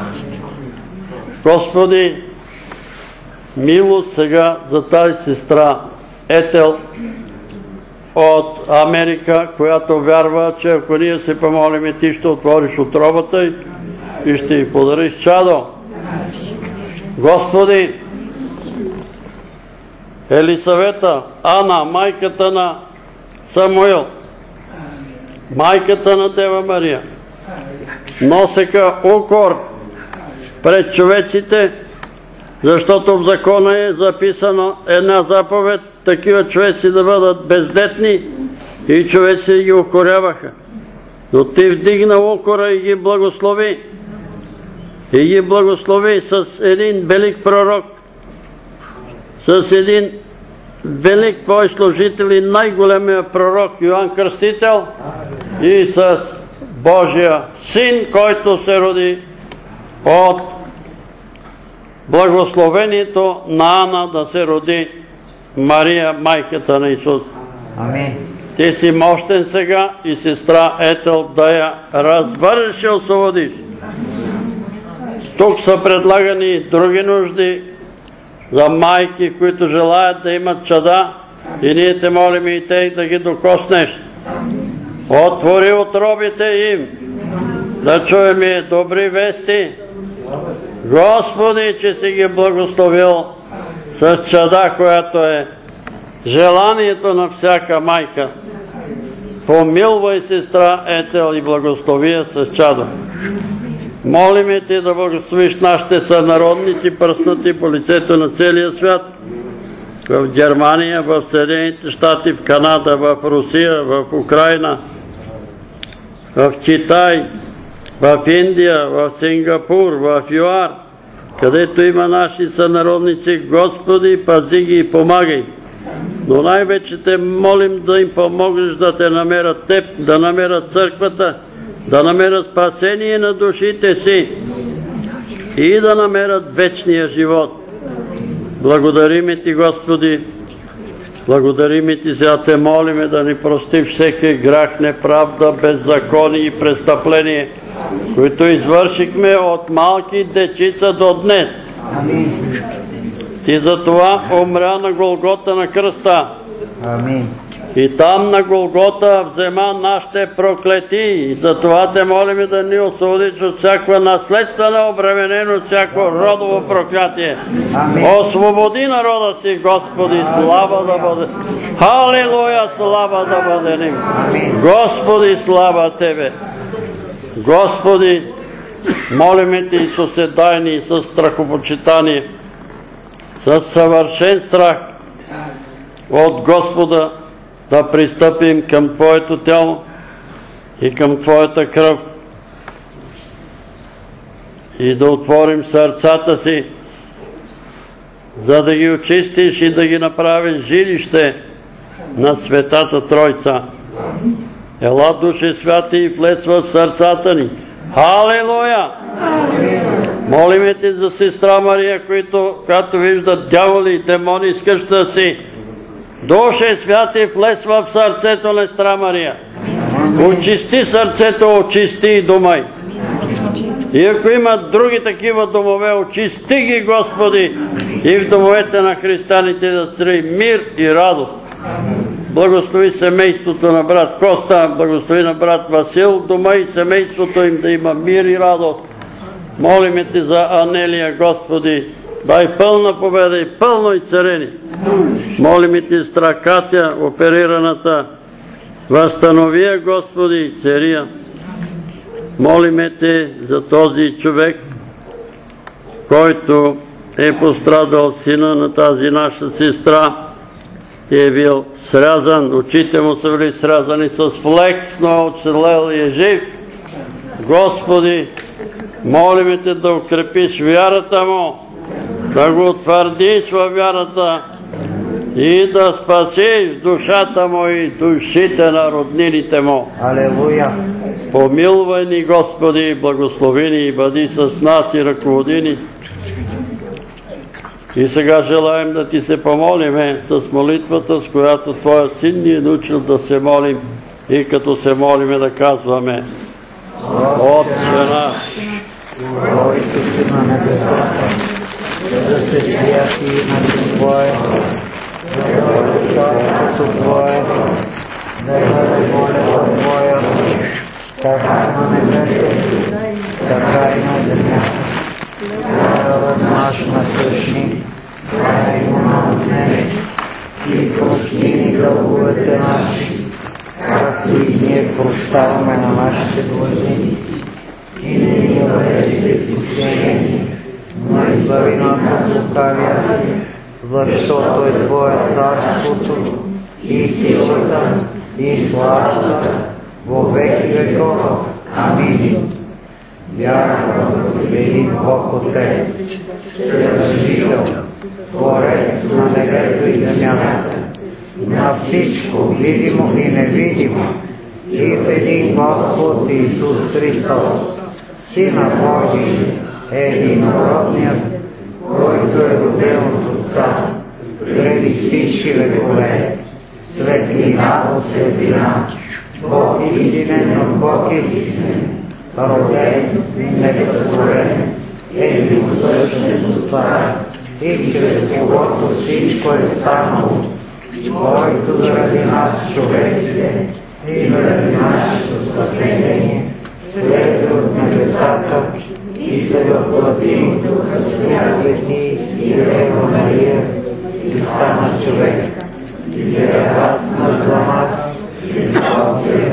Господи, милост сега за тази сестра Етел от Америка, която вярва, че ако ние се помолиме, Ти ще отвориш отробата й и ще й подариш чадо. Господи, Елисавета, Ана, майката на Самуил, майката на Дева Мария, носеха укор пред човеците, защото в закона е записана една заповед, такива човеци да бъдат бездетни и човеци ги укоряваха. Но Ти вдигна укора и ги благослови. И ги благослови с един велик пророк, с един велик Твой служител и най-големия пророк Йоан Кръстител и с Божия Син, който се роди от благословението на Ана да се роди Мария, майката на Исус. Амин. Ти си мощен сега и сестра Етел да я разбърши и освободиш. Тук са предлагани други нужди за майки, които желаят да имат чада и ние Те молим и Те да ги докоснеш. Отвори отробите им, да чуем и добри вести. Господи, че си ги благословил с чада, която е желанието на всяка майка. помилвай сестра Етел и благослови я с чадо. Молиме Те да благословиш нашите сънародници, пръснати по лицето на целия свят, в Германия, в Съединените щати, в Канада, в Русия, в Украина, в Китай, в Индия, в Сингапур, в ЮАР, където има наши сънародници. Господи, пази ги и помагай. Но най-вече Те молим да им помогнеш да Те намерят Теб, да намерят църквата, да намерят спасение на душите си и да намерят вечния живот. Благодариме Ти, Господи, благодариме Ти, сега Те молиме да ни прости всеки грях, неправда, беззаконие и престъпление, които извършихме от малки дечица до днес. Ти за това умря на Голгота на кръста. Амин. И там на Голгота взема нашите проклети. И за това Те молиме да ни освободиш от всякаква наследствена обремененост, всяко родово проклятие. Амин. Освободи народа си, Господи, слава да бъде. Халилуя, слава да бъде ним. Господи, слава Тебе. Господи, молиме Те, Исусе, дай ни със страхопочитание, със съвършен страх от Господа да пристъпим към Твоето тяло и към Твоята кръв и да отворим сърцата си, за да ги очистиш и да ги направиш жилище на Светата Тройца. Ела, Душе Святи, и влез в сърцата ни. Халилуя! Молиме Те за сестра Мария, която виждат дяволи и демони из къщата си. Душе Святи, влез в сърцето на сестра Мария. Очисти сърцето, очисти и дома й. И ако има други такива домове, очисти ги, Господи, и в домовете на християните да цари мир и радост. Благослови семейството на брат Коста, благослови на брат Васил, дома и семейството им да има мир и радост. Молиме Те за Анелия, Господи, дай пълна победа и пълно и царени. Молиме Те, сестра Катя, оперираната, възстанови я, Господи, цария. Молиме Те за този човек, който е пострадал, сина на тази наша сестра, и е бил срязан, очите му са били срязани с флекс, но оцелел и е жив. Господи, молиме Те да укрепиш вярата му, да го утвърдиш във вярата и да спасиш душата му и душите на роднините му. Алелуя! Помилвай ни, Господи, благослови ни и бъди с нас и ръководи ни. И сега желаем да Ти се помолиме с молитвата, с която Твоят Син ни е научил да се молим, и като се молиме да казваме: Отче наш, който си на небесата, да се святи името Твое, да дойде Царството Твое, да бъде волята Твоя, както на небето, така и на земята. Хлябът наш насъщни, дай го нам днес, и прости ни дълговете наши, както и ние прощаваме на нашите длъжници. И не ни въвеждай в изкушение, но избави нас от лукавия, защото е Твое царството, и силата, и славата, во веки веков. Амин. Вярвам в един Бог Отец, Вседържител, Творец на небето и земята, на всичко видимо и невидимо, и в един Господ Исус Христос, Сина Божий, единородният, който е роден от Отца, преди всички векове, светлина от светлина, Бог истинен от Бог истинен, роден, несътворен, единосъщен с Отца, и чрез когото всичко е станало, който заради нас човеците и заради нашето спасение слезе от небесата и се въплати с някакви и Дева Мария и стана човек. И е разна за нас, и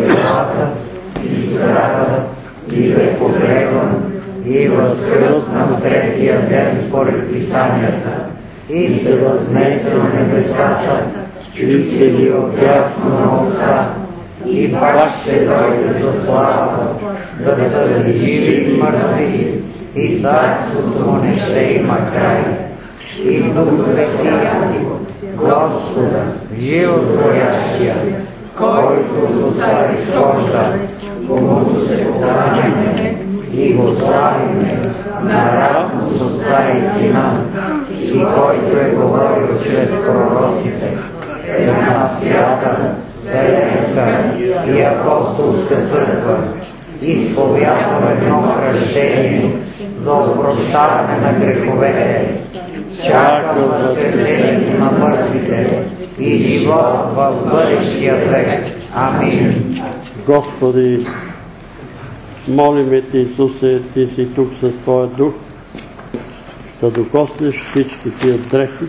възкръсна на третия ден според писанията и се възнесе на небесата и седи отдясно на Отца и пак ще дойде за слава, да съди живи и мъртви, и царството му не ще има край. И Дух Свети, Господа, животворящия, който от Отца изхожда, комуто се покланяме и го славиме, наравно с Отца и Сина, и който е говорил чрез пророците, една свята, Вселенска и апостолска църква, изповядвам едно кръщение за опрощаване на греховете, чакам възкресението на мъртвите и живот в бъдещия век. Амин. Господи, молиме Ти, Исусе, Ти си тук със Твоя Дух, да докоснеш всички тия дрехи,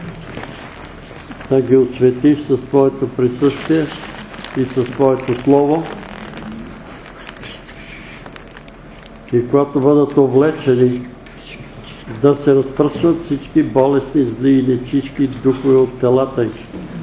да ги осветиш с Твоето присъствие и с Твоето Слово. И когато бъдат облечени, да се разпръсват всички болестни, зли и нечистки духове от телата им.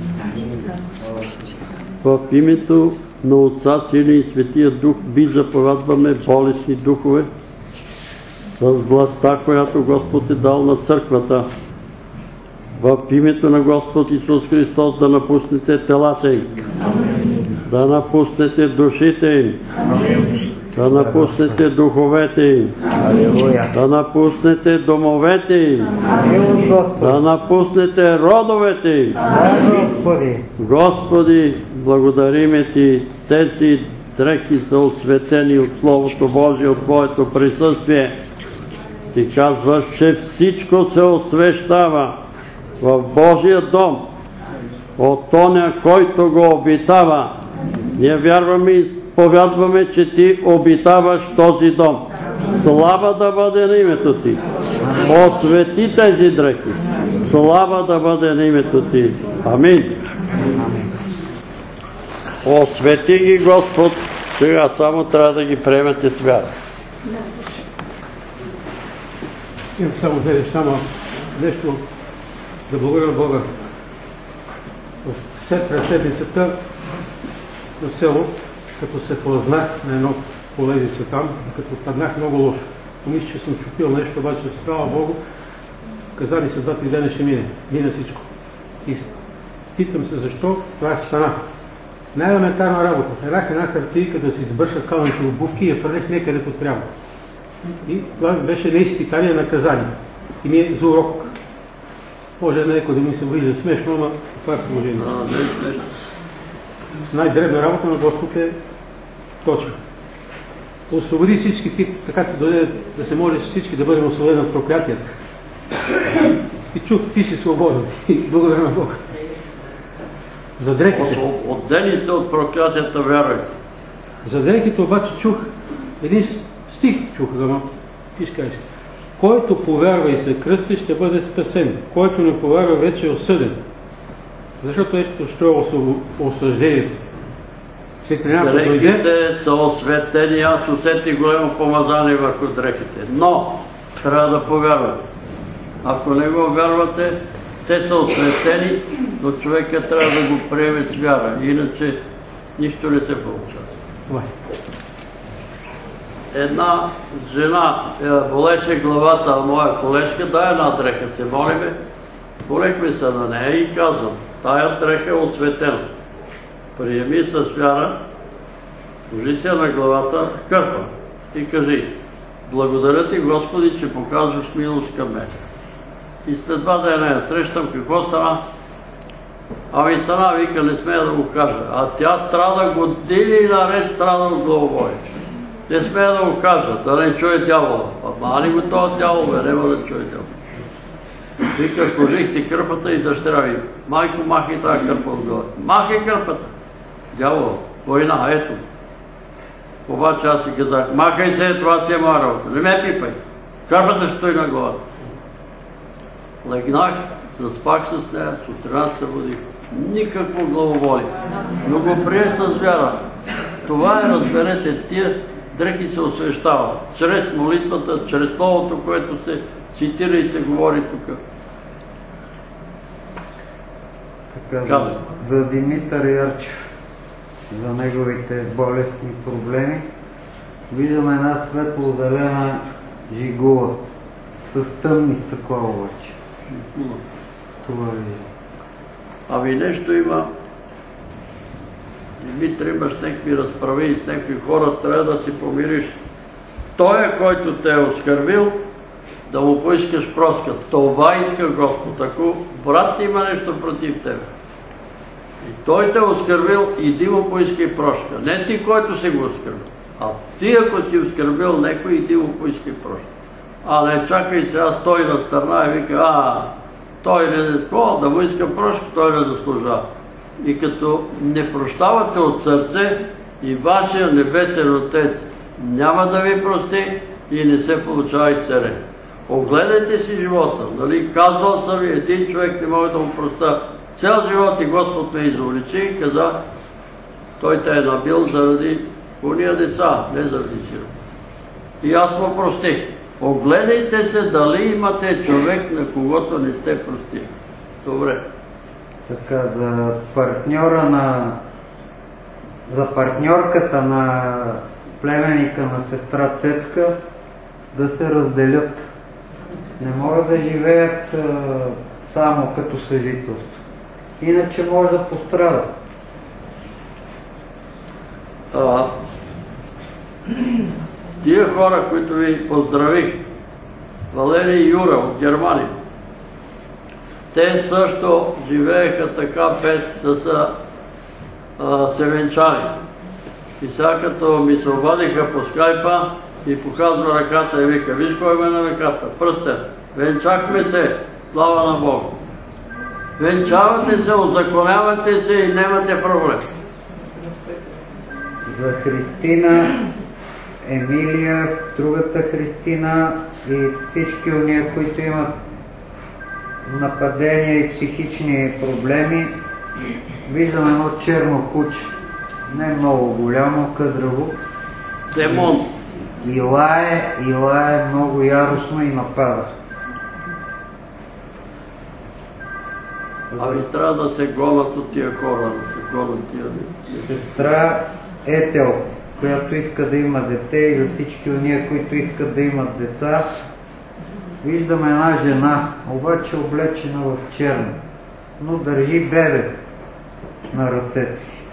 В името на Отца, Сина и Светия Дух би заповядваме болестни духове с властта, която Господ е дал на църквата. В името на Господ Исус Христос да напуснете телата им, да напуснете душите им, да напуснете духовете им, да напуснете домовете им, да напуснете родовете им. Господи, благодариме Ти, тези дрехи са осветени от Словото Божие, от Твоето присъствие. Ти казваш, че всичко се освещава в Божия дом от оня, който го обитава. Ние вярваме и повядваме, че Ти обитаваш този дом. Слава да бъде на името Ти. Освети тези дрехи. Слава да бъде на името Ти. Амин. Освети ги, Господ. Сега само трябва да ги приемете с вяра. Имам само две неща, но нещо да благодаря Бога. В седмицата на село, като се плъзнах на едно полезица там, като паднах много лошо. Помисля, че съм чупил нещо, обаче слава Богу, казали се два-три дена ще мине. Мина всичко. И питам се защо това стана. Най-елементарна работа. Ерах една хартийка да си избърша калните обувки и я фърлих некъдето трябва. И това беше не изпитание, наказание. И ми е за урок. Може някой да ми се вижда смешно, но това е положението. Най-дребна работа на Господ е точно. Освободи всички ти, така ти дойде да се може всички да бъдем освободени от проклятията. И чух, ти си свободен. И благодаря на Бога. За дрехите. Отдели сте от проклятията, вярвайте. За дрехите обаче чух един стих, чух, ама ти ще кажеш. Който повярва и се кръсти, ще бъде спасен. Който не повярва, вече е осъден. Защото нещо ще е осъждението. Дрехите са осветени, аз усетих голямо помазание върху дрехите. Но трябва да повярвате. Ако не го вярвате, те са осветени, но човека трябва да го приеме с вяра. Иначе нищо не се получава. Това е. Една жена болеше главата, моя колежка, дай една дреха, се молиме. Полехме се на нея и казвам, тая дреха е осветена. Приеми с вяра, сложи се на главата, кърпа и кажи, благодаря Ти, Господи, че показваш милост към мен. И след два дена я срещам, какво стана? Ами стана, вика, не смея да го кажа. А тя страда години наред, страда от главоболие. Не смея да го кажа, да не чуе дявола. А мали го този дявол, бе, няма да чуе дявола. Вика, сложих си кърпата и дъщеря ви. Майко, махай тази кърпа отгоре. Махай кърпата. Дявол, война, ето. Обаче аз си казах, махай се, това си е моя работа. Не ме пипай. Кърпата ще стои на главата. Легнах, заспах с нея, сутрина се водих. Никакво главоболие. Но го прие с вяра. Това е, разберете, тия дрехи се освещават чрез молитвата, чрез словото, което се цитира и се говори тук. Така, за, за Димитър Ярчев, за неговите болестни проблеми, виждаме една светло-зелена жигула с тъмни стъкла обаче. Това е. Ами нещо има. Димитър, имаш някакви разправи с някакви хора, трябва да си помириш. Той е, който те е оскърбил, да му поискаш прошка. Това иска Господ. Ако брат ти има нещо против тебе, и той те е оскърбил, иди му поискай прошка. Не ти, който си го оскърбил. А ти, ако си оскърбил някой, иди му поискай прошка. А не чакай сега, стой на страна и вика, а, той не е такова, да му иска прошка, той не заслужава. И като не прощавате от сърце, и вашия небесен Отец няма да ви прости и не се получава и царе. Огледайте си живота. Нали? Казвал съм ви, един човек не може да му простя цял живот и Господ ме изоличи и каза, той те е набил заради уния деца, не заради сиро. И аз му простих. Огледайте се дали имате човек, на когото не сте простили. Добре. Така, за партньора на... за партньорката на племенника на сестра Цецка да се разделят. Не могат да живеят а, само като съжителство. Иначе може да пострадат. А, тия хора, които ви поздравих, Валерий и Юра от Германия, те също живееха така, без да са а, се венчали. И сега като ми се обадиха по скайпа и показва ръката и вика, виж кой ме на ръката, пръстен. Венчахме се, слава на Бога. Венчавате се, озаконявате се и нямате проблем. За Христина, Емилия, другата Христина и всички уния, които имат нападения и психични проблеми, виждам едно черно куче. Не много голямо, къдраво. Демон. И лае, и лае много яростно и напада. Ами трябва да се гонят от тия хора, да се гонят тия... Сестра Етел, която иска да има дете, и за всички уния, които искат да имат деца, виждам една жена, обаче облечена в черно, но държи бебе на ръцете си.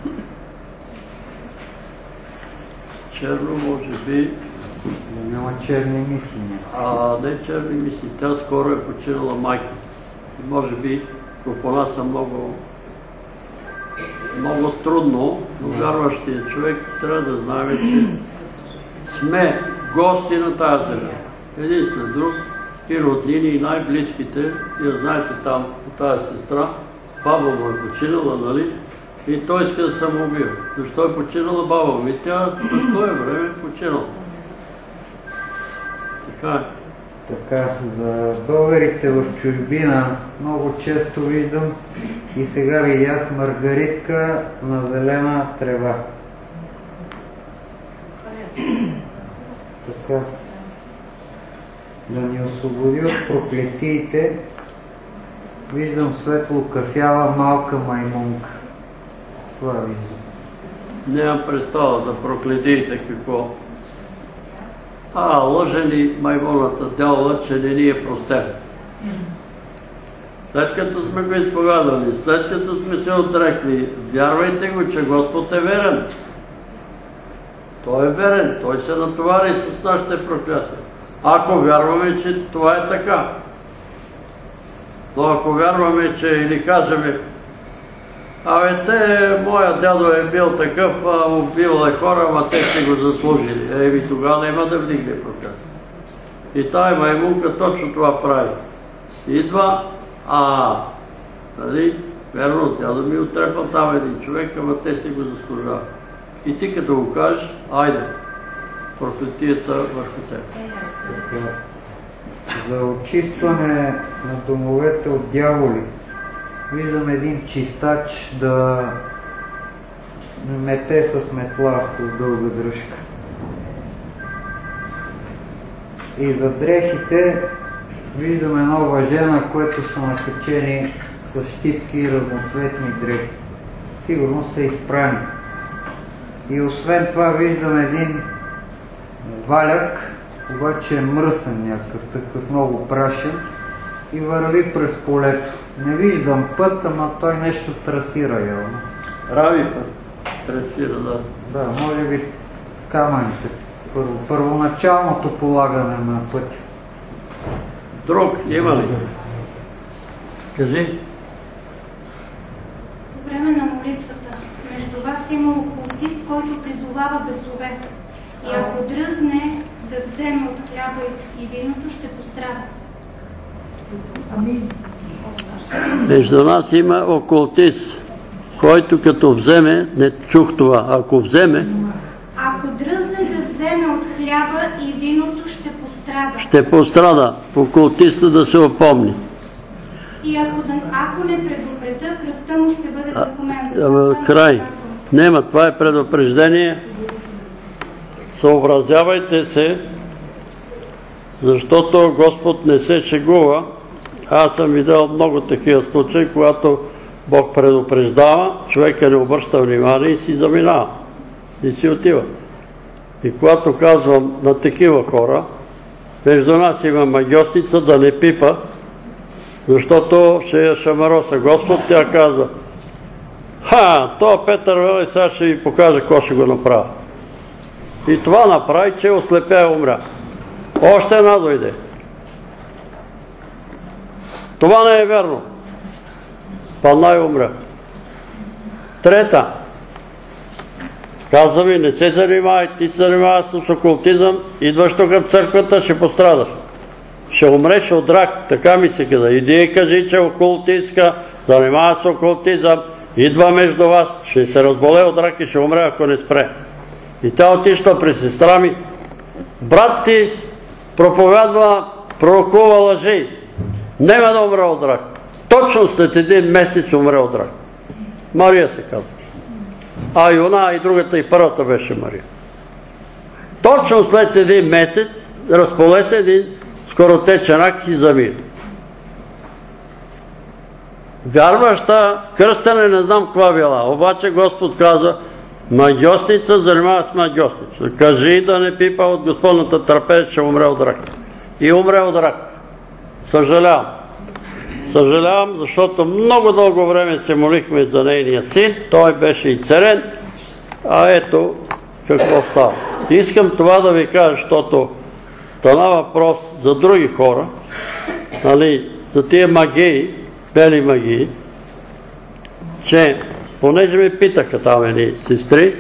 Черно може би... Няма черни мисли. А, не черни мисли. Тя скоро е починала майка. Може би по нас са много много трудно, но вярващия човек трябва да знае, че сме гости на тази земя. Един с друг, и роднини, и най-близките. И знаете там, по тази сестра, баба му е починала, нали? И той иска да самоубива. Защо е починала баба му? И тя по свое време е починала. Така е. Така, за българите в чужбина много често виждам и сега видях маргаритка на зелена трева. Така, да ни освободи от проклетиите, виждам светло кафява малка маймунка. Това виждам. Нямам представа за проклетиите какво. А, лъже ни маймоната дявола, че не ни е простен. След като сме го изповядали, след като сме се отрекли, вярвайте го, че Господ е верен. Той е верен, Той се натовари с нашите проклятия. Ако вярваме, че това е така. Но ако вярваме, че или кажем, абе те, моя дядо е бил такъв, а убил е хора, ама те си го заслужили. Еми тогава няма да вдигне проклятие. И тая маймунка точно това прави. Идва, а, нали, верно, тя да ми отрепа там един човек, ама те си го заслужават. И ти като го кажеш, айде, проклетията върху теб. За очистване на домовете от дяволи, виждам един чистач да мете с метла, с дълга дръжка. И за дрехите виждаме едно въже, на което са накачени с щитки и разноцветни дрехи. Сигурно са изпрани. И освен това виждаме един валяк, обаче е мръсен някакъв, такъв много прашен и върви през полето. Не виждам път, ама той нещо трасира явно. Прави път. Трасира, да. Да, може би камъните. Първо, първоначалното полагане на пътя. Друг има ли? Кажи. По време на молитвата между вас има окултист, който призовава бесове. И ако дръзне да вземе от хляба и виното, ще пострада. Между нас има окултист, който като вземе, не чух това, ако вземе, Ако дръзне да вземе от хляба и виното, ще пострада. ще пострада. Окултиста да се опомни. И ако, да, ако не предупреда, кръвта му ще бъде върху мен. Край. Нема, това е предупреждение. Съобразявайте се, защото Господ не се шегува. Аз съм видял много такива случаи, когато Бог предупреждава, човека не обръща внимание и си заминава. И си отива. И когато казвам на такива хора, между нас има магьосница да не пипа, защото ще я шамароса Господ, тя казва: ха, то Петър Вели, сега ще ви покажа какво ще го направя. И това направи, че ослепя и умря. Още една дойде. Това не е верно. Падна и умря. Трета. Каза ми, не се занимавай, ти се занимаваш с окултизъм, идваш тук в църквата, ще пострадаш. Ще умреш от рак, така ми се каза. Иди и кажи, че окултистка, занимава с окултизъм, идва между вас, ще се разболе от рак и ще умре, ако не спре. И тя отишла при сестра ми. Брат ти проповядва, пророкува лъжи. Нема да умре от рак. Точно след един месец умре от рак. Мария се казва. А и она, и другата, и първата беше Мария. Точно след един месец разполе се един скоротечен рак и замира. Вярваща, кръстене не знам каква била, обаче Господ каза: магьосница занимава с магьосница. Кажи да не пипа от Господната трапеза, ще умре от рак. И умре от рак. Съжалявам. Съжалявам, защото много дълго време се молихме за нейния син, той беше и царен, а ето какво става. Искам това да ви кажа, защото стана въпрос за други хора, нали, за тия магии, бели магии, че понеже ми питаха там едни сестри,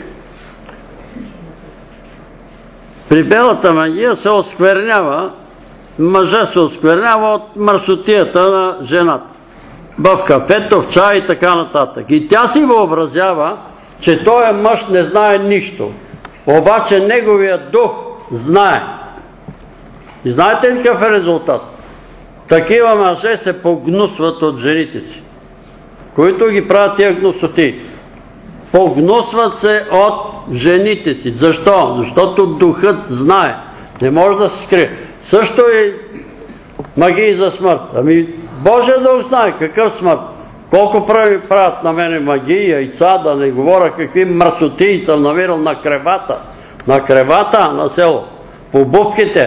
при белата магия се осквернява, мъжа се осквернява от мърсотията на жената. В кафето, в чай и така нататък. И тя си въобразява, че този мъж не знае нищо. Обаче неговият дух знае. И знаете ли какъв е резултат? Такива мъже се погнусват от жените си, които ги правят тия гнусоти. Погнусват се от жените си. Защо? Защото духът знае. Не може да се скрие. Също и магии за смърт. Ами Божия дух знае какъв смърт. Колко прави правят на мене магии, яйца, да не говоря какви мръсотии съм намирал на кревата. На кревата на село. По бубките.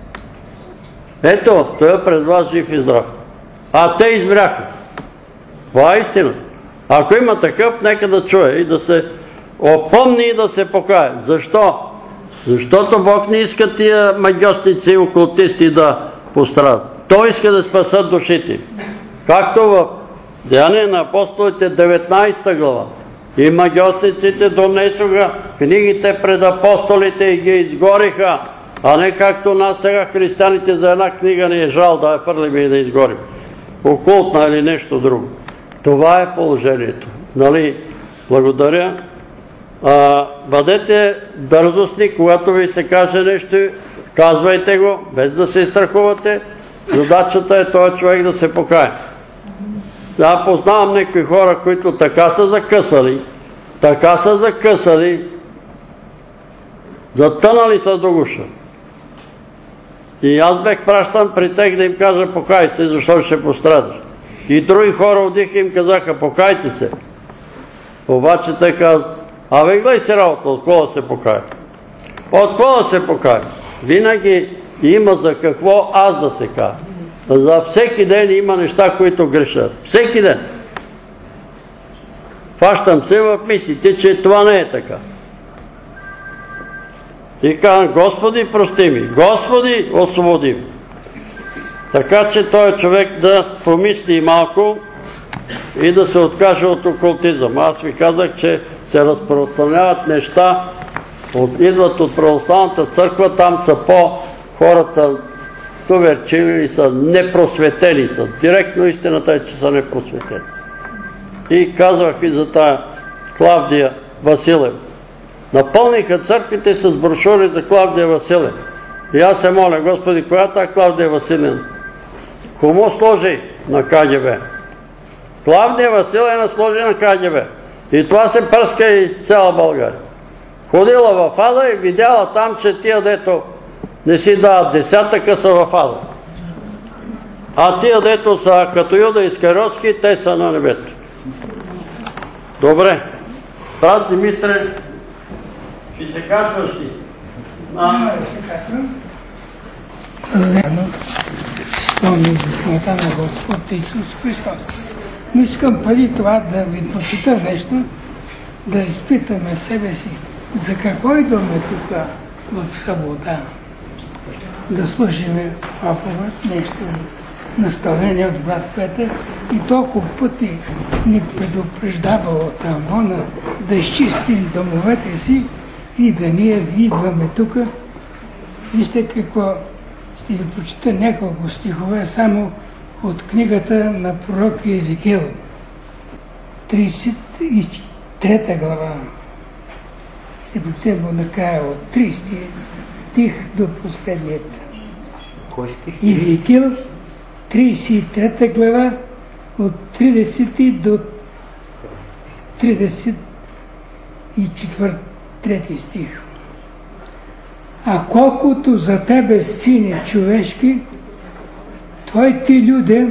Ето, стоя пред вас жив и здрав. А те измряха. Това е истина. Ако има такъв, нека да чуе и да се опомни и да се покае. Защо? Защото Бог не иска тия магьосници и окултисти да пострадат. Той иска да спасат душите. Както в Деяния на апостолите деветнадесета глава. И магьосниците донесоха книгите пред апостолите и ги изгориха, а не както нас сега християните за една книга не е жал да я фърлим и да изгорим. Окултна или нещо друго. Това е положението. Нали? Благодаря. А, бъдете дързостни, когато ви се каже нещо, казвайте го, без да се страхувате. Задачата е този човек да се покае. Сега познавам някои хора, които така са закъсали, така са закъсали, затънали са до гуша. И аз бех пращан при тях да им кажа покай се, защото ще пострадаш. И други хора отиха и им казаха покайте се. Обаче те казват, абе гледай си работа, от какво да се покая? От какво да се покая? Винаги има за какво аз да се кажа. За всеки ден има неща, които грешат. Всеки ден. Фащам се в мислите, че това не е така. И казвам, Господи, прости ми, Господи, освободи ми. Така че този човек да помисли малко и да се откаже от окултизъм. Аз ви казах, че се разпространяват неща, идват от православната църква, там са по хората доверчиви и са непросветени. Са. Директно истината е, че са непросветени. И казвах и за тая Клавдия Василев. Напълниха църквите с брошури за Клавдия Василев. И аз се моля, Господи, коя е тая Клавдия Василев? Кому сложи на КГБ? Клавдия Василев сложи на КГБ. И това се пръска и цяла България. Ходила в ада и видяла там, че тия, дето не си дават десятъка, са в ада. А тия, дето са като Юда Искариотски, те са на небето. Добре. Брат Димитре, ще се качваш ли? Няма да се качвам. Лено спомни за смъртта на Господ Исус Христос. Но искам преди това да ви почита нещо, да изпитаме себе си. За какво идваме тук в събота? Да слушаме проповед, нещо наставление от брат Петър и толкова пъти ни предупреждава от Амвона да изчистим домовете си и да ние идваме тук. Вижте какво, ще ви прочита няколко стихове само от книгата на пророк Езекил, тридесет и трета глава. Ще прочетем накрая от тридесети стих до последният. Кой стих? Езекил, тридесет и трета глава, от тридесети до тридесет и четвърти стих. А колкото за тебе, сине човешки, твоите люди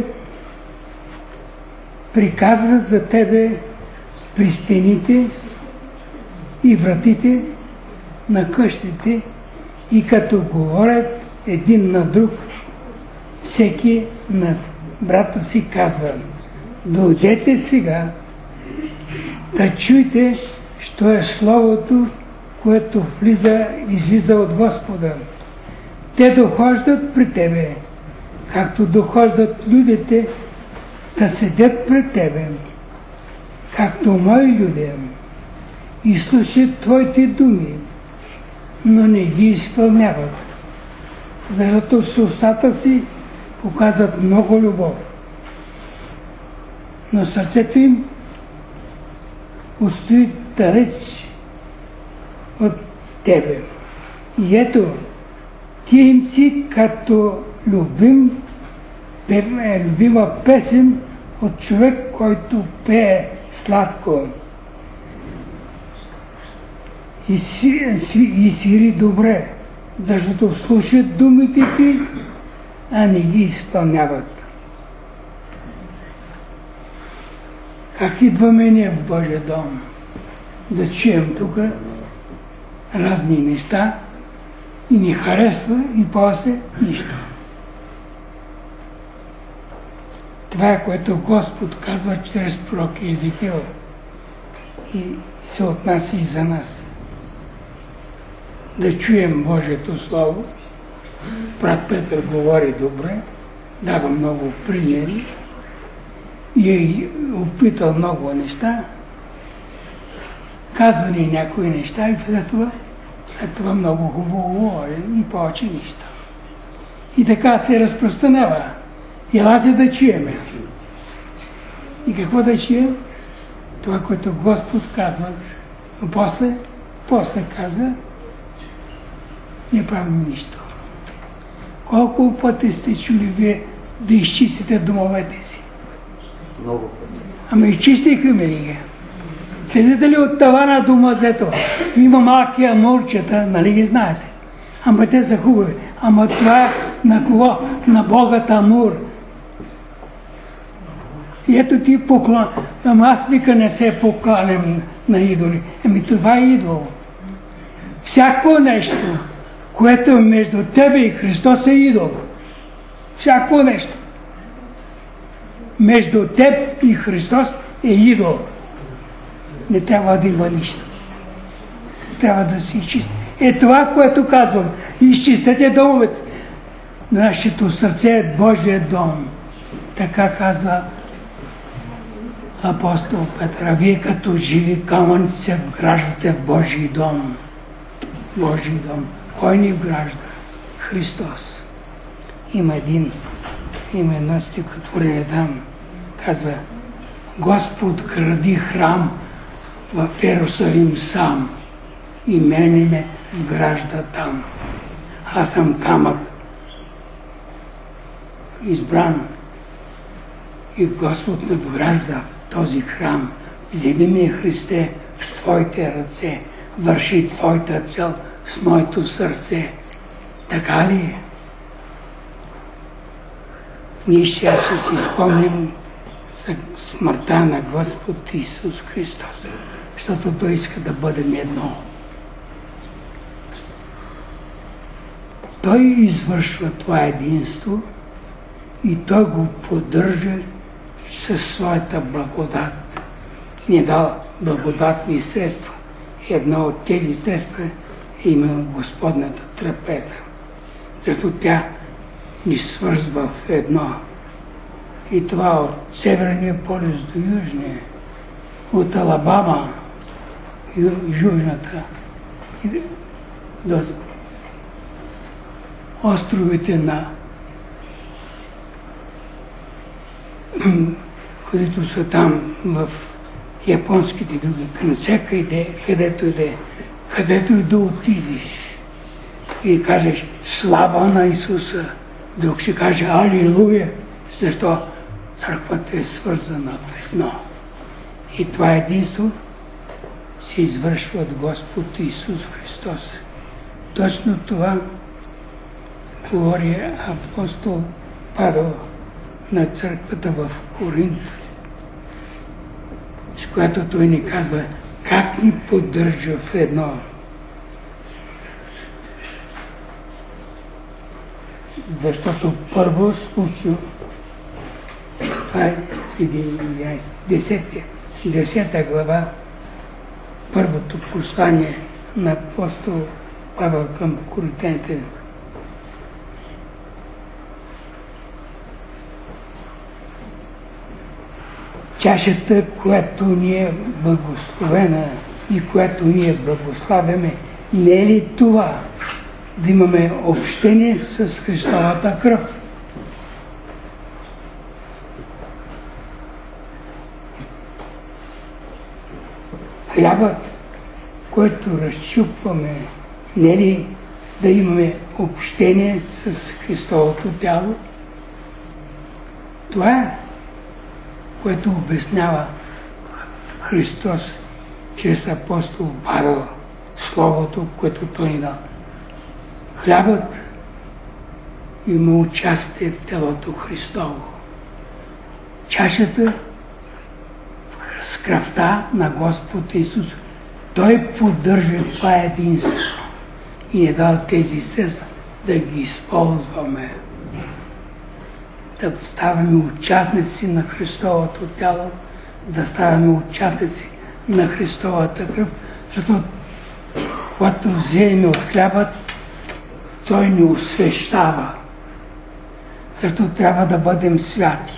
приказват за тебе при стените и вратите на къщите и като говорят един на друг, всеки на брата си казва: дойдете сега да чуйте, що е Словото, което влиза, излиза от Господа. Те дохождат при тебе, както дохождат людите да седят пред тебе, както мои люди, и слушат твоите думи, но не ги изпълняват, защото с устата си показват много любов, но сърцето им отстои далеч от тебе. И ето, ти им си като любим, любима песен от човек, който пее сладко. И, си, си, и сири добре, защото слушат думите ти, а не ги изпълняват. Как идваме ние в Божия дом? Да чуем тук разни неща и ни харесва и после нищо. Това е, което Господ казва чрез пророк Езекил и се отнася и за нас. Да чуем Божието Слово. Брат Петър говори добре, дава много примери и е опитал много неща, казва ни някои неща и след това, след това много хубаво говори и повече нищо. И така се разпространява. Елате да чуеме. И какво да чуем? Това, което Господ казва. А после, после казва, не правим нищо. Колко пъти сте чули вие да изчистите домовете си? Много пъти. Ама изчистихме ли ги? Слезете ли от тавана до мазето? Има малки амурчета, нали ги знаете? Ама те са хубави. Ама това На кого? На Бога Амур. И ето ти поклон. Ама аз вика не се покланям на идоли. Еми това е идол. Всяко нещо, което е между тебе и Христос е идол. Всяко нещо. Между теб и Христос е идол. Не трябва да има нищо. Трябва да се изчисти. Е това, което казвам. Изчистете домовете. Нашето сърце е Божия дом. Така казва апостол Петър. А вие като живи камъни се вграждате в Божий дом. Божий дом. Кой ни вгражда? Христос. Има един, има едно стихотворение там. Казва: Господ гради храм в Иерусалим сам и мене ме вгражда там. Аз съм камък избран и Господ ме вгражда в този храм. Вземи ме, Христе, в Твоите ръце, върши Твоята цел с моето сърце. Така ли е? Ние ще си спомним за смъртта на Господ Исус Христос, защото Той иска да бъдем едно. Той извършва това единство и Той го поддържа със своята благодат. Ни е дал благодатни средства. Едно от тези средства е именно Господната трапеза, защото тя ни свързва в едно. И това от Северния полюс до Южния, от Алабама, ю, Южната, до островите на които са там в японските други, към всяка идея, където иде, където и да отидеш и кажеш слава на Исуса, друг ще каже алилуя, защо църквата е свързана в едно. И това единство се извършва от Господ Исус Христос. Точно това говори апостол Павел на църквата в Коринт, с която той ни казва как ни поддържа в едно. Защото първо случай, това е десета глава, първото послание на апостол Павел към коринтяните. Чашата, която ни е благословена и която ние благославяме, не е ли това да имаме общение с Христовата кръв? Хлябът, който разчупваме, не е ли да имаме общение с Христовото тяло? Това е, което обяснява Христос чрез апостол Павел, Словото, което Той ни дал. Хлябът има участие в телото Христово. Чашата с кръвта на Господ Исус. Той поддържа това единство и ни е дал тези средства да ги използваме. Да ставаме участници на Христовото тяло, да ставаме участници на Христовата кръв, защото когато вземем от хлябът, Той ни освещава. Защото трябва да бъдем святи.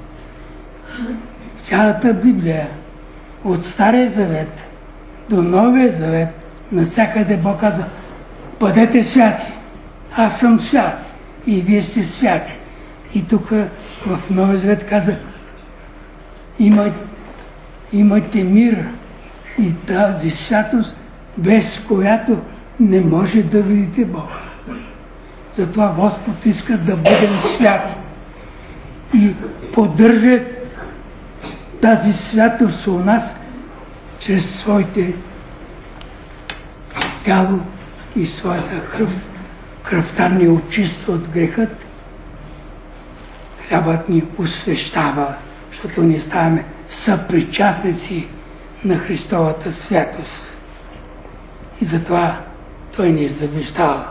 Цялата Библия, от Стария завет до Новия завет, навсякъде Бог казва: бъдете святи, аз съм свят и вие сте святи. И тук в Новия завет каза: имайте, имайте мир и тази святост, без която не може да видите Бога. Затова Господ иска да бъдем святи и поддържа тази святост у нас чрез своите тяло и своята кръв, кръвта ни очиства от грехът, хлябът ни освещава, защото ние ставаме съпричастници на Христовата святост. И затова Той ни е завещал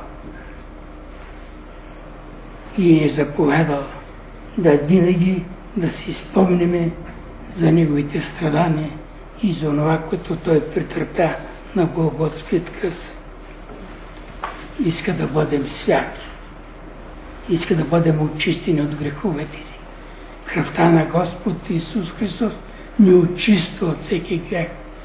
и ни е заповедал да винаги да си спомниме за Неговите страдания и за това, което Той претърпя на Голготският кръст. Иска да бъдем святи. Иска да бъдем очистени от греховете си. Кръвта на Господ Исус Христос ни очиства от всеки грех.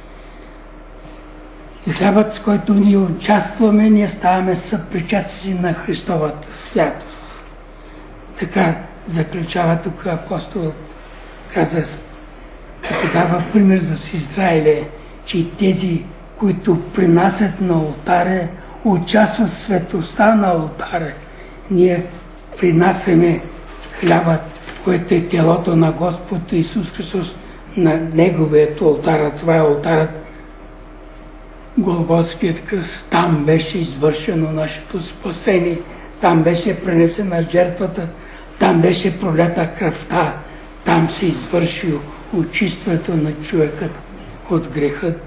И хлябът, с който ние участваме, ние ставаме съпричастници на Христовата святост. Така заключава тук апостолът, каза, като дава пример за Израиле, че и тези, които принасят на алтаря, участват в светостта на алтаря. Ние принасяме хлябът, което е телото на Господ Исус Христос, на Неговият алтар. Това е алтарът, Голготският кръст. Там беше извършено нашето спасение, там беше пренесена жертвата, там беше пролята кръвта, там се извърши очистването на човекът от грехът.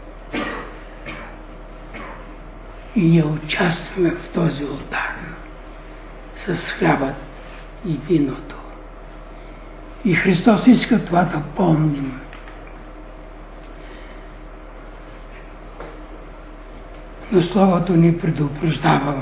И ние участваме в този алтар с хлябът и виното. И Христос иска това да помним. Но Словото ни предупреждава.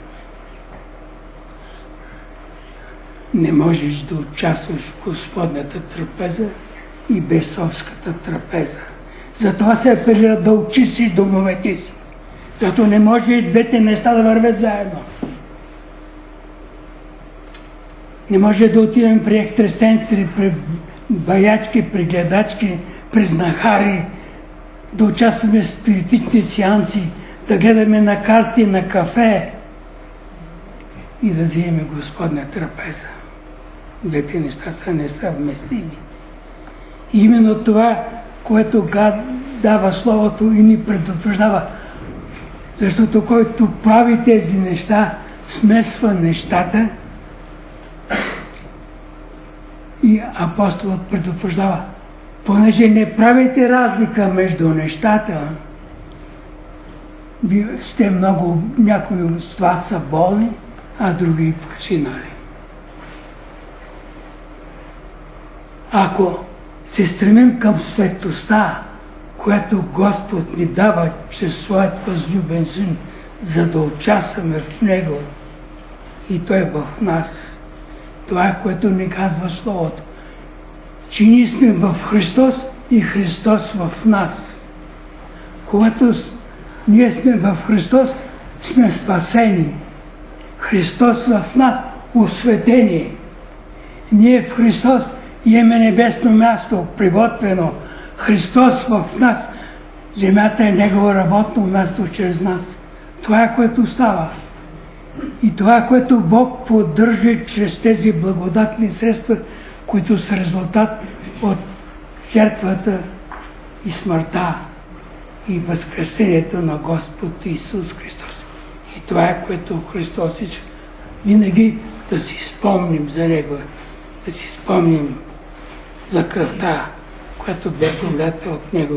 Не можеш да участваш в Господната трапеза и бесовската трапеза. Затова се апелира да очистиш домовете си. Зато не може и двете неща да вървят заедно. Не може да отидем при екстрасенсори, при баячки, при гледачки, при знахари, да участваме в спиритични сеанси, да гледаме на карти, на кафе и да вземем Господна трапеза. Двете неща са несъвместими. И именно това, което Гад дава Словото и ни предупреждава, защото който прави тези неща, смесва нещата. И апостолът предупреждава, понеже не правите разлика между нещата, сте много, някои от вас са болни, а други починали. Ако се стремим към светостта, която Господ ни дава чрез Своят възлюбен Син, за да участваме в Него и Той в нас, това е, което ни казва Словото. Че ние сме в Христос и Христос в нас. Когато ние сме в Христос, сме спасени. Христос в нас осветени. Ние в Христос имаме небесно място, приготвено. Христос в нас. Земята е Негово работно място чрез нас. Това е, което става. И това, което Бог поддържа чрез тези благодатни средства, които са резултат от жертвата и смъртта и възкресението на Господ Исус Христос. И това е, което Христос иска. Винаги да си спомним за Него, да си спомним за кръвта, която бе пролята от Него.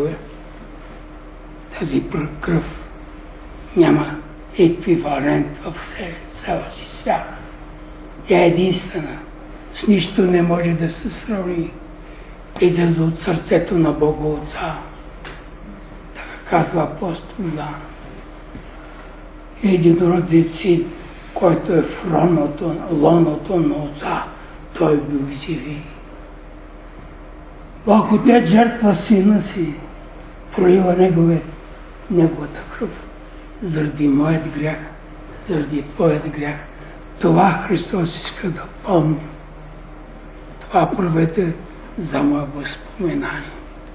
Тази кръв няма еквивалент в цял си свят. Тя е единствена. С нищо не може да се сравни. Тя излезе от сърцето на Бога Отца. Така казва апостол Йоан. Единородният Син, който е в лоното, лоното на Отца, Той го изяви. Бог Отец жертва Сина си, пролива негове, Неговата кръв. Заради моят грях, заради твоят грях. Това Христос иска да помни. Това правете за мое възпоменание.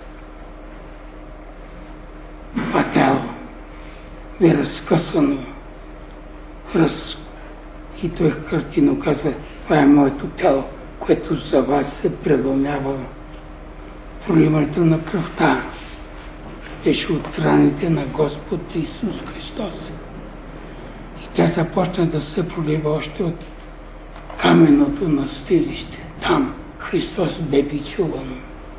Това тяло е разкъсано. Раз... И той картино казва, това е моето тяло, което за вас се преломява. Проливането на кръвта беше от раните на Господ Исус Христос. И тя започна да се пролива още от каменното настилище. Там Христос бе бичуван.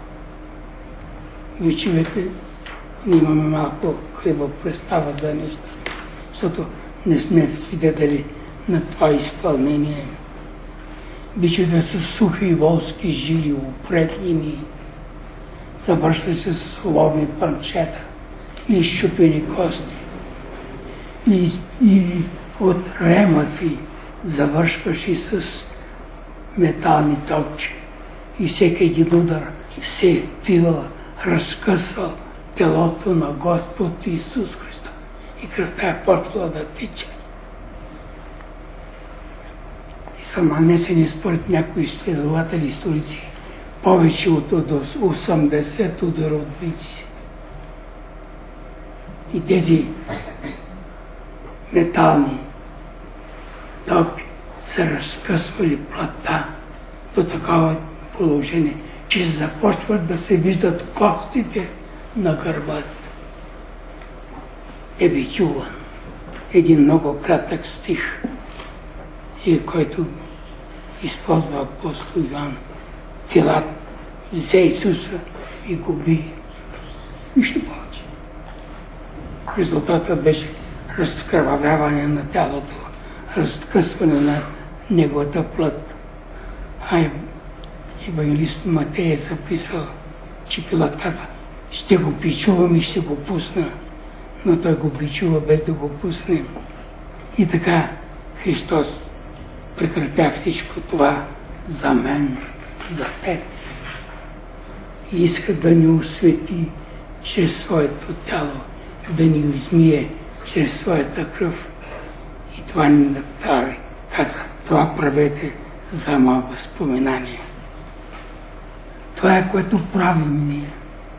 Вие чуете, ние имаме малко крива представа за неща, защото не сме свидетели на това изпълнение. Бичовете са сухи волски жили, упретлини, завършва се с оловни парчета или щупени кости, или, или от ремъци завършваше с метални топче. И всеки един удар се е впивал, разкъсвал телото на Господ Исус Христос. И кръвта е почвала да тича. И са нанесени според някои изследователи, историци, повече от осемдесет удара от бици. И тези метални топи са разкъсвали плътта до такова положение, че започват да се виждат костите на гърбът. Е бичуван. Един много кратък стих, и който използва апостол Йоан. Пилат взе Исуса и го би. Нищо повече. Резултатът беше разкървавяване на тялото, разкъсване на неговата плът. А евангелист Матей е записал, че Пилат казва: ще го бичувам и ще го пусна. Но той го бичува без да го пусне. И така Христос претърпя всичко това за мен, за теб. И иска да ни освети чрез своето тяло, да ни измие чрез своята кръв. И това ни направи. Казва: това правете за мое възпоменание. Това е, което правим ние.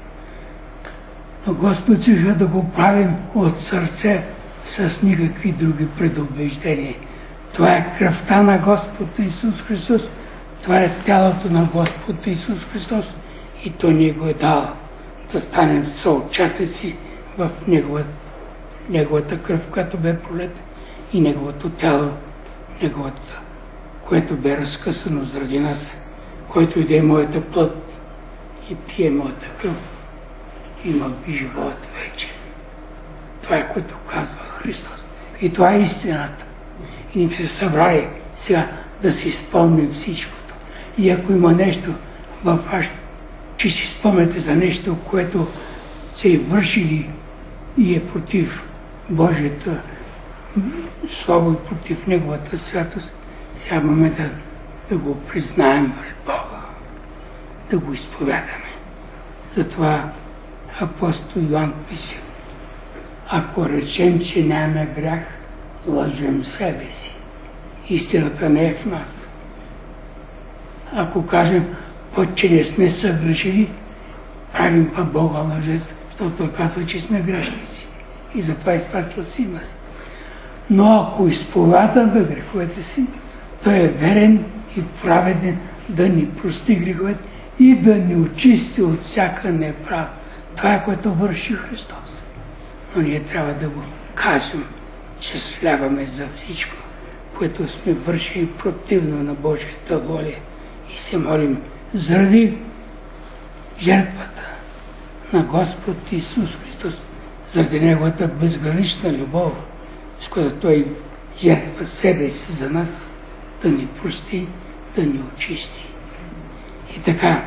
Но Господ иска да го правим от сърце, с никакви други предубеждения. Това е кръвта на Господ Исус Христос. Това е тялото на Господ Исус Христос. И Той ни го е дал да станем съучастници в Неговата, Неговата кръв, която бе пролета, и Неговото тяло, Неговата, което бе разкъсано заради нас. Който иде моята плът и пие моята кръв, има живот вече. Това е, което казва Христос. И това е истината. И ни се събрали сега да си спомним всичкото. И ако има нещо в вас, че си спомняте за нещо, което се е вършили и е против Божията Слово и против Неговата святост, сега е момента да го признаем пред Бога, да го изповядаме. Затова апостол Йоан пише: ако речем, че нямаме грях, лъжем себе си. Истината не е в нас. Ако кажем път, че не сме съгрешили, правим па Бога лъжец, защото Той казва, че сме грешници. И затова изпратил Сина си. Но ако изповядаме греховете си, Той е верен и праведен да ни прости греховете и да ни очисти от всяка неправда. Това е, което върши Христос. Но ние трябва да го кажем, че сляваме за всичко, което сме вършили противно на Божията воля, и се молим заради жертвата на Господ Исус Христос, заради Неговата безгранична любов, с която Той жертва себе си за нас, да ни прости, да ни очисти. И така,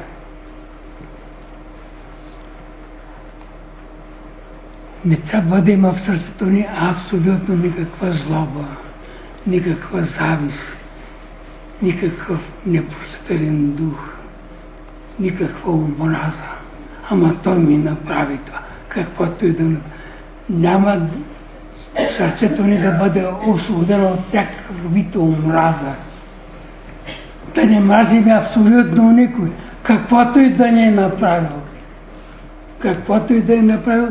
не трябва да има в сърцето ни абсолютно никаква злоба, никаква завист, никакъв непростителен дух, никаква омраза. Ама Той ми направи това, каквото и да направи. Няма сърцето ни да бъде освободено от всякакъв вид омраза. Да не мразим абсолютно никой, каквото и да ни е направил. Каквото и да е направил,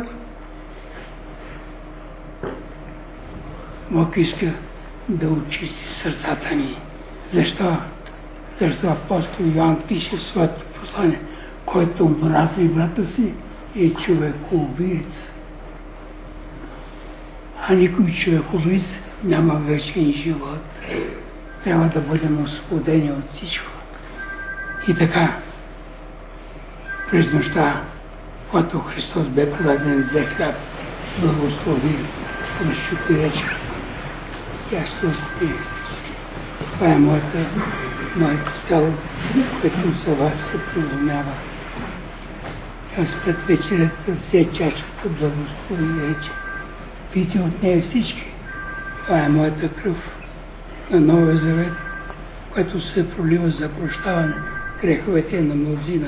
Бог иска да очисти сърцата ни. Защо? Защо апостол Йоан пише в своето послание: който мрази брата си, е човекоубиец. А никой човекоубиец няма вечен живот. Трябва да бъдем освободени от всичко. И така, през нощта, когато Христос бе предаден, взе хляб, благослови, разчупи и рече: яжте от нея. Това е моята, моето тяло, което за вас се преломява. А след вечерята взе чашата, благослови и рече: пийте от нея всички. Това е моята кръв на Новия завет, което се пролива за прощаване греховете на мнозина.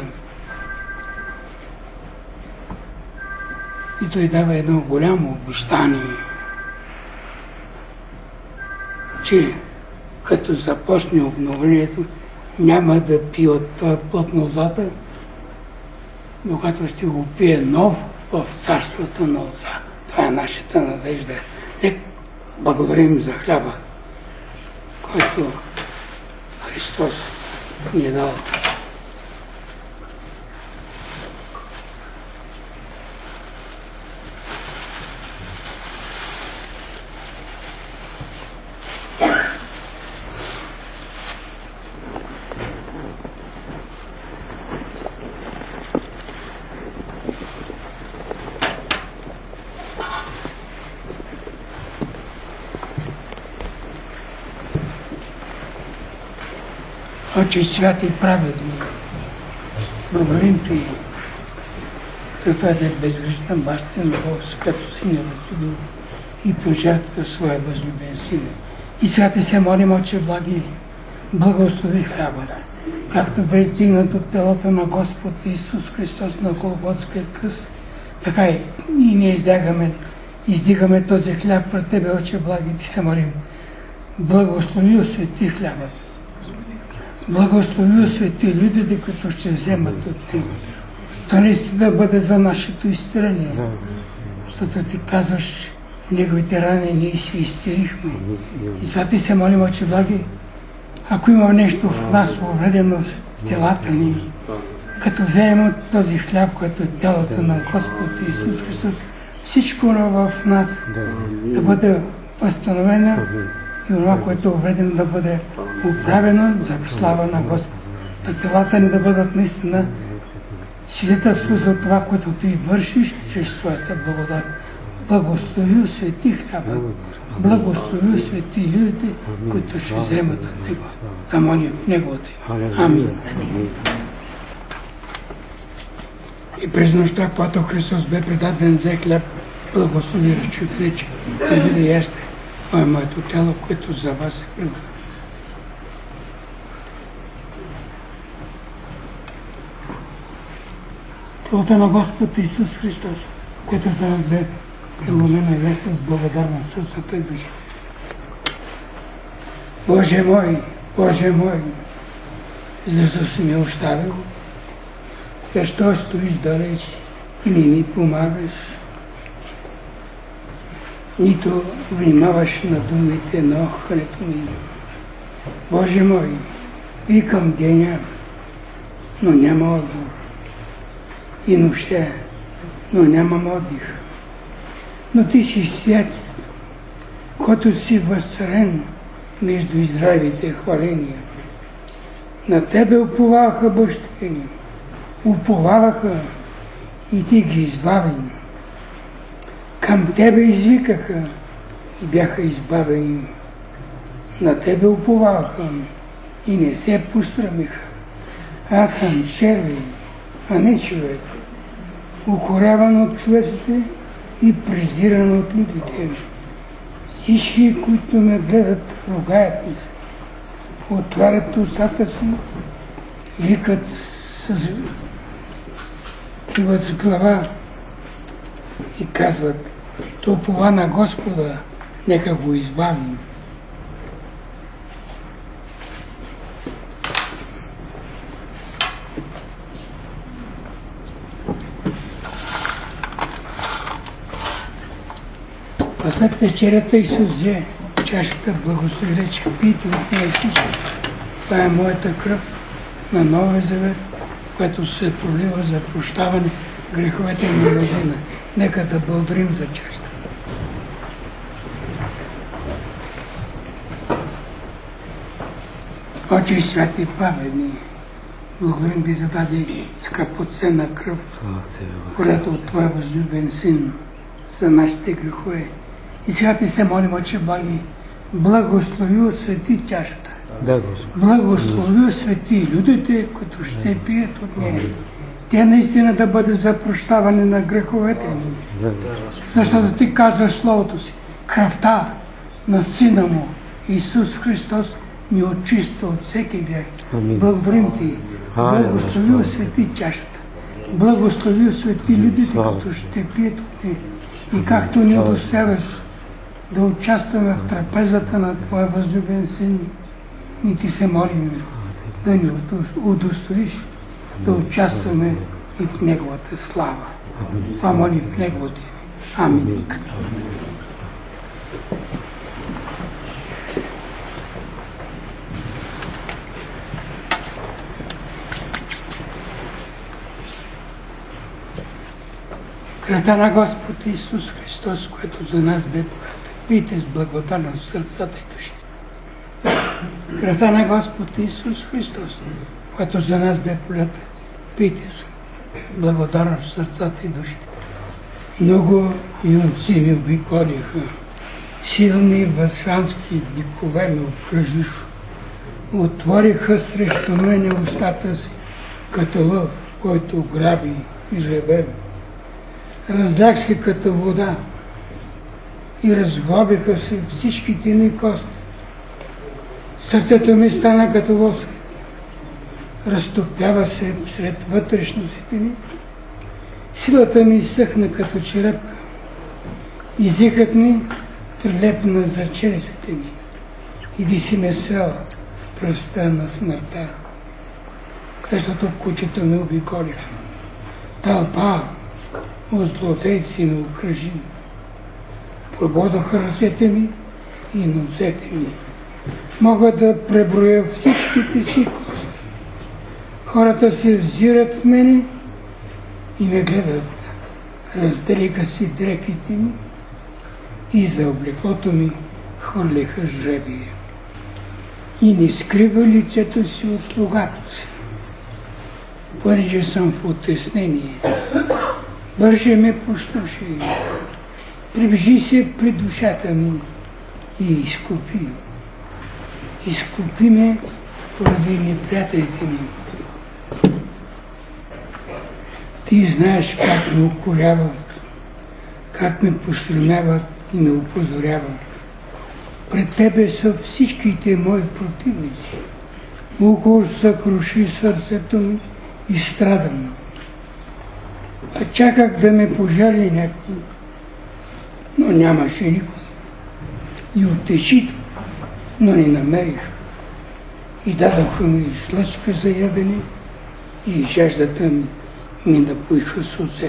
И той дава едно голямо обещание, че като започне обновлението, няма да пие от този плът на лозата, но като ще го пие нов в царството на Отца. Това е нашата надежда. Нека благодарим за хляба, който Христос ни е дал. Отче свят и праведни, благодарим Ти за това да е безгрешна баща на Бог, с като си ни разлюбил и пожертва своя възлюбен син. И сега Ти се молим, Отче благи, благослови хлябът, както бе издигнат от телото на Господ Исус Христос на Голготския кръст, така и ние издигаме, издигаме този хляб пред Тебе, Отче благи, Ти се молим. Благослови, освети хлябът. Благослови, освети людите, които ще вземат от него. То наистина да бъде за нашето изцеление, защото Ти казваш, в Неговите рани ние се изцелихме. И сега Ти се молим, Отче благи, ако има нещо в нас увредено в телата ни, като вземем от този хляб, който е тялото на Господ Исус Христос, всичко в нас да бъде възстановено и това, което е увредено, да бъде управено за слава на Господ. Да телата ни да бъдат наистина свидетелство за това, което Ти вършиш чрез Твоята благодат. Благослови, освети хлябът. Благослови, освети людите, които ще вземат от Него. Да молим в Неговото име. Амин. И през нощта, когато Христос бе предаден, взе хляб, благослови, разчупи, рече: вземи да яжте. Това е моето тяло, което за вас е преломено. Телото на Господ Исус Христос, което за нас бе преломено и ясно с благодарност сърцата и душа. Боже мой, Боже мой, защо си ме оставил? Защо стоиш далеч и не ми помагаш? Нито внимаваш на думите на охкането ми. Боже мой, викам деня, но няма отговор. И нощта, но нямам отдих. Но Ти си свят, който си възцарен между Израилите хваления. На Тебе уповаваха бащите ни, уповаваха и Ти ги избави. Към Тебе извикаха и бяха избавени. На Тебе уповаваха и не се пострамиха. Аз съм червен, а не човек, укоряван от човеците и презиран от людите. Всички, които ме гледат, ругаят ми се. Отварят устата си, викат с, киват с глава и казват: то упова на Господа, нека го избавим. А след вечерята Исус взе чашата, благослови, рече: пийте от нея всички. Това е моята кръв на Новия завет, която се пролива за прощаване греховете на мнозина. Нека да благодарим за чашата. Отче святи и праведни, благодарим ти за тази скъпоценна кръв, която от Твоя възлюбен Син за нашите грехове. И сега ти се молим, Отче благи, благослови освети чашата. Да, Господи. Благослови освети людите, които ще пият от нея. Тя наистина да бъде за прощаване на греховете ни. Да, Защото ти казваш Словото си, кръвта на Сина му, Исус Христос, ни очиства от всеки грех. Благодарим ти. Благослови освети чашата. Благослови освети людите, които ще пият от нея. И както ни удостояваш да участваме в трапезата на Твоя възлюбен Син, ни ти се молим да ни удостоиш да участваме и в Неговата слава. Това моли в Неговото име. Амин. Кръвта на Господ Исус Христос, което за нас бе пролита, пийте с благодарност сърцата и душите. Кръвта на Господ Исус Христос, което за нас бе пролита, пийте с благодарност сърцата и душите. Много юнци ми обиколиха, силни васански дикове ме обкръжиха, отвориха срещу мене устата си, като лъв, който граби и реве. Разлях се като вода и разглобиха се всичките ми кости. Сърцето ми стана като восък. Разтопява се всред вътрешностите ми. Силата ми изсъхна като черепка. Езикът ми прилепна за челюстите ми. И би си ме свела в пръста на смъртта. Защото кучето ми обиколиха. Тълпа от злодейци ме окръжи. Прободаха ръцете ми и нозете ми. Мога да преброя всичките си кости. Хората се взират в мене и ме гледат. Разделиха си дрехите ми и за облеклото ми хвърлиха жребие. И не скрива лицето си от слугата си. Понеже съм в утеснение, бърже ме послушай, приближи се при душата ми и изкупи. Изкупи ме поради неприятелите ми. Ти знаеш как ме укоряват, как ме посрамяват и ме опозоряват. Пред Тебе са всичките мои противници. Укор съкруши сърцето ми и страдам. А чаках да ме пожали някой, но нямаше никой. И утешител, но не намерих. И дадоха ми жлъчка за ядене и жаждата ми ми напоиха сълзете.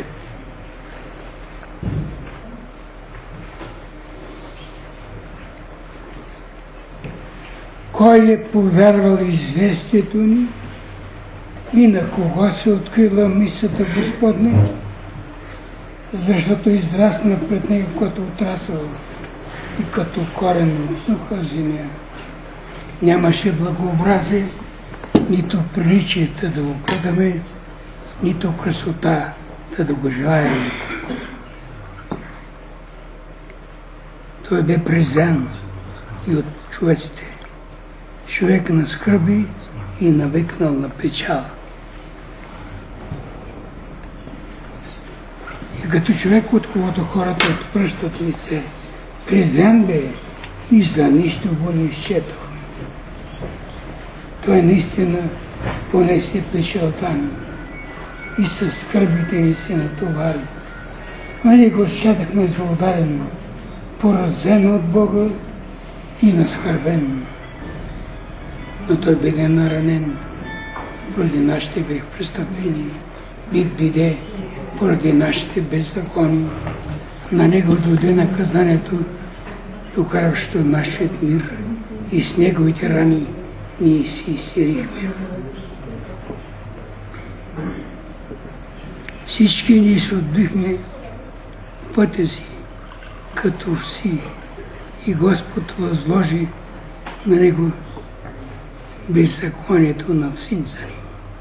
Кой е повярвал известието ни и на кого се открила мисълта Господня, защото израсна пред него като отрасъл и като корен от суха земя. Нямаше благообразие, нито приличията да го гледаме, нито красота да го желаем. Той бе презрян и от човеците, човек на скърби и навикнал на печал. И като човек, от когото хората отвръщат лице, презрян бе и за нищо го не изчетох. Той наистина понесе печалта ни и със скърбите ни се натовари. Нали го счетахме за ударен, поразен от Бога и наскърбен. Но той биде наранен поради нашите грех престъпления, бит биде поради нашите беззакони. На него дойде наказанието, докараващо нашият мир, и с неговите рани ние си изсирихме. Всички ние се отбихме в пътя си, като вси, и Господ възложи на него беззаконието на всинца ни.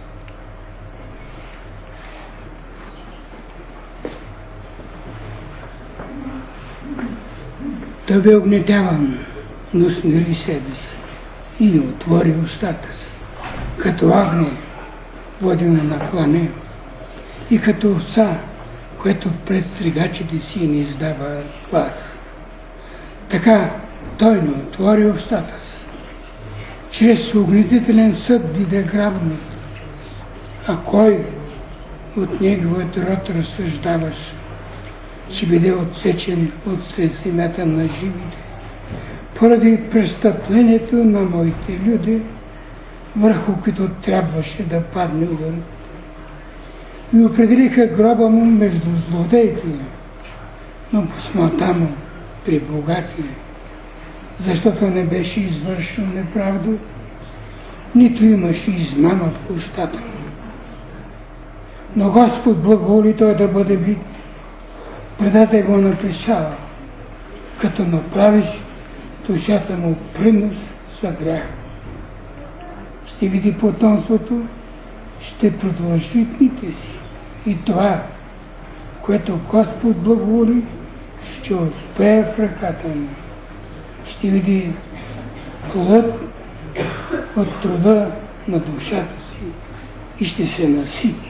Да бе огнетяван, но смири себе си и не отвори устата си. Като агне, водено на клане, и като овца, което пред стригачите си не издава глас. Така той не отвори устата си. Чрез огнетителен съд биде грабнат, а кой от неговият род разсъждаваш, ще биде отсечен от сред земята на живите, поради престъплението на моите люди, върху които трябваше да падне удар. И определиха гроба му между злодеите, но по смъртта му при богати, защото не беше извършил неправда, нито имаше измама в устата му. Но Господ благоволи той да бъде бит, предаде го на печала, като направиш душата му принос за грях. Ще види потомството, ще продължи дните си. И това, което Господ благоволи, ще успее в ръката му. Ще види плът от труда на душата си и ще се насити.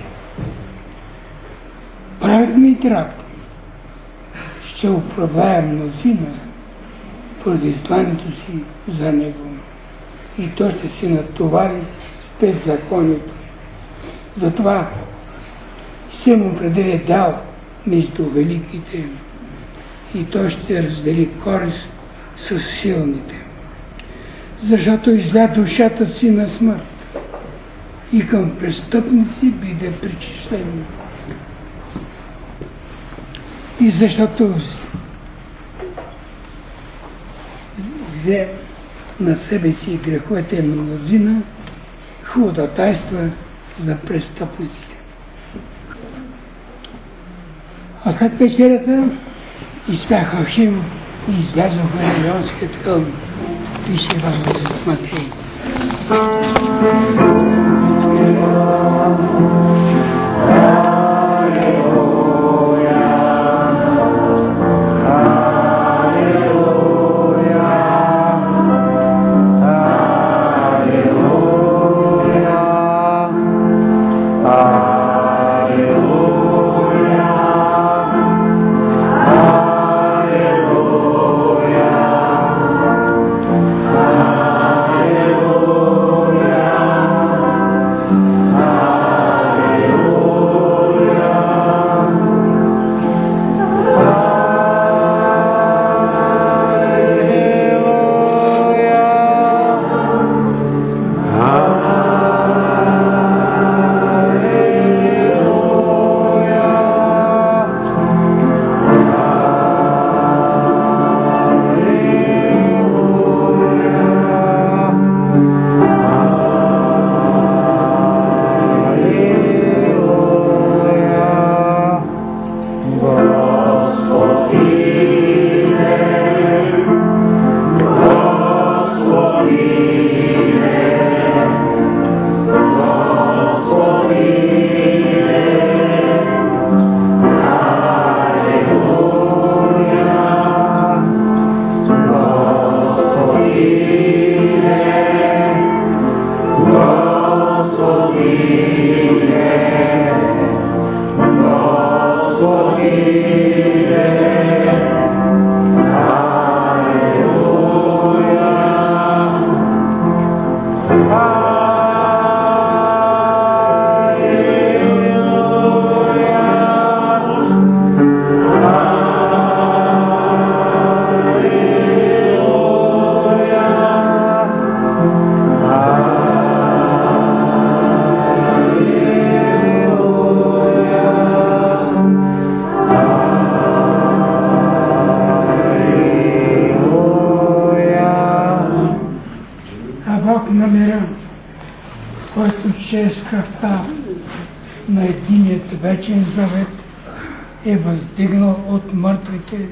Праведният раб ще управлява мнозина поради знането си за него. И той ще се натовари с беззаконието. Затова ще му определя дял между великите и той ще раздели корист с силните. Защото изля душата си на смърт и към престъпници биде причислен. И защото взе на себе си греховете на мнозина, ходатайства за престъпниците. А след вечерята изпяха хим и излязоха на Леонският хълм. Пише в Матей. Чрез кръвта на единият вечен завет е въздигнал от мъртвите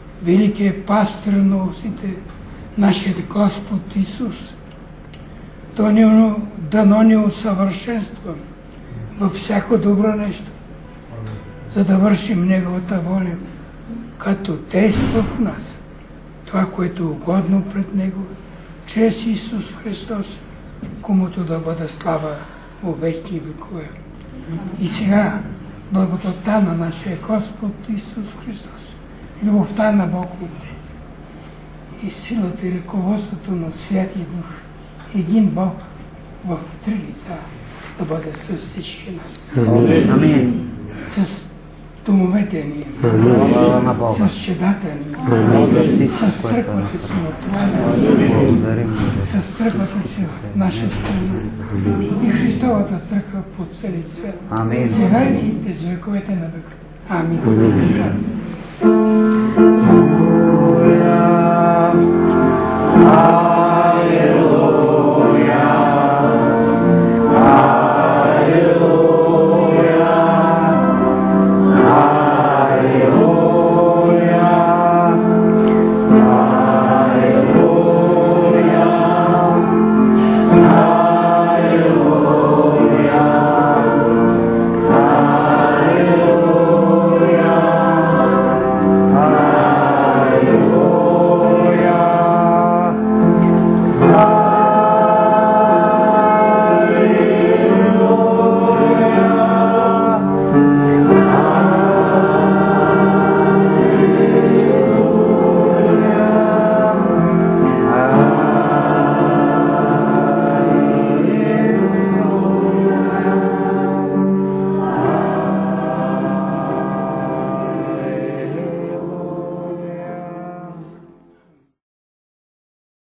великият пастир на овците, нашият Господ Исус. дано ни усъвършенстваме във всяко добро нещо, за да вършим Неговата воля, като действа в нас това, което е угодно пред Него, чрез Исус Христос, комуто да бъде слава во вечни векове. И сега благодатта на нашия Господ Исус Христос, любовта на Бог Отец и силата и ръководството на Святия Дух, един Бог в три лица, да бъде с всички нас. Амин. С домовете ни, с чедата ни, с църквата си на Твоя, с църквата си в наша страна и Христовата църква по цели свят. Сега и през вековете на века. Амин.